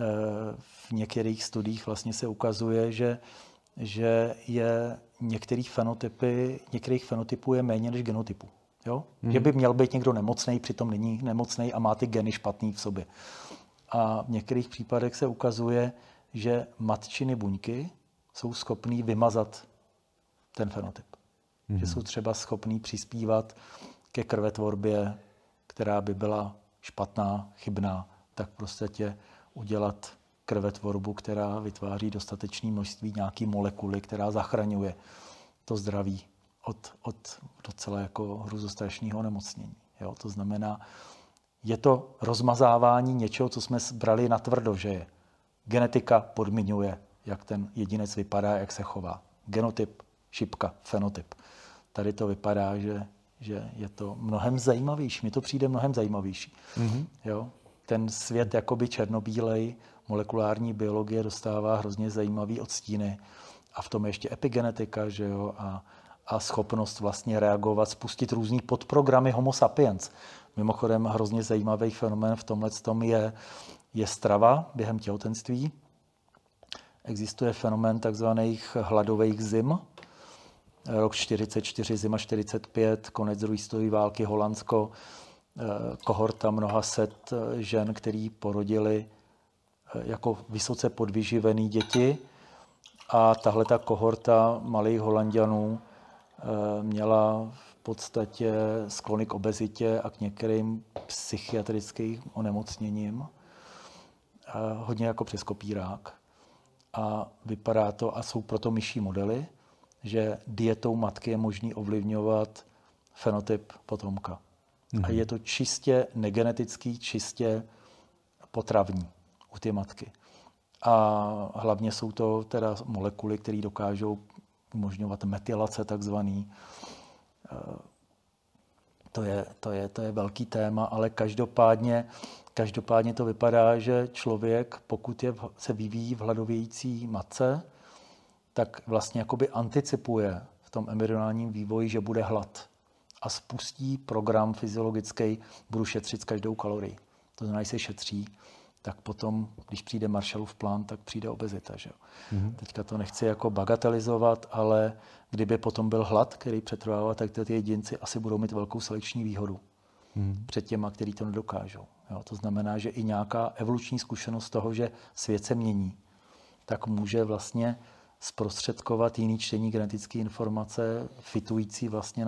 v některých studiích vlastně se ukazuje, že je některých fenotypů je méně než genotypů. Jo? Že by měl být někdo nemocný, přitom není nemocný a má ty geny špatný v sobě. A v některých případech se ukazuje, že matčiny buňky jsou schopný vymazat ten fenotyp. Že jsou třeba schopný přispívat ke krvetvorbě, která by byla špatná, chybná, tak prostě udělat krvetvorbu, která vytváří dostatečné množství nějaké molekuly, která zachraňuje to zdraví od docela jako hruzostrašného onemocnění. Jo? To znamená, je to rozmazávání něčeho, co jsme brali natvrdo, že je. Genetika podmiňuje, jak ten jedinec vypadá, jak se chová. Genotyp, šipka, fenotyp. Tady to vypadá, že je to mnohem zajímavější. Mně to přijde mnohem zajímavější. Jo? Ten svět jakoby černobílej, molekulární biologie dostává hrozně zajímavý odstíny. A v tom ještě epigenetika, že jo? A schopnost vlastně reagovat, spustit různý podprogramy Homo sapiens. Mimochodem hrozně zajímavý fenomén v tomhletom je strava během těhotenství. Existuje fenomén takzvaných hladových zim. Rok 44, zima 45, konec druhé světové války, Holandsko, kohorta mnoha set žen, který porodili jako vysoce podvyživený děti. A tahle ta kohorta malých Holanďanů měla v podstatě sklony k obezitě a k některým psychiatrickým onemocněním. Hodně jako přes kopírák. A vypadá to, a jsou proto myší modely, že dietou matky je možný ovlivňovat fenotyp potomka. A je to čistě negenetický, čistě potravní u té matky. A hlavně jsou to teda molekuly, které dokážou umožňovat metylace takzvaný. To je velký téma, ale každopádně to vypadá, že člověk, pokud se vyvíjí v hladovějící matce, tak vlastně jakoby anticipuje v tom embryonálním vývoji, že bude hlad. A spustí program fyziologický, budu šetřit s každou kalorii. To znamená, když se šetří, tak potom, když přijde Marshallův plán, tak přijde obezita. Že? Teďka to nechci jako bagatelizovat, ale kdyby potom byl hlad, který přetrvává, tak ty jedinci asi budou mít velkou selekční výhodu před těma, který to nedokážou. Jo? To znamená, že i nějaká evoluční zkušenost toho, že svět se mění, tak může vlastně zprostředkovat jiný čtení genetické informace, fitující vlastně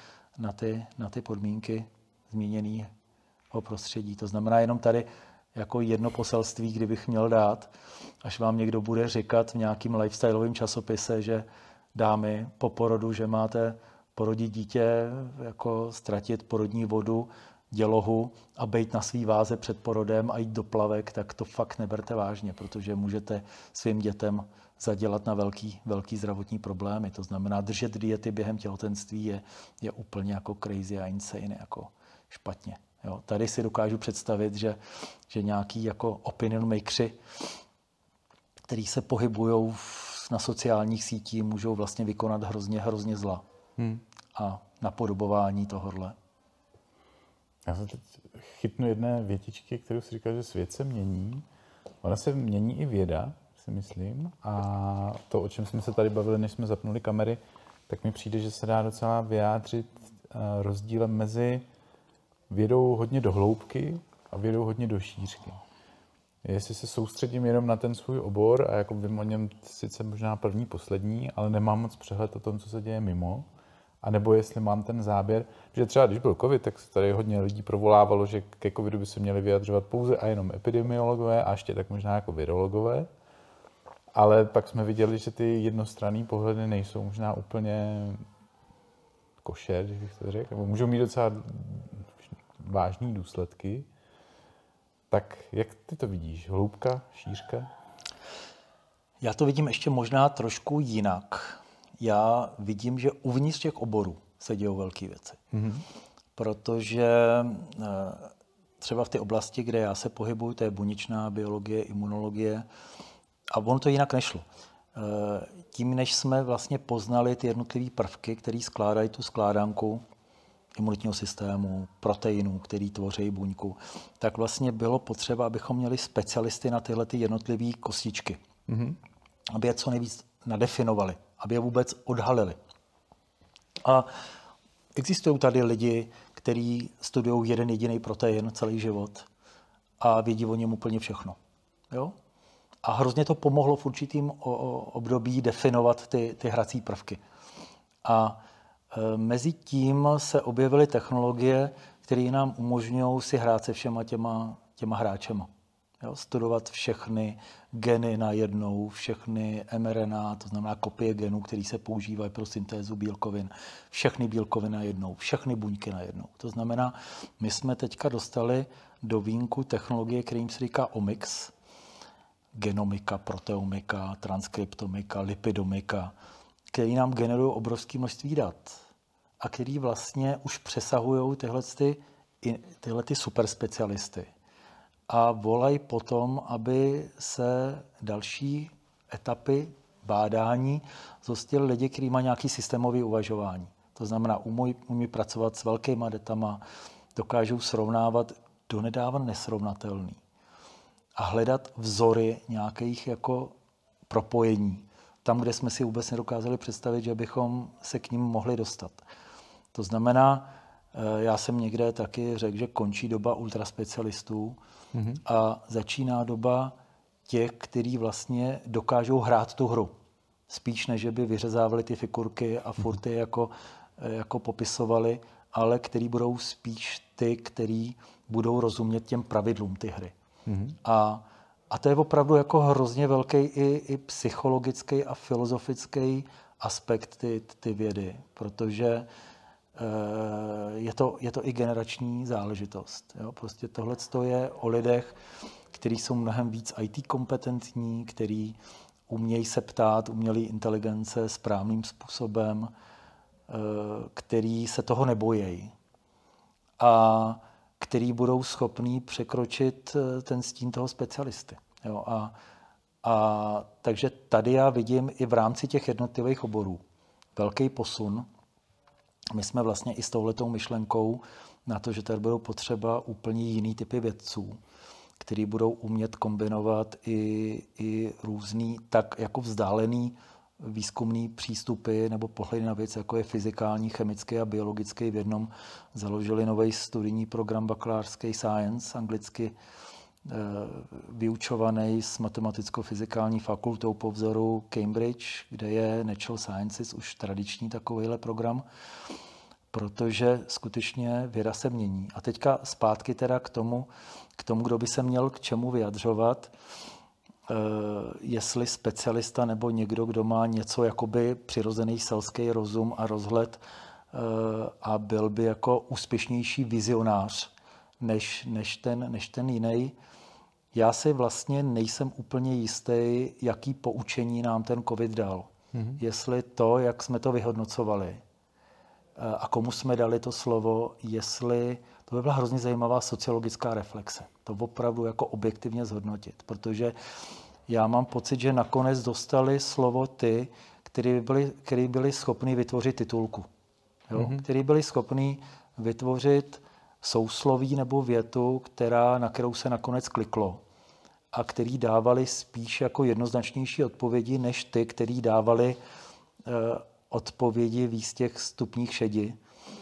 na ty podmínky změněného prostředí. To znamená jenom tady jako jedno poselství, kdybych měl dát, až vám někdo bude říkat v nějakým lifestyleovém časopise, že dámy po porodu, že máte porodit dítě, jako ztratit porodní vodu, dělohu a bejt na svý váze před porodem a jít do plavek, tak to fakt neberte vážně, protože můžete svým dětem zadělat na velký zdravotní problémy. To znamená, držet diety během těhotenství je úplně jako crazy a insane, jako špatně. Jo, tady si dokážu představit, že nějaký jako opinion makeři, který se pohybují na sociálních sítích, můžou vlastně vykonat hrozně zla. A napodobování tohodle. Já se teď chytnu jedné větičky, kterou si říkal, že svět se mění. Ona se mění i věda, si myslím. A to, o čem jsme se tady bavili, než jsme zapnuli kamery, tak mi přijde, že se dá docela vyjádřit rozdílem mezi vědou hodně do hloubky a vědou hodně do šířky. Jestli se soustředím jenom na ten svůj obor a jako vím o něm sice možná první, poslední, ale nemám moc přehled o tom, co se děje mimo, a nebo jestli mám ten záběr, že třeba když byl covid, tak se tady hodně lidí provolávalo, že ke covidu by se měli vyjadřovat pouze a jenom epidemiologové a ještě tak možná jako virologové, ale pak jsme viděli, že ty jednostranné pohledy nejsou možná úplně košer, když bych to řekl, nebo můžou mít docela vážné důsledky. Tak jak ty to vidíš? Hloubka, šířka? Já to vidím ještě možná trošku jinak. Já vidím, že uvnitř těch oborů se dějou velké věci. Protože třeba v té oblasti, kde já se pohybuju, to je buněčná biologie, imunologie, a ono to jinak nešlo. Tím, než jsme vlastně poznali ty jednotlivé prvky, které skládají tu skládanku imunitního systému, proteinů, který tvoří buňku, tak vlastně bylo potřeba, abychom měli specialisty na tyhle ty jednotlivé kostičky. Aby je co nejvíc nadefinovali, aby je vůbec odhalili. A existují tady lidi, kteří studují jeden jediný protein celý život a vědí o něm úplně všechno. Jo? A hrozně to pomohlo v určitým období definovat ty hrací prvky. A mezi tím se objevily technologie, které nám umožňují si hrát se všema těma hráčema. Jo? Studovat všechny geny najednou, všechny mRNA, to znamená kopie genů, které se používají pro syntézu bílkovin, všechny bílkoviny najednou, všechny buňky najednou. To znamená, my jsme teďka dostali do vínku technologie, kterým se říká omics, genomika, proteomika, transkriptomika, lipidomika, který nám generují obrovské množství dat a který vlastně už přesahují tyhle superspecialisty a volají potom, aby se další etapy bádání zhostili lidi, kteří mají nějaký systémový uvažování. To znamená, umí pracovat s velkýma datama, dokážou srovnávat donedávna nesrovnatelný a hledat vzory nějakých jako propojení. Tam, kde jsme si vůbec nedokázali představit, že bychom se k ním mohli dostat. To znamená, já jsem někde taky řekl, že končí doba ultraspecialistů a začíná doba těch, kteří vlastně dokážou hrát tu hru. Spíš než by vyřezávali ty figurky a furty jako popisovali, ale který budou spíš ty, který budou rozumět těm pravidlům ty hry. A to je opravdu jako hrozně velký i psychologický a filozofický aspekt ty vědy, protože je to i generační záležitost. Jo? Prostě tohle je o lidech, kteří jsou mnohem víc IT kompetentní, kteří umějí se ptát, umělý inteligence správným způsobem, který se toho nebojí a který budou schopní překročit ten stín toho specialisty. Jo? A takže tady já vidím i v rámci těch jednotlivých oborů velký posun. My jsme vlastně i s touhletou myšlenkou na to, že tady budou potřeba úplně jiný typy vědců, který budou umět kombinovat i různý tak jako vzdálený výzkumný přístupy nebo pohledy na věc, jako je fyzikální, chemický a biologický. V jednom založili nový studijní program bakalářský Science, anglicky vyučovaný s matematicko-fyzikální fakultou po vzoru Cambridge, kde je Natural Sciences už tradiční takovýhle program, protože skutečně věda se mění. A teďka zpátky teda k tomu, kdo by se měl k čemu vyjadřovat, jestli specialista nebo někdo, kdo má něco jakoby přirozený selský rozum a rozhled a byl by jako úspěšnější vizionář než ten jiný. Já si vlastně nejsem úplně jistý, jaký poučení nám ten covid dal. Jestli to, jak jsme to vyhodnocovali a komu jsme dali to slovo, jestli to by byla hrozně zajímavá sociologická reflexe. To opravdu jako objektivně zhodnotit, protože já mám pocit, že nakonec dostali slovo ty, kteří byli schopni vytvořit titulku. Jo? Kteří byli schopni vytvořit sousloví nebo větu, na kterou se nakonec kliklo a který dávali spíš jako jednoznačnější odpovědi, než ty, který dávali odpovědi víc těch stupních šedi,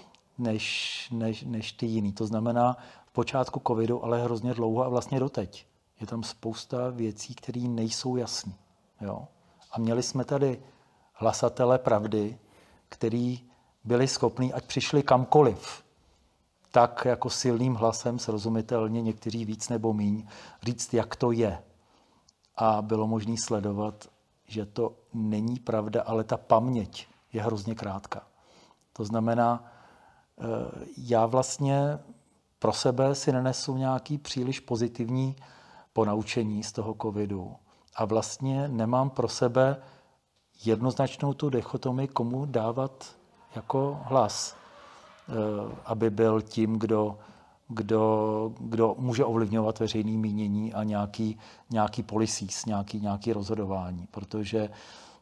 než ty jiný. To znamená v počátku covidu, ale hrozně dlouho a vlastně doteď. Je tam spousta věcí, které nejsou jasné. A měli jsme tady hlasatele pravdy, který byli schopní, ať přišli kamkoliv, tak jako silným hlasem srozumitelně, někteří víc nebo míň, říct, jak to je. A bylo možné sledovat, že to není pravda, ale ta paměť je hrozně krátká. To znamená, já vlastně pro sebe si nenesu nějaký příliš pozitivní ponaučení z toho covidu. A vlastně nemám pro sebe jednoznačnou tu dichotomii, komu dávat jako hlas. Aby byl tím, kdo kdo může ovlivňovat veřejné mínění a nějaký policies, nějaký rozhodování. Protože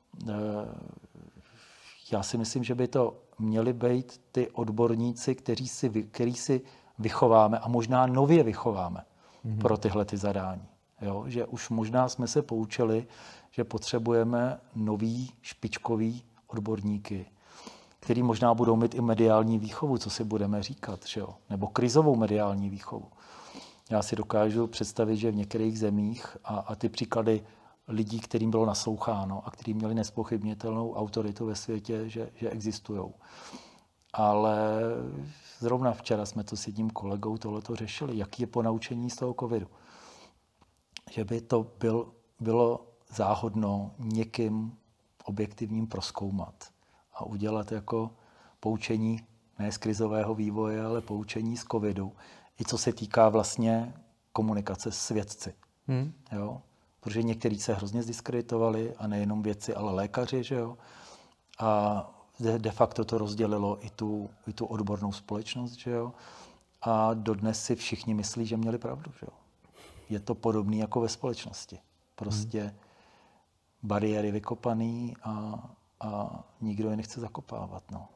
já si myslím, že by to měli být ty odborníci, který si vychováme a možná nově vychováme pro tyhle ty zadání. Jo? Že už možná jsme se poučili, že potřebujeme nový špičkový odborníky, který možná budou mít i mediální výchovu, co si budeme říkat, že jo? Nebo krizovou mediální výchovu. Já si dokážu představit, že v některých zemích a ty příklady lidí, kterým bylo nasloucháno a kteří měli nezpochybnitelnou autoritu ve světě, že existují. Ale zrovna včera jsme to s jedním kolegou tohleto řešili, jaký je ponaučení z toho covidu. Že by to bylo záhodno někým objektivním prozkoumat a udělat jako poučení ne z krizového vývoje, ale poučení z covidu. I co se týká vlastně komunikace s vědci. Jo? Protože někteří se hrozně zdiskreditovali a nejenom vědci, ale lékaři. Že jo? A de facto to rozdělilo i tu odbornou společnost. Že jo? A dodnes si všichni myslí, že měli pravdu. Že jo? Je to podobné jako ve společnosti. Prostě bariéry vykopaný a nikdo je nechce zakopávat. No.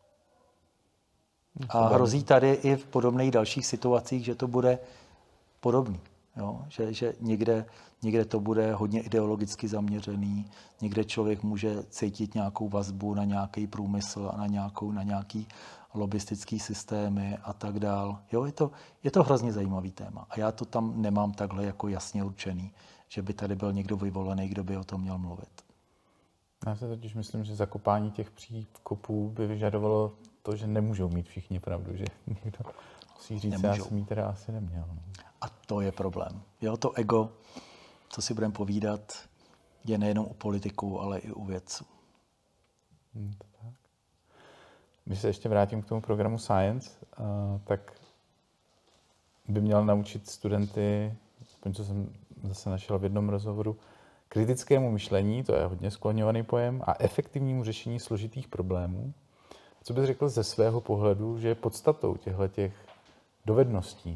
A hrozí tady i v podobných dalších situacích, že to bude podobný. Jo? Že někde to bude hodně ideologicky zaměřený, někde člověk může cítit nějakou vazbu na nějaký průmysl a na nějaký lobistický systémy a tak dál. Jo, je to hrozně zajímavý téma. A já to tam nemám takhle jako jasně určený, že by tady byl někdo vyvolený, kdo by o tom měl mluvit. Já si totiž myslím, že zakopání těch příkopů by vyžadovalo to, že nemůžou mít všichni pravdu, že někdo musí říct, já jsem jí teda asi neměl. A to je problém. Jo, to ego, co si budeme povídat, je nejenom u politiků, ale i u vědců. Tak. Když se ještě vrátím k tomu programu Science, tak by měl naučit studenty, aspoň co jsem zase našel v jednom rozhovoru, kritickému myšlení, to je hodně skloňovaný pojem, a efektivnímu řešení složitých problémů. Co bys řekl ze svého pohledu, že je podstatou těchto dovedností?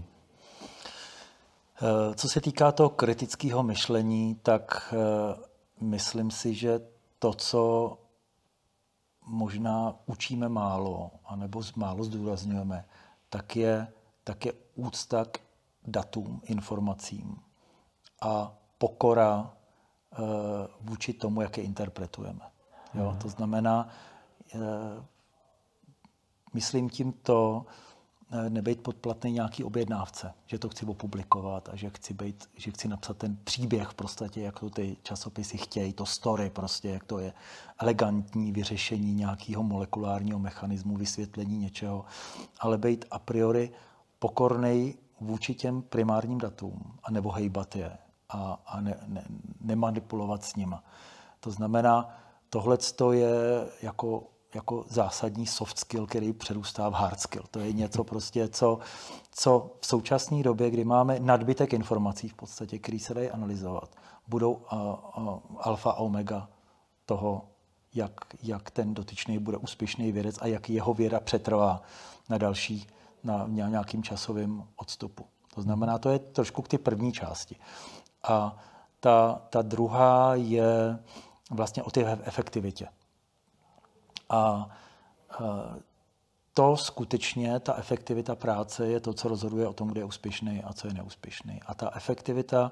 Co se týká toho kritického myšlení, tak myslím si, že to, co možná učíme málo, anebo málo zdůrazňujeme, tak je úcta k datům, informacím a pokora vůči tomu, jak je interpretujeme. Jo? To znamená, myslím tím to, nebejt podplatný nějaký objednávce, že to chci opublikovat a že chci napsat ten příběh v podstatě, jak to ty časopisy chtějí, to story prostě, jak to je elegantní vyřešení nějakého molekulárního mechanismu, vysvětlení něčeho, ale být a priori pokornej vůči těm primárním datům a nebo hejbat je a nemanipulovat s nima. To znamená, tohleto je jako zásadní soft skill, který přerůstá v hard skill. To je něco prostě, co v současné době, kdy máme nadbytek informací v podstatě, který se dají analyzovat, budou alfa a omega toho, jak ten dotyčný bude úspěšný vědec a jak jeho věda přetrvá na nějakým časovém odstupu. To znamená, to je trošku k ty první části. A ta druhá je vlastně o té efektivitě. A to skutečně, ta efektivita práce je to, co rozhoduje o tom, kdo je úspěšný a co je neúspěšný. A ta efektivita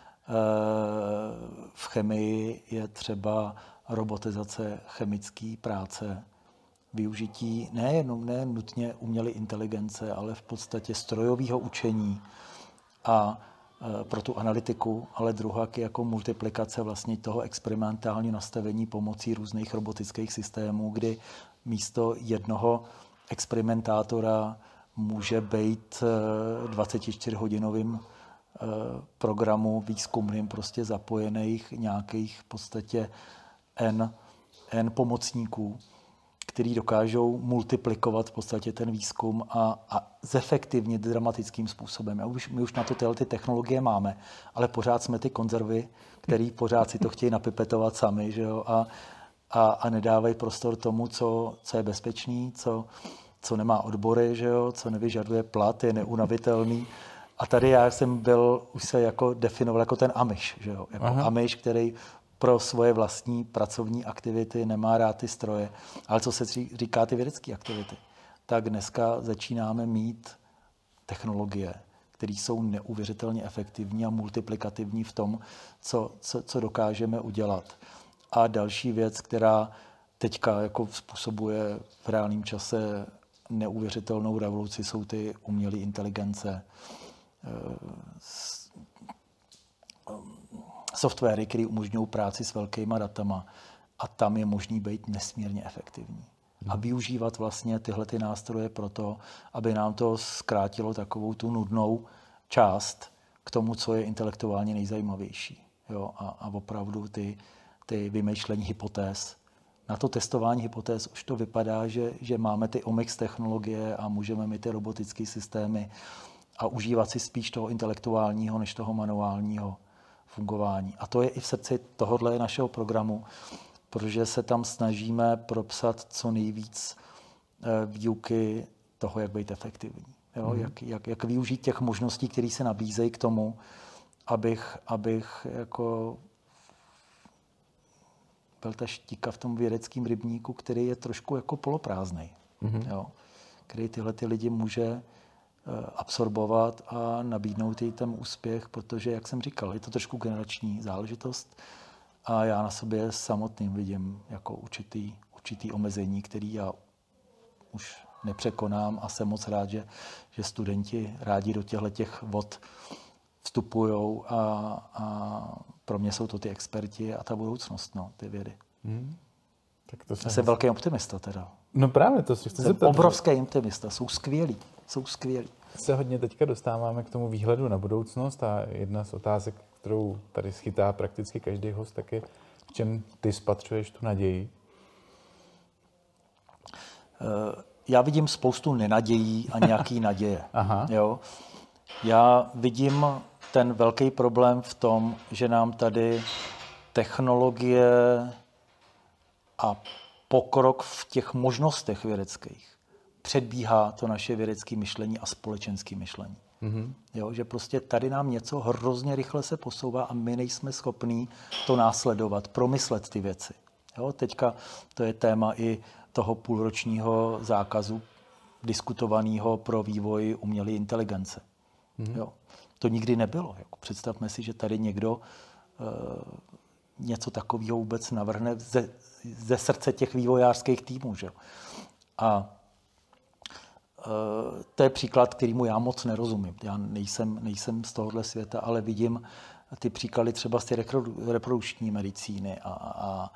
v chemii je třeba robotizace chemické práce, využití ne nutně umělé inteligence, ale v podstatě strojového učení a pro tu analytiku, ale druhá jako multiplikace vlastně toho experimentálního nastavení pomocí různých robotických systémů, kdy místo jednoho experimentátora může být 24-hodinovým programu výzkumným prostě zapojených nějakých v podstatě N pomocníků, který dokážou multiplikovat v podstatě ten výzkum a zefektivnit dramatickým způsobem. My už na to ty technologie máme, ale pořád jsme ty konzervy, který pořád si to chtějí napipetovat sami, že jo? A nedávají prostor tomu, co je bezpečný, co co nemá odbory, že jo, co nevyžaduje plat, je neunavitelný. A tady já jsem byl, už se jako definoval jako ten Amish, že jo, jako Amish, který pro svoje vlastní pracovní aktivity nemá rád ty stroje. Ale co se říká ty vědecké aktivity, tak dneska začínáme mít technologie, které jsou neuvěřitelně efektivní a multiplikativní v tom, co dokážeme udělat. A další věc, která teďka jako způsobuje v reálném čase neuvěřitelnou revoluci, jsou ty umělé inteligence, softwary, které umožňují práci s velkýma datama. A tam je možný být nesmírně efektivní. A využívat vlastně tyhle ty nástroje pro to, aby nám to zkrátilo takovou tu nudnou část k tomu, co je intelektuálně nejzajímavější. Jo? A opravdu ty vymýšlení hypotéz. Na to testování hypotéz už to vypadá, že máme ty omics technologie a můžeme mít ty robotické systémy a užívat si spíš toho intelektuálního než toho manuálního fungování. A to je i v srdci tohohle našeho programu, protože se tam snažíme propsat co nejvíc výuky toho, jak být efektivní. Jo? Jak využít těch možností, které se nabízejí k tomu, abych jako byl ta štíka v tom vědeckém rybníku, který je trošku jako poloprázdnej. Jo? Který tyhle ty lidi může absorbovat a nabídnout jí ten úspěch, protože, jak jsem říkal, je to trošku generační záležitost a já na sobě samotným vidím jako určitý omezení, který já už nepřekonám a jsem moc rád, že studenti rádi do těch vod vstupujou a pro mě jsou to ty experti a ta budoucnost, ty vědy. Tak to jsem velký optimista teda. No právě, to si chci zeptat. Obrovský optimista, jsou skvělí. Se hodně teďka dostáváme k tomu výhledu na budoucnost a jedna z otázek, kterou tady schytá prakticky každý host, tak je, v čem ty spatřuješ tu naději? Já vidím spoustu nenadějí a nějaký naděje. Jo? Já vidím ten velký problém v tom, že nám tady technologie a pokrok v těch možnostech vědeckých předbíhá to naše vědecké myšlení a společenské myšlení. Jo, že prostě tady nám něco hrozně rychle se posouvá a my nejsme schopní to následovat, promyslet ty věci. Jo, teďka to je téma i toho půlročního zákazu diskutovaného pro vývoj umělé inteligence. Jo, to nikdy nebylo. Jako představme si, že tady někdo něco takového vůbec navrhne ze srdce těch vývojářských týmů. Že? A to je příklad, kterýmu já moc nerozumím. Já nejsem z tohohle světa, ale vidím ty příklady třeba z té reprodukční medicíny a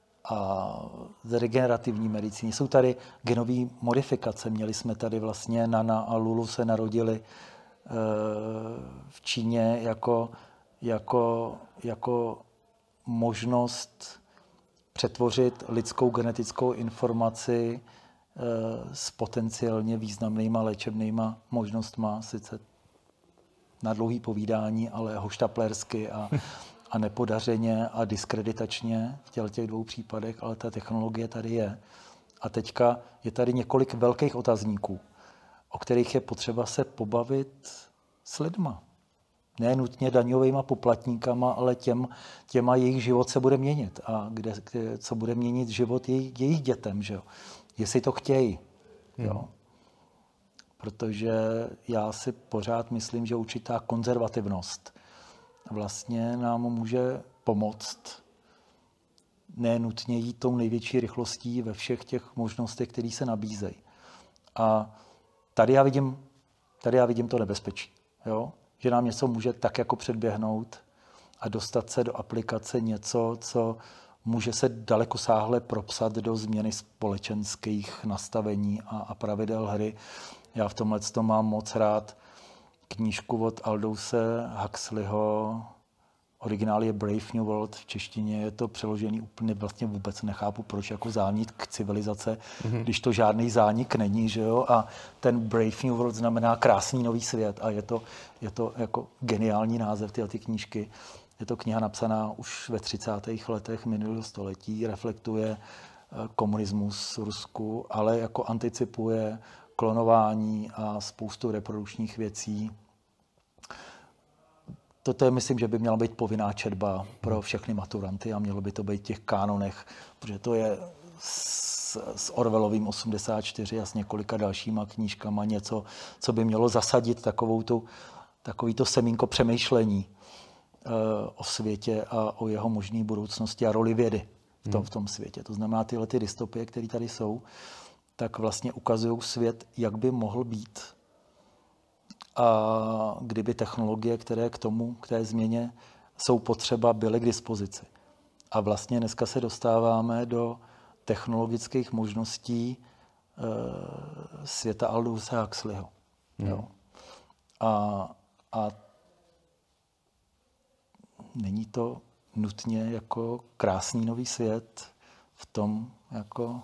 z regenerativní medicíny. Jsou tady genové modifikace. Měli jsme tady vlastně Nana a Lulu se narodili v Číně jako možnost přetvořit lidskou genetickou informaci s potenciálně významnýma léčebnýma možnostma, sice na dlouhý povídání, ale hoštaplersky a nepodařeně a diskreditačně v těch dvou případech, ale ta technologie tady je. A teďka je tady několik velkých otazníků, o kterých je potřeba se pobavit s lidma. Ne nutně daňovýma poplatníkama, ale těma jejich život se bude měnit. A co bude měnit život jejich dětem, že jo? Jestli to chtějí. Jo? Protože já si pořád myslím, že určitá konzervativnost vlastně nám může pomoct ne nutně jít tou největší rychlostí ve všech těch možnostech, které se nabízejí. A tady já vidím to nebezpečí. Jo? Že nám něco může tak jako předběhnout a dostat se do aplikace něco, co může se dalekosáhle propsat do změny společenských nastavení a pravidel hry. Já v tomhle mám moc rád knížku od Aldouse Huxleyho. Originál je Brave New World, v češtině je to přeložený úplně, vlastně vůbec nechápu, proč jako zánik civilizace, když to žádný zánik není, že jo? A ten Brave New World znamená krásný nový svět a je to jako geniální název ty knížky. Je to kniha napsaná už ve 30. letech minulého století, reflektuje komunismus v Rusku, ale jako anticipuje klonování a spoustu reprodukčních věcí. Toto je, myslím, že by měla být povinná četba pro všechny maturanty a mělo by to být v těch kánonech, protože to je s Orwellovým 84 a s několika dalšíma knížkama něco, co by mělo zasadit takovýto semínko přemýšlení o světě a o jeho možné budoucnosti a roli vědy v tom světě. To znamená, tyhle ty dystopie, které tady jsou, tak vlastně ukazují svět, jak by mohl být. A kdyby technologie, které k té změně jsou potřeba, byly k dispozici. A vlastně dneska se dostáváme do technologických možností světa Aldousa Huxleyho. Jo. A není to nutně jako krásný nový svět v tom jako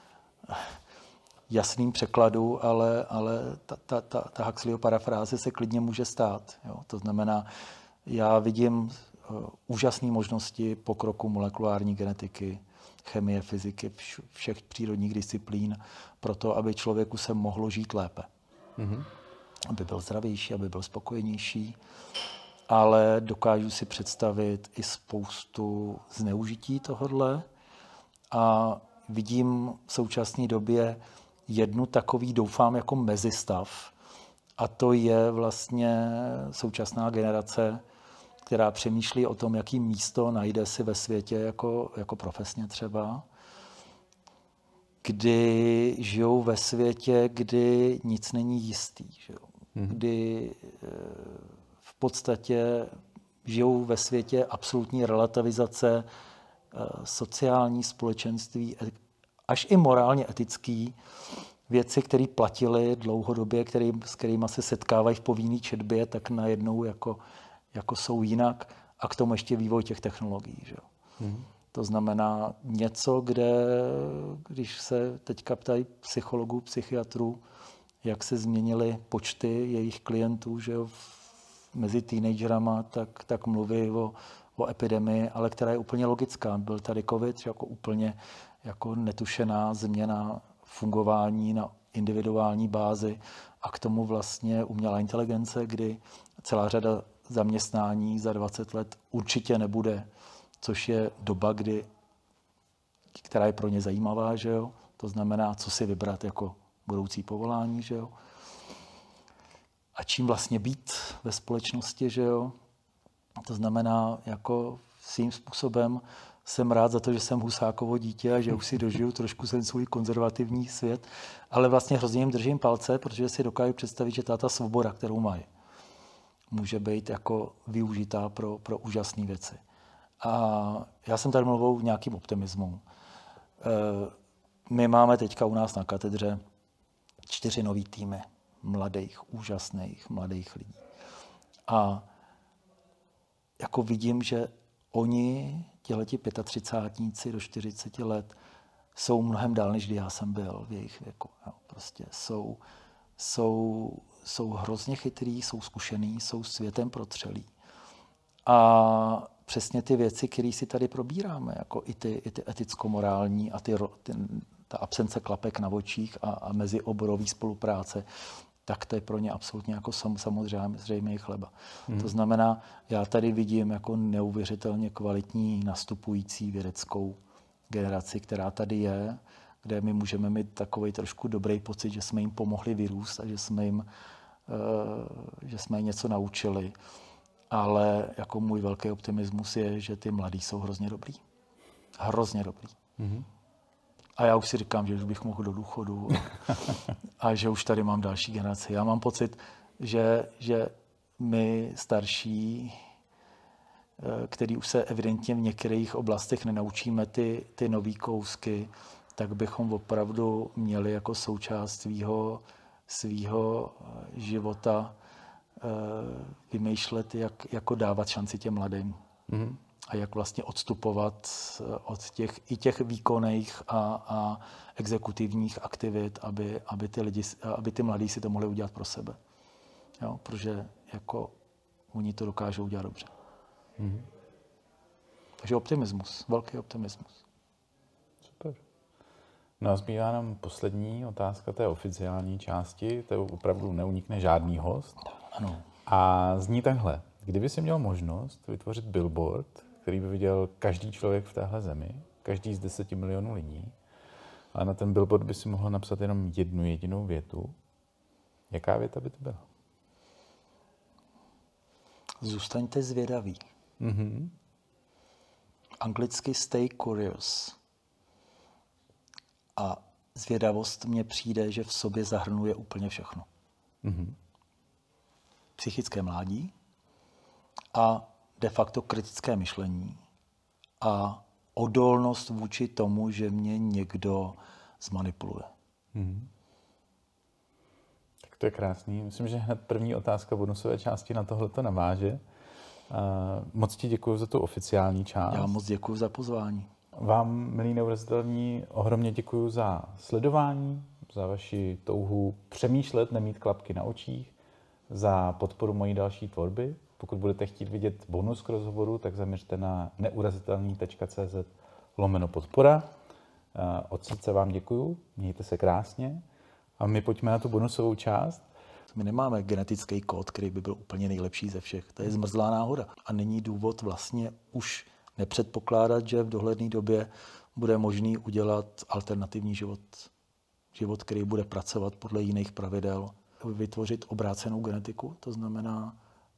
jasným překladu, ale ta Huxleyho parafráze se klidně může stát. Jo. To znamená, já vidím úžasné možnosti pokroku molekulární genetiky, chemie, fyziky, všech přírodních disciplín pro to, aby člověku se mohlo žít lépe. Aby byl zdravější, aby byl spokojenější, ale dokážu si představit i spoustu zneužití tohodle a vidím v současné době jednu takový, doufám, jako mezistav, a to je vlastně současná generace, která přemýšlí o tom, jaký místo najde si ve světě jako profesně třeba, kdy žijou ve světě, kdy nic není jistý, že jo? Kdy v podstatě žijou ve světě absolutní relativizace sociální, společenství, až i morálně etický, věci, které platily dlouhodobě, s kterými se setkávají v povinné četbě, tak najednou jako jsou jinak, a k tomu ještě vývoj těch technologií. Že? To znamená něco, kde, když se teďka ptají psychologů, psychiatrů, jak se změnily počty jejich klientů, že jo, mezi teenagerama, tak mluví o epidemii, ale která je úplně logická. Byl tady covid, jako úplně jako netušená změna fungování na individuální bázi a k tomu vlastně umělá inteligence, kdy celá řada zaměstnání za 20 let určitě nebude, což je doba, která je pro ně zajímavá, že jo? To znamená, co si vybrat jako budoucí povolání, že jo? A čím vlastně být ve společnosti, že jo? To znamená, jako svým způsobem jsem rád za to, že jsem Husákovo dítě a že už si dožiju trošku ten svůj konzervativní svět, ale vlastně hrozně jim držím palce, protože si dokážu představit, že ta svoboda, kterou mají, může být jako využitá pro úžasné věci. A já jsem tady mluvil nějakým optimismem. My máme teďka u nás na katedře 4 nový týmy mladých, úžasných mladých lidí. A jako vidím, že oni, tihleti 35 do 40 let, jsou mnohem dál, než kdy já jsem byl v jejich věku. Jo, prostě jsou hrozně chytrý, jsou zkušený, jsou světem protřelí. A přesně ty věci, které si tady probíráme, jako i ty eticko-morální a ta absence klapek na očích a mezioborový spolupráce, tak to je pro ně absolutně jako samozřejmě chleba. To znamená, já tady vidím jako neuvěřitelně kvalitní nastupující vědeckou generaci, která tady je, kde my můžeme mít takový trošku dobrý pocit, že jsme jim pomohli vyrůst a že jsme jim něco naučili. Ale jako můj velký optimismus je, že ty mladí jsou hrozně dobrý. Hrozně dobrý. A já už si říkám, že už bych mohl do důchodu a že už tady mám další generaci. Já mám pocit, že my starší, který už se evidentně v některých oblastech nenaučíme ty nový kousky, tak bychom opravdu měli jako součást svýho života vymýšlet, jak jako dávat šanci těm mladým. A jak vlastně odstupovat od těch výkonných a exekutivních aktivit, aby ty mladí si to mohli udělat pro sebe. Jo, protože jako oni to dokážou udělat dobře. Takže optimismus, velký optimismus. Super. No a zbývá nám poslední otázka té oficiální části, to opravdu neunikne žádný host. Ano. A zní takhle. Kdyby si měl možnost vytvořit billboard, který by viděl každý člověk v téhle zemi, každý z 10 milionů lidí, ale na ten billboard by si mohl napsat jenom jednu jedinou větu, jaká věta by to byla? Zůstaňte zvědaví. Mm-hmm. Anglicky stay curious. A zvědavost mně přijde, že v sobě zahrnuje úplně všechno. Mm-hmm. Psychické mládí a de facto kritické myšlení a odolnost vůči tomu, že mě někdo zmanipuluje. Mm-hmm. Tak to je krásný. Myslím, že hned první otázka bonusové části na tohleto naváže. Moc ti děkuji za tu oficiální část. Já moc děkuji za pozvání. Vám, milí neurazitelní, ohromně děkuji za sledování, za vaši touhu přemýšlet, nemít klapky na očích, za podporu mojí další tvorby. Pokud budete chtít vidět bonus k rozhovoru, tak zaměřte na neurazitelný.cz/podpora. Od srdce vám děkuju, mějte se krásně a my pojďme na tu bonusovou část. My nemáme genetický kód, který by byl úplně nejlepší ze všech. To je zmrzlá náhoda. A není důvod vlastně už nepředpokládat, že v dohledné době bude možný udělat alternativní život. Život, který bude pracovat podle jiných pravidel. Vytvořit obrácenou genetiku, to znamená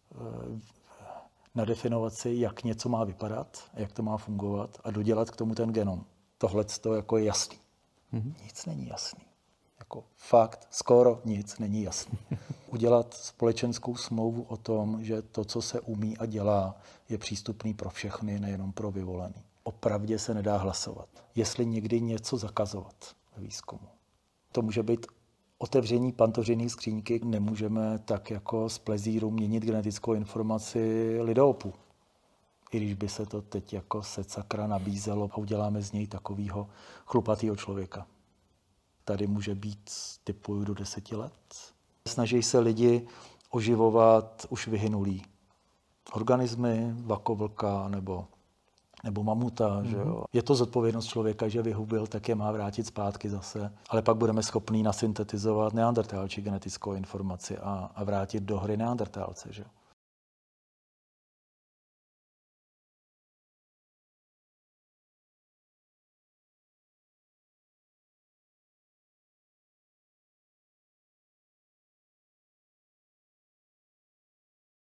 nadefinovat si, jak něco má vypadat, jak to má fungovat a dodělat k tomu ten genom. Tohle jako je jasný. Nic není jasný. Jako fakt, skoro nic není jasný. Udělat společenskou smlouvu o tom, že to, co se umí a dělá, je přístupný pro všechny, nejenom pro vyvolený. Opravdě se nedá hlasovat. Jestli někdy něco zakazovat ve výzkumu. To může být otevření pantořinné skříňky. Nemůžeme tak jako z plezíru měnit genetickou informaci lidoopu. I když by se to teď jako secakra nabízelo a uděláme z něj takového chlupatýho člověka. Tady může být typu do 10 let. Snaží se lidi oživovat už vyhynulý organismy, vakovlka nebo mamuta. Že jo? Je to zodpovědnost člověka, že vyhubil, tak je má vrátit zpátky zase. Ale pak budeme schopní nasyntetizovat neandertálčí genetickou informaci a vrátit do hry neandertálce. Že?